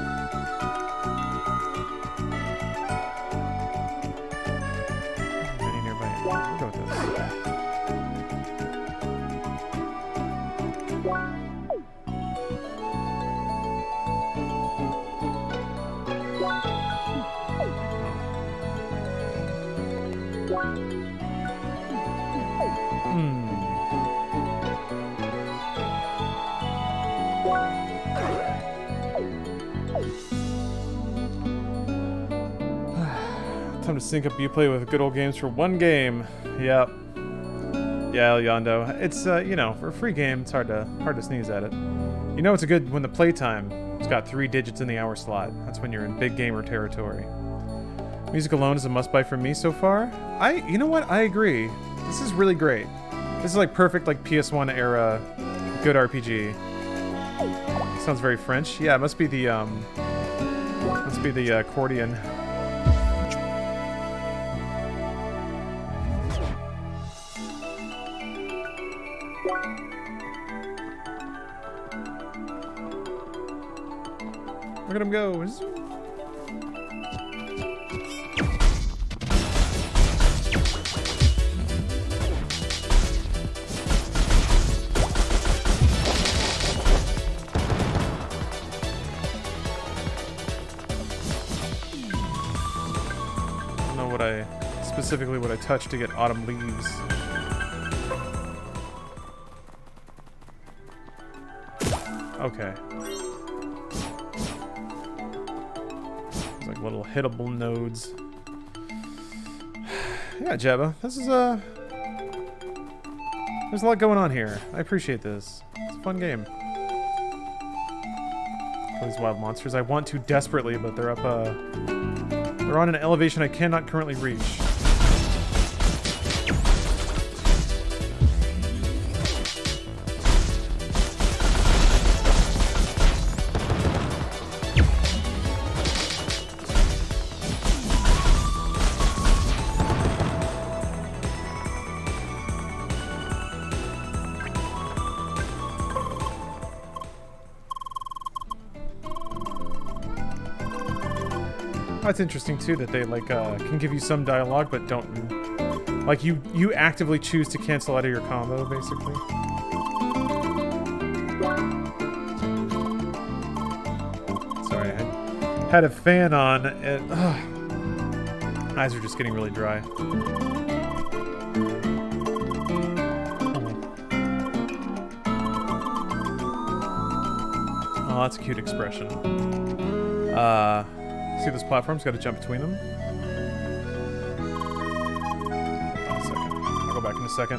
Time to sync up Uplay with good old games for one game. Yep. Yeah, El Yondo. It's you know, for a free game, it's hard to sneeze at it. You know, it's a good when the playtime. It's got 3 digits in the hour slot. That's when you're in big gamer territory. Music alone is a must-buy for me so far. You know what? I agree. This is really great. This is like perfect, like PS1 era, good RPG. Sounds very French. Yeah, it must be the accordion. Look at him go. specifically what I touched to get autumn leaves. Okay. It's like little hittable nodes. Yeah, Jebba, this is a... There's a lot going on here. I appreciate this. It's a fun game. Kill these wild monsters. I want to desperately, but they're up, they're on an elevation I cannot currently reach. That's interesting too, that they like can give you some dialogue but don't, like, you actively choose to cancel out of your combo basically. Sorry, I had a fan on and eyes are just getting really dry. Oh, that's a cute expression. See those platforms? Got to jump between them. A second. I'll go back in a second.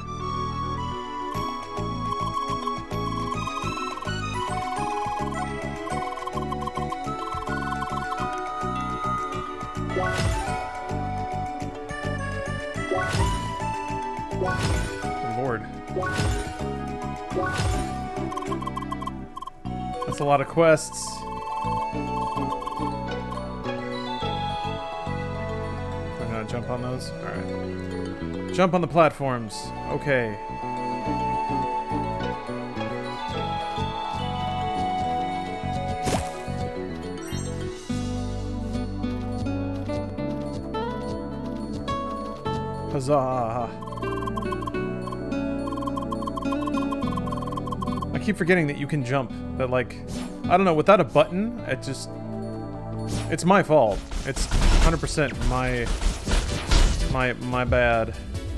Good Lord. That's a lot of quests. Jump on those? Alright. Jump on the platforms. Okay. Huzzah! I keep forgetting that you can jump. That, like, I don't know, without a button, it just... It's my fault. It's 100% my bad.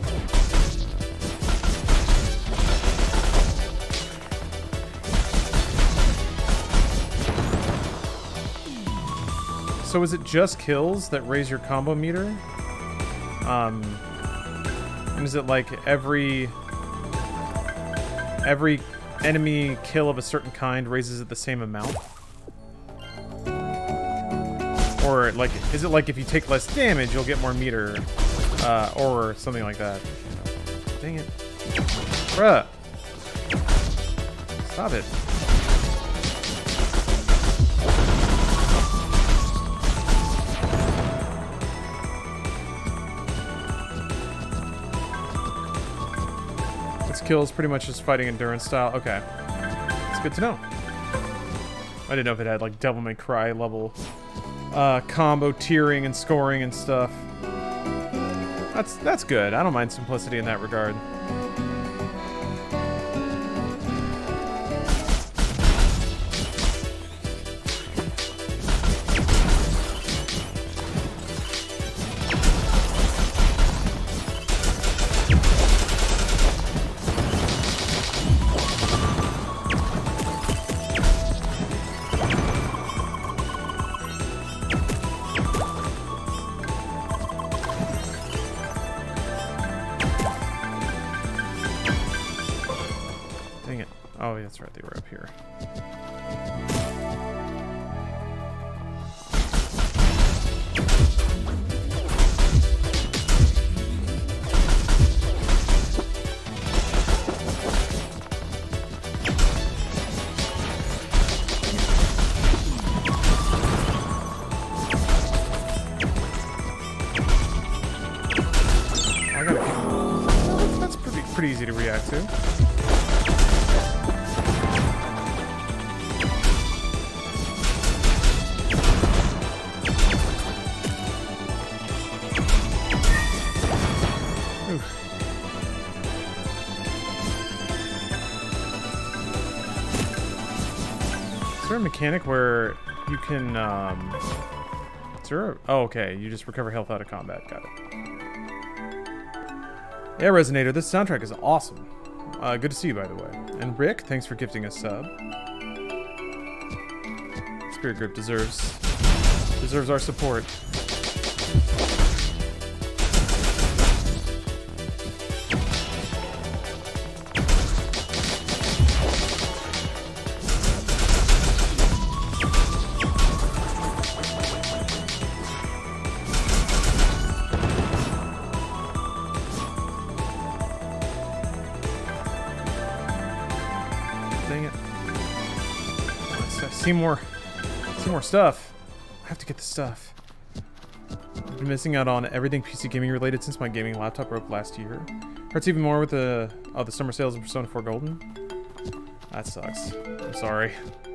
So is it just kills that raise your combo meter? And is it like every enemy kill of a certain kind raises it the same amount? Or like, is it like if you take less damage, you'll get more meter, or something like that? Dang it. Bruh. Stop it. This kill is pretty much just fighting endurance style. Okay. It's good to know. I didn't know if it had like Devil May Cry level combo tiering and scoring and stuff. That's good. I don't mind simplicity in that regard. That's right, they were up here. I gotta. That's pretty easy to react to. Is there a mechanic where you can, is there a, oh, okay, you just recover health out of combat, got it. Yeah, Resonator, this soundtrack is awesome. Good to see you, by the way. And Rick, thanks for gifting a sub. Spirit Grip deserves our support. Dang it. I see more stuff. I have to get the stuff. I've been missing out on everything PC gaming related since my gaming laptop broke last year. Hurts even more with the summer sales of Persona 4 Golden. That sucks. I'm sorry.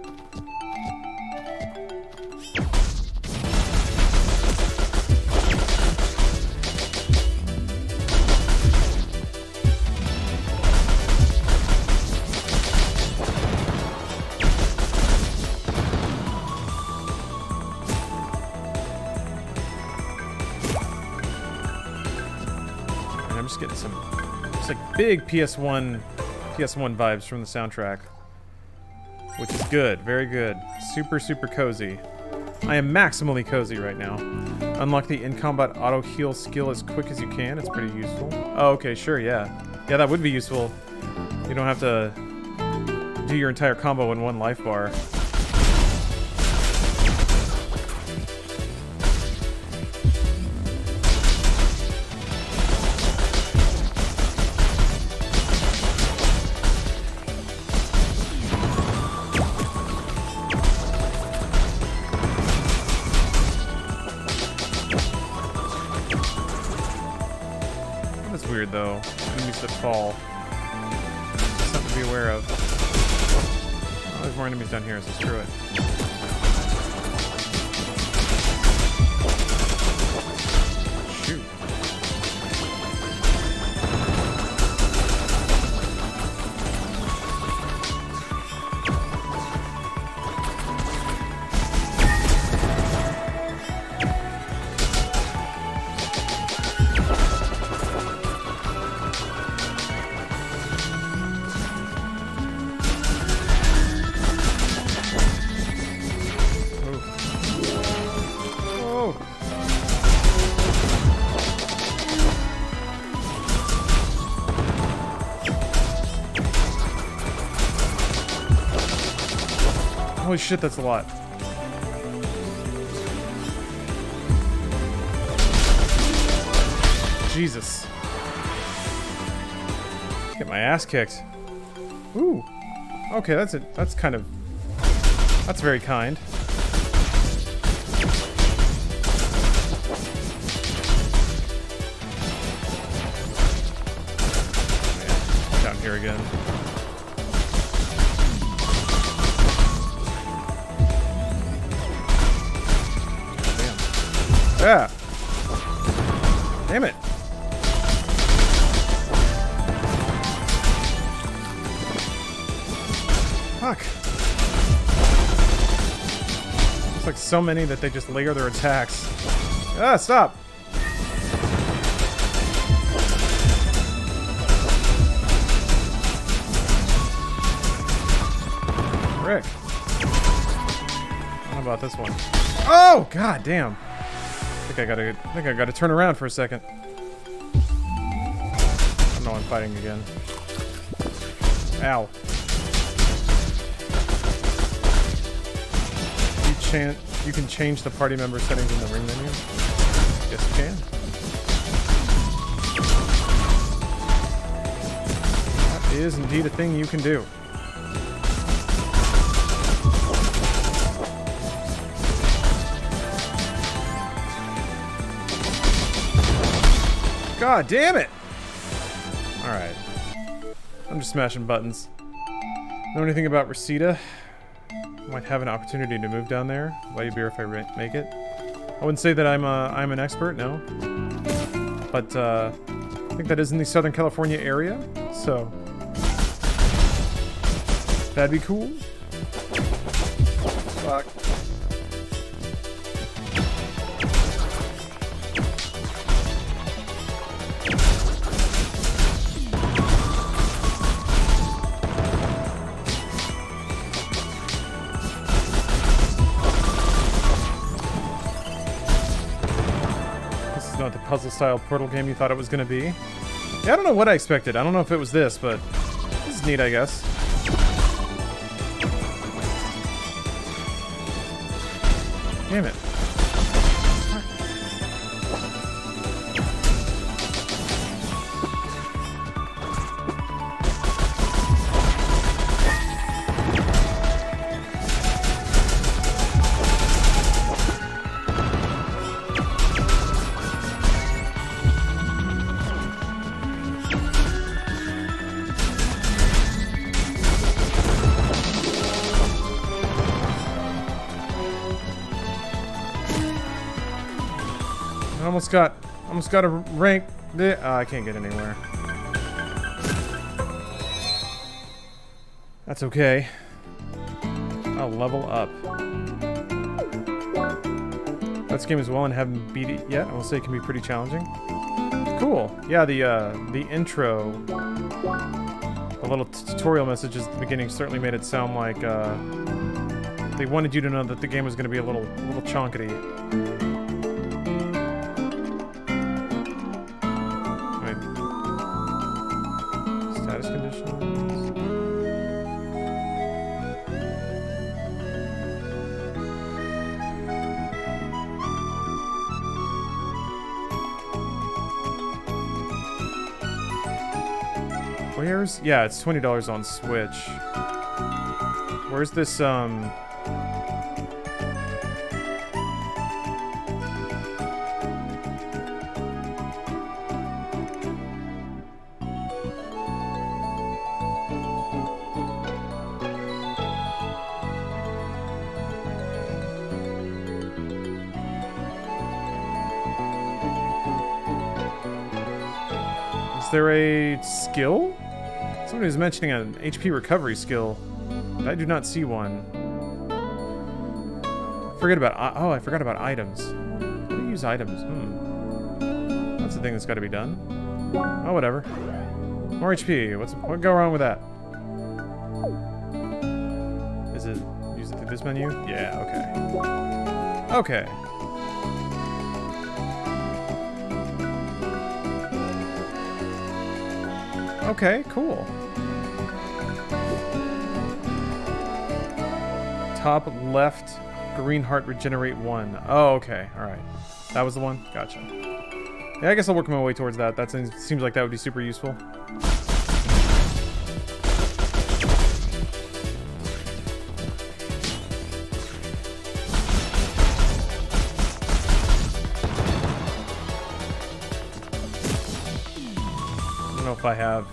I'm just getting some like big PS1 vibes from the soundtrack, which is good, very good, super cozy. I am maximally cozy right now. Unlock the in-combat auto heal skill as quick as you can. It's pretty useful. Oh, okay, sure, yeah, that would be useful. You don't have to do your entire combo in one life bar. Weird though. Enemies that fall. Something to be aware of. Oh, there's more enemies down here, so screw it. Shoot. Holy shit, that's a lot. Jesus. Get my ass kicked. Ooh. Okay, that's it. That's kind of... That's very kind. Man, down here again. Yeah. Damn it. Fuck. It's like so many that they just layer their attacks. Ah, stop. Rick. How about this one? Oh, god damn. I think I gotta turn around for a second. Oh no, I'm fighting again. Ow. You can change the party member settings in the ring menu? Yes, you can. That is indeed a thing you can do. God damn it! Alright. I'm just smashing buttons. Know anything about Reseda? Might have an opportunity to move down there. Buy you beer if I make it. I wouldn't say that I'm an expert, no. But I think that is in the Southern California area, so that'd be cool. Fuck. puzzle-style Portal game you thought it was going to be. Yeah, I don't know what I expected. I don't know if it was this, but this is neat, I guess. Damn it. Almost got a rank. I can't get anywhere. That's okay. I'll level up. This game as well and haven't beat it yet. I will say it can be pretty challenging. Cool. Yeah, the intro, the little tutorial messages at the beginning certainly made it sound like they wanted you to know that the game was going to be a little chonkety. Yeah, it's $20 on Switch. Where's this, Is there a skill? Somebody was mentioning an HP recovery skill, but I do not see one. I forgot about items. How do you use items? That's the thing that's got to be done. Oh, whatever. More HP. What go wrong with that? Is it use it through this menu? Yeah. Okay. Okay. Okay. Cool. Top left, green heart regenerate 1. Oh, okay. Alright. That was the one? Gotcha. Yeah, I guess I'll work my way towards that. That seems like that would be super useful. I don't know if I have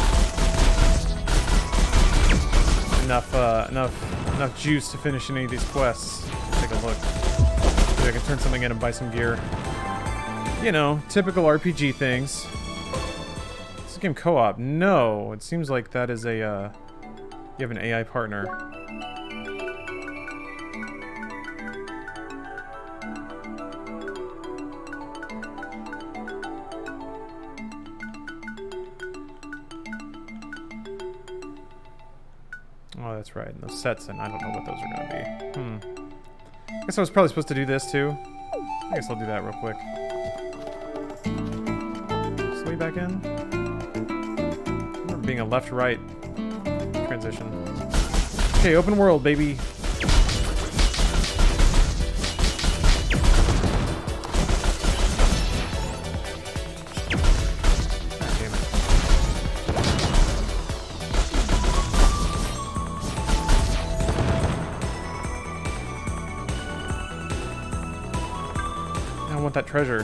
enough juice to finish any of these quests. Take a look. Maybe I can turn something in and buy some gear. You know, typical RPG things. Is this game co-op? No. It seems like that is a, you have an AI partner. Oh, that's right. And those sets, and I don't know what those are going to be. I guess I was probably supposed to do this, too. I guess I'll do that real quick. Sway back in. I remember being a left-right transition. Okay, open world, baby. That treasure.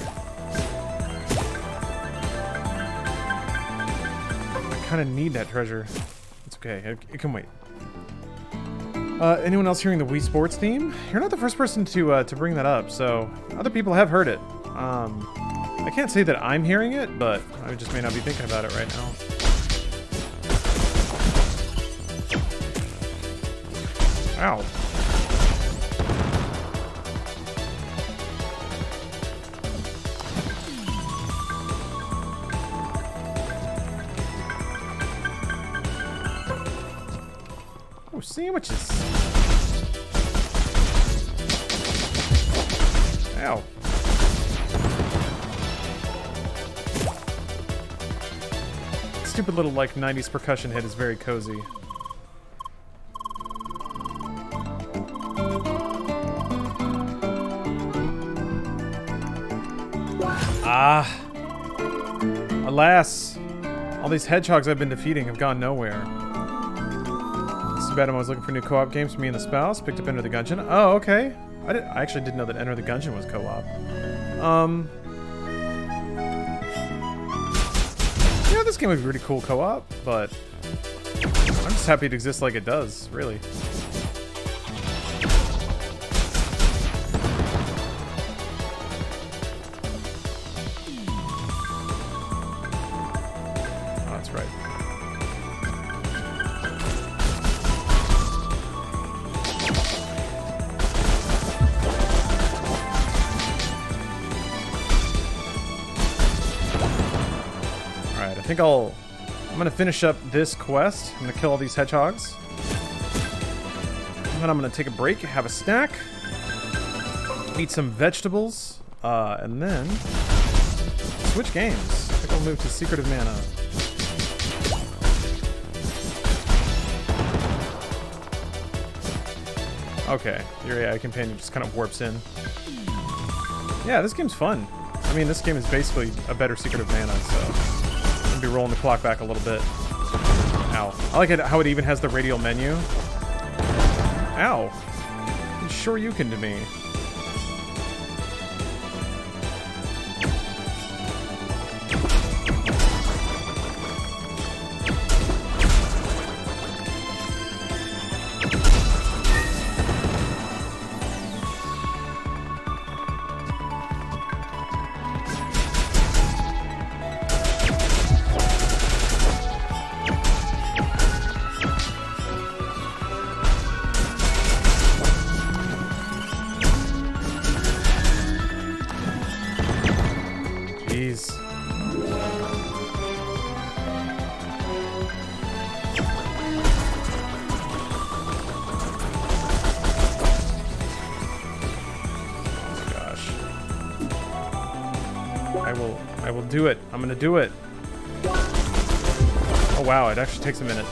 I kind of need that treasure. It's okay. It can wait. Anyone else hearing the Wii Sports theme? You're not the first person to bring that up, so other people have heard it. I can't say that I'm hearing it, but I just may not be thinking about it right now. Ow. Sandwiches. Ow. stupid little, like, 90s percussion hit is very cozy. Ah. Alas. All these hedgehogs I've been defeating have gone nowhere. It's too bad I was looking for new co-op games for me and the spouse. Picked up Enter the Gungeon. Oh, okay. I actually didn't know that Enter the Gungeon was co-op. Yeah, this game would be pretty cool co-op, but I'm just happy it exists like it does, really. Oh, that's right. Alright, I think I'm gonna finish up this quest. I'm gonna kill all these hedgehogs. And then I'm gonna take a break, have a snack, eat some vegetables, and then switch games. I think I'll move to Secret of Mana. Okay, your AI companion just kind of warps in. Yeah, this game's fun. I mean, this game is basically a better Secret of Mana, so I'm gonna be rolling the clock back a little bit. Ow. I like it how it even has the radial menu. Ow. Sure you can to me. Jeez. Gosh. I will do it. I'm gonna do it. Oh wow, it actually takes a minute.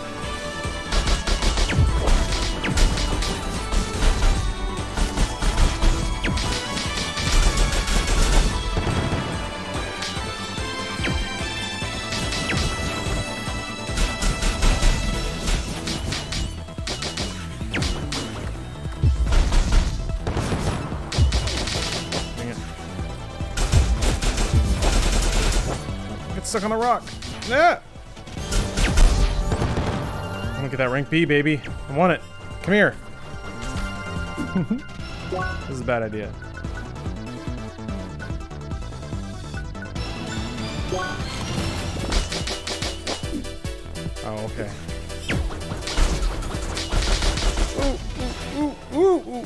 Stuck on the rock. Ah! I'm gonna get that rank B, baby. I want it. Come here. This is a bad idea. Oh, okay. Ooh, ooh, ooh,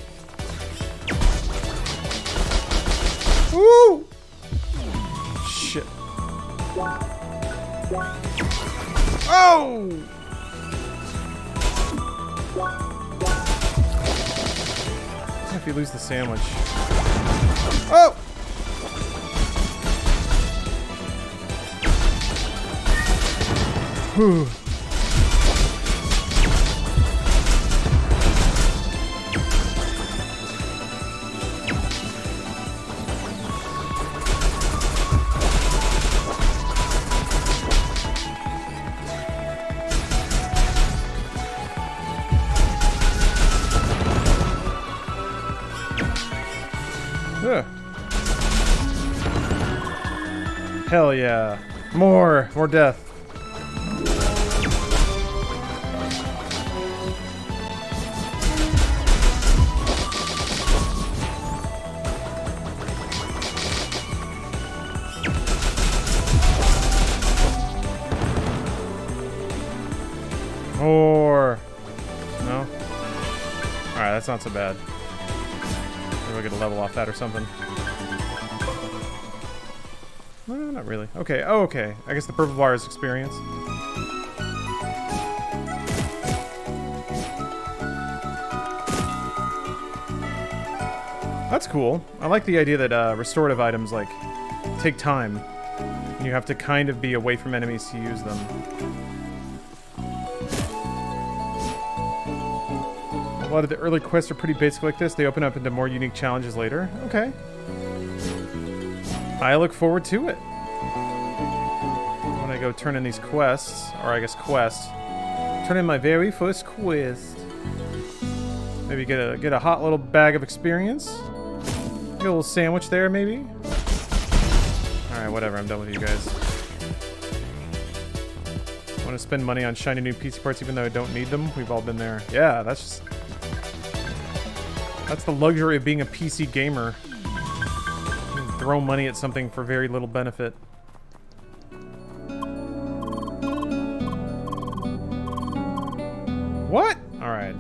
ooh. Ooh! Shit. Oh! What if you lose the sandwich? Oh! Whew. Ugh. Hell yeah. More death. More. No? Alright, that's not so bad. Maybe I'll get a level off that or something. No, not really. Okay, oh, okay. I guess the purple bar is experience. That's cool. I like the idea that restorative items, like, take time. And you have to kind of be away from enemies to use them. A lot of the early quests are pretty basic like this. They open up into more unique challenges later. Okay. I look forward to it. When I go turn in these quests, or I guess quest, turn in my very first quest. Maybe get a hot little bag of experience. Get a little sandwich there, maybe. All right, whatever. I'm done with you guys. Want to spend money on shiny new PC parts even though I don't need them? We've all been there. Yeah, that's the luxury of being a PC gamer. You can throw money at something for very little benefit. What? All right.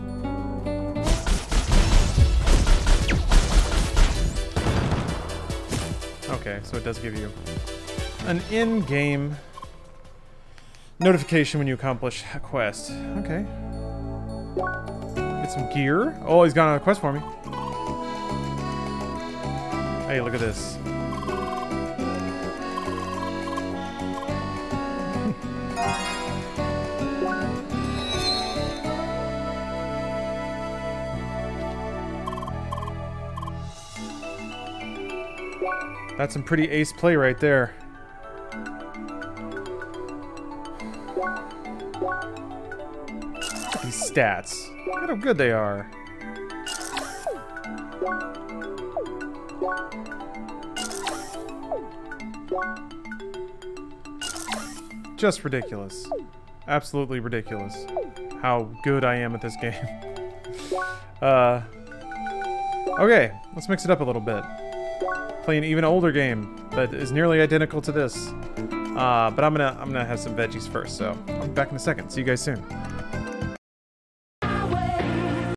Okay, so it does give you an in-game notification when you accomplish a quest. Okay. Get some gear. Oh, he's got another quest for me. Hey, look at this. That's some pretty ace play right there. These stats. Look at how good they are. Just ridiculous. Absolutely ridiculous. How good I am at this game. Okay, let's mix it up a little bit. Play an even older game that is nearly identical to this. But I'm gonna have some veggies first, so I'll be back in a second. See you guys soon.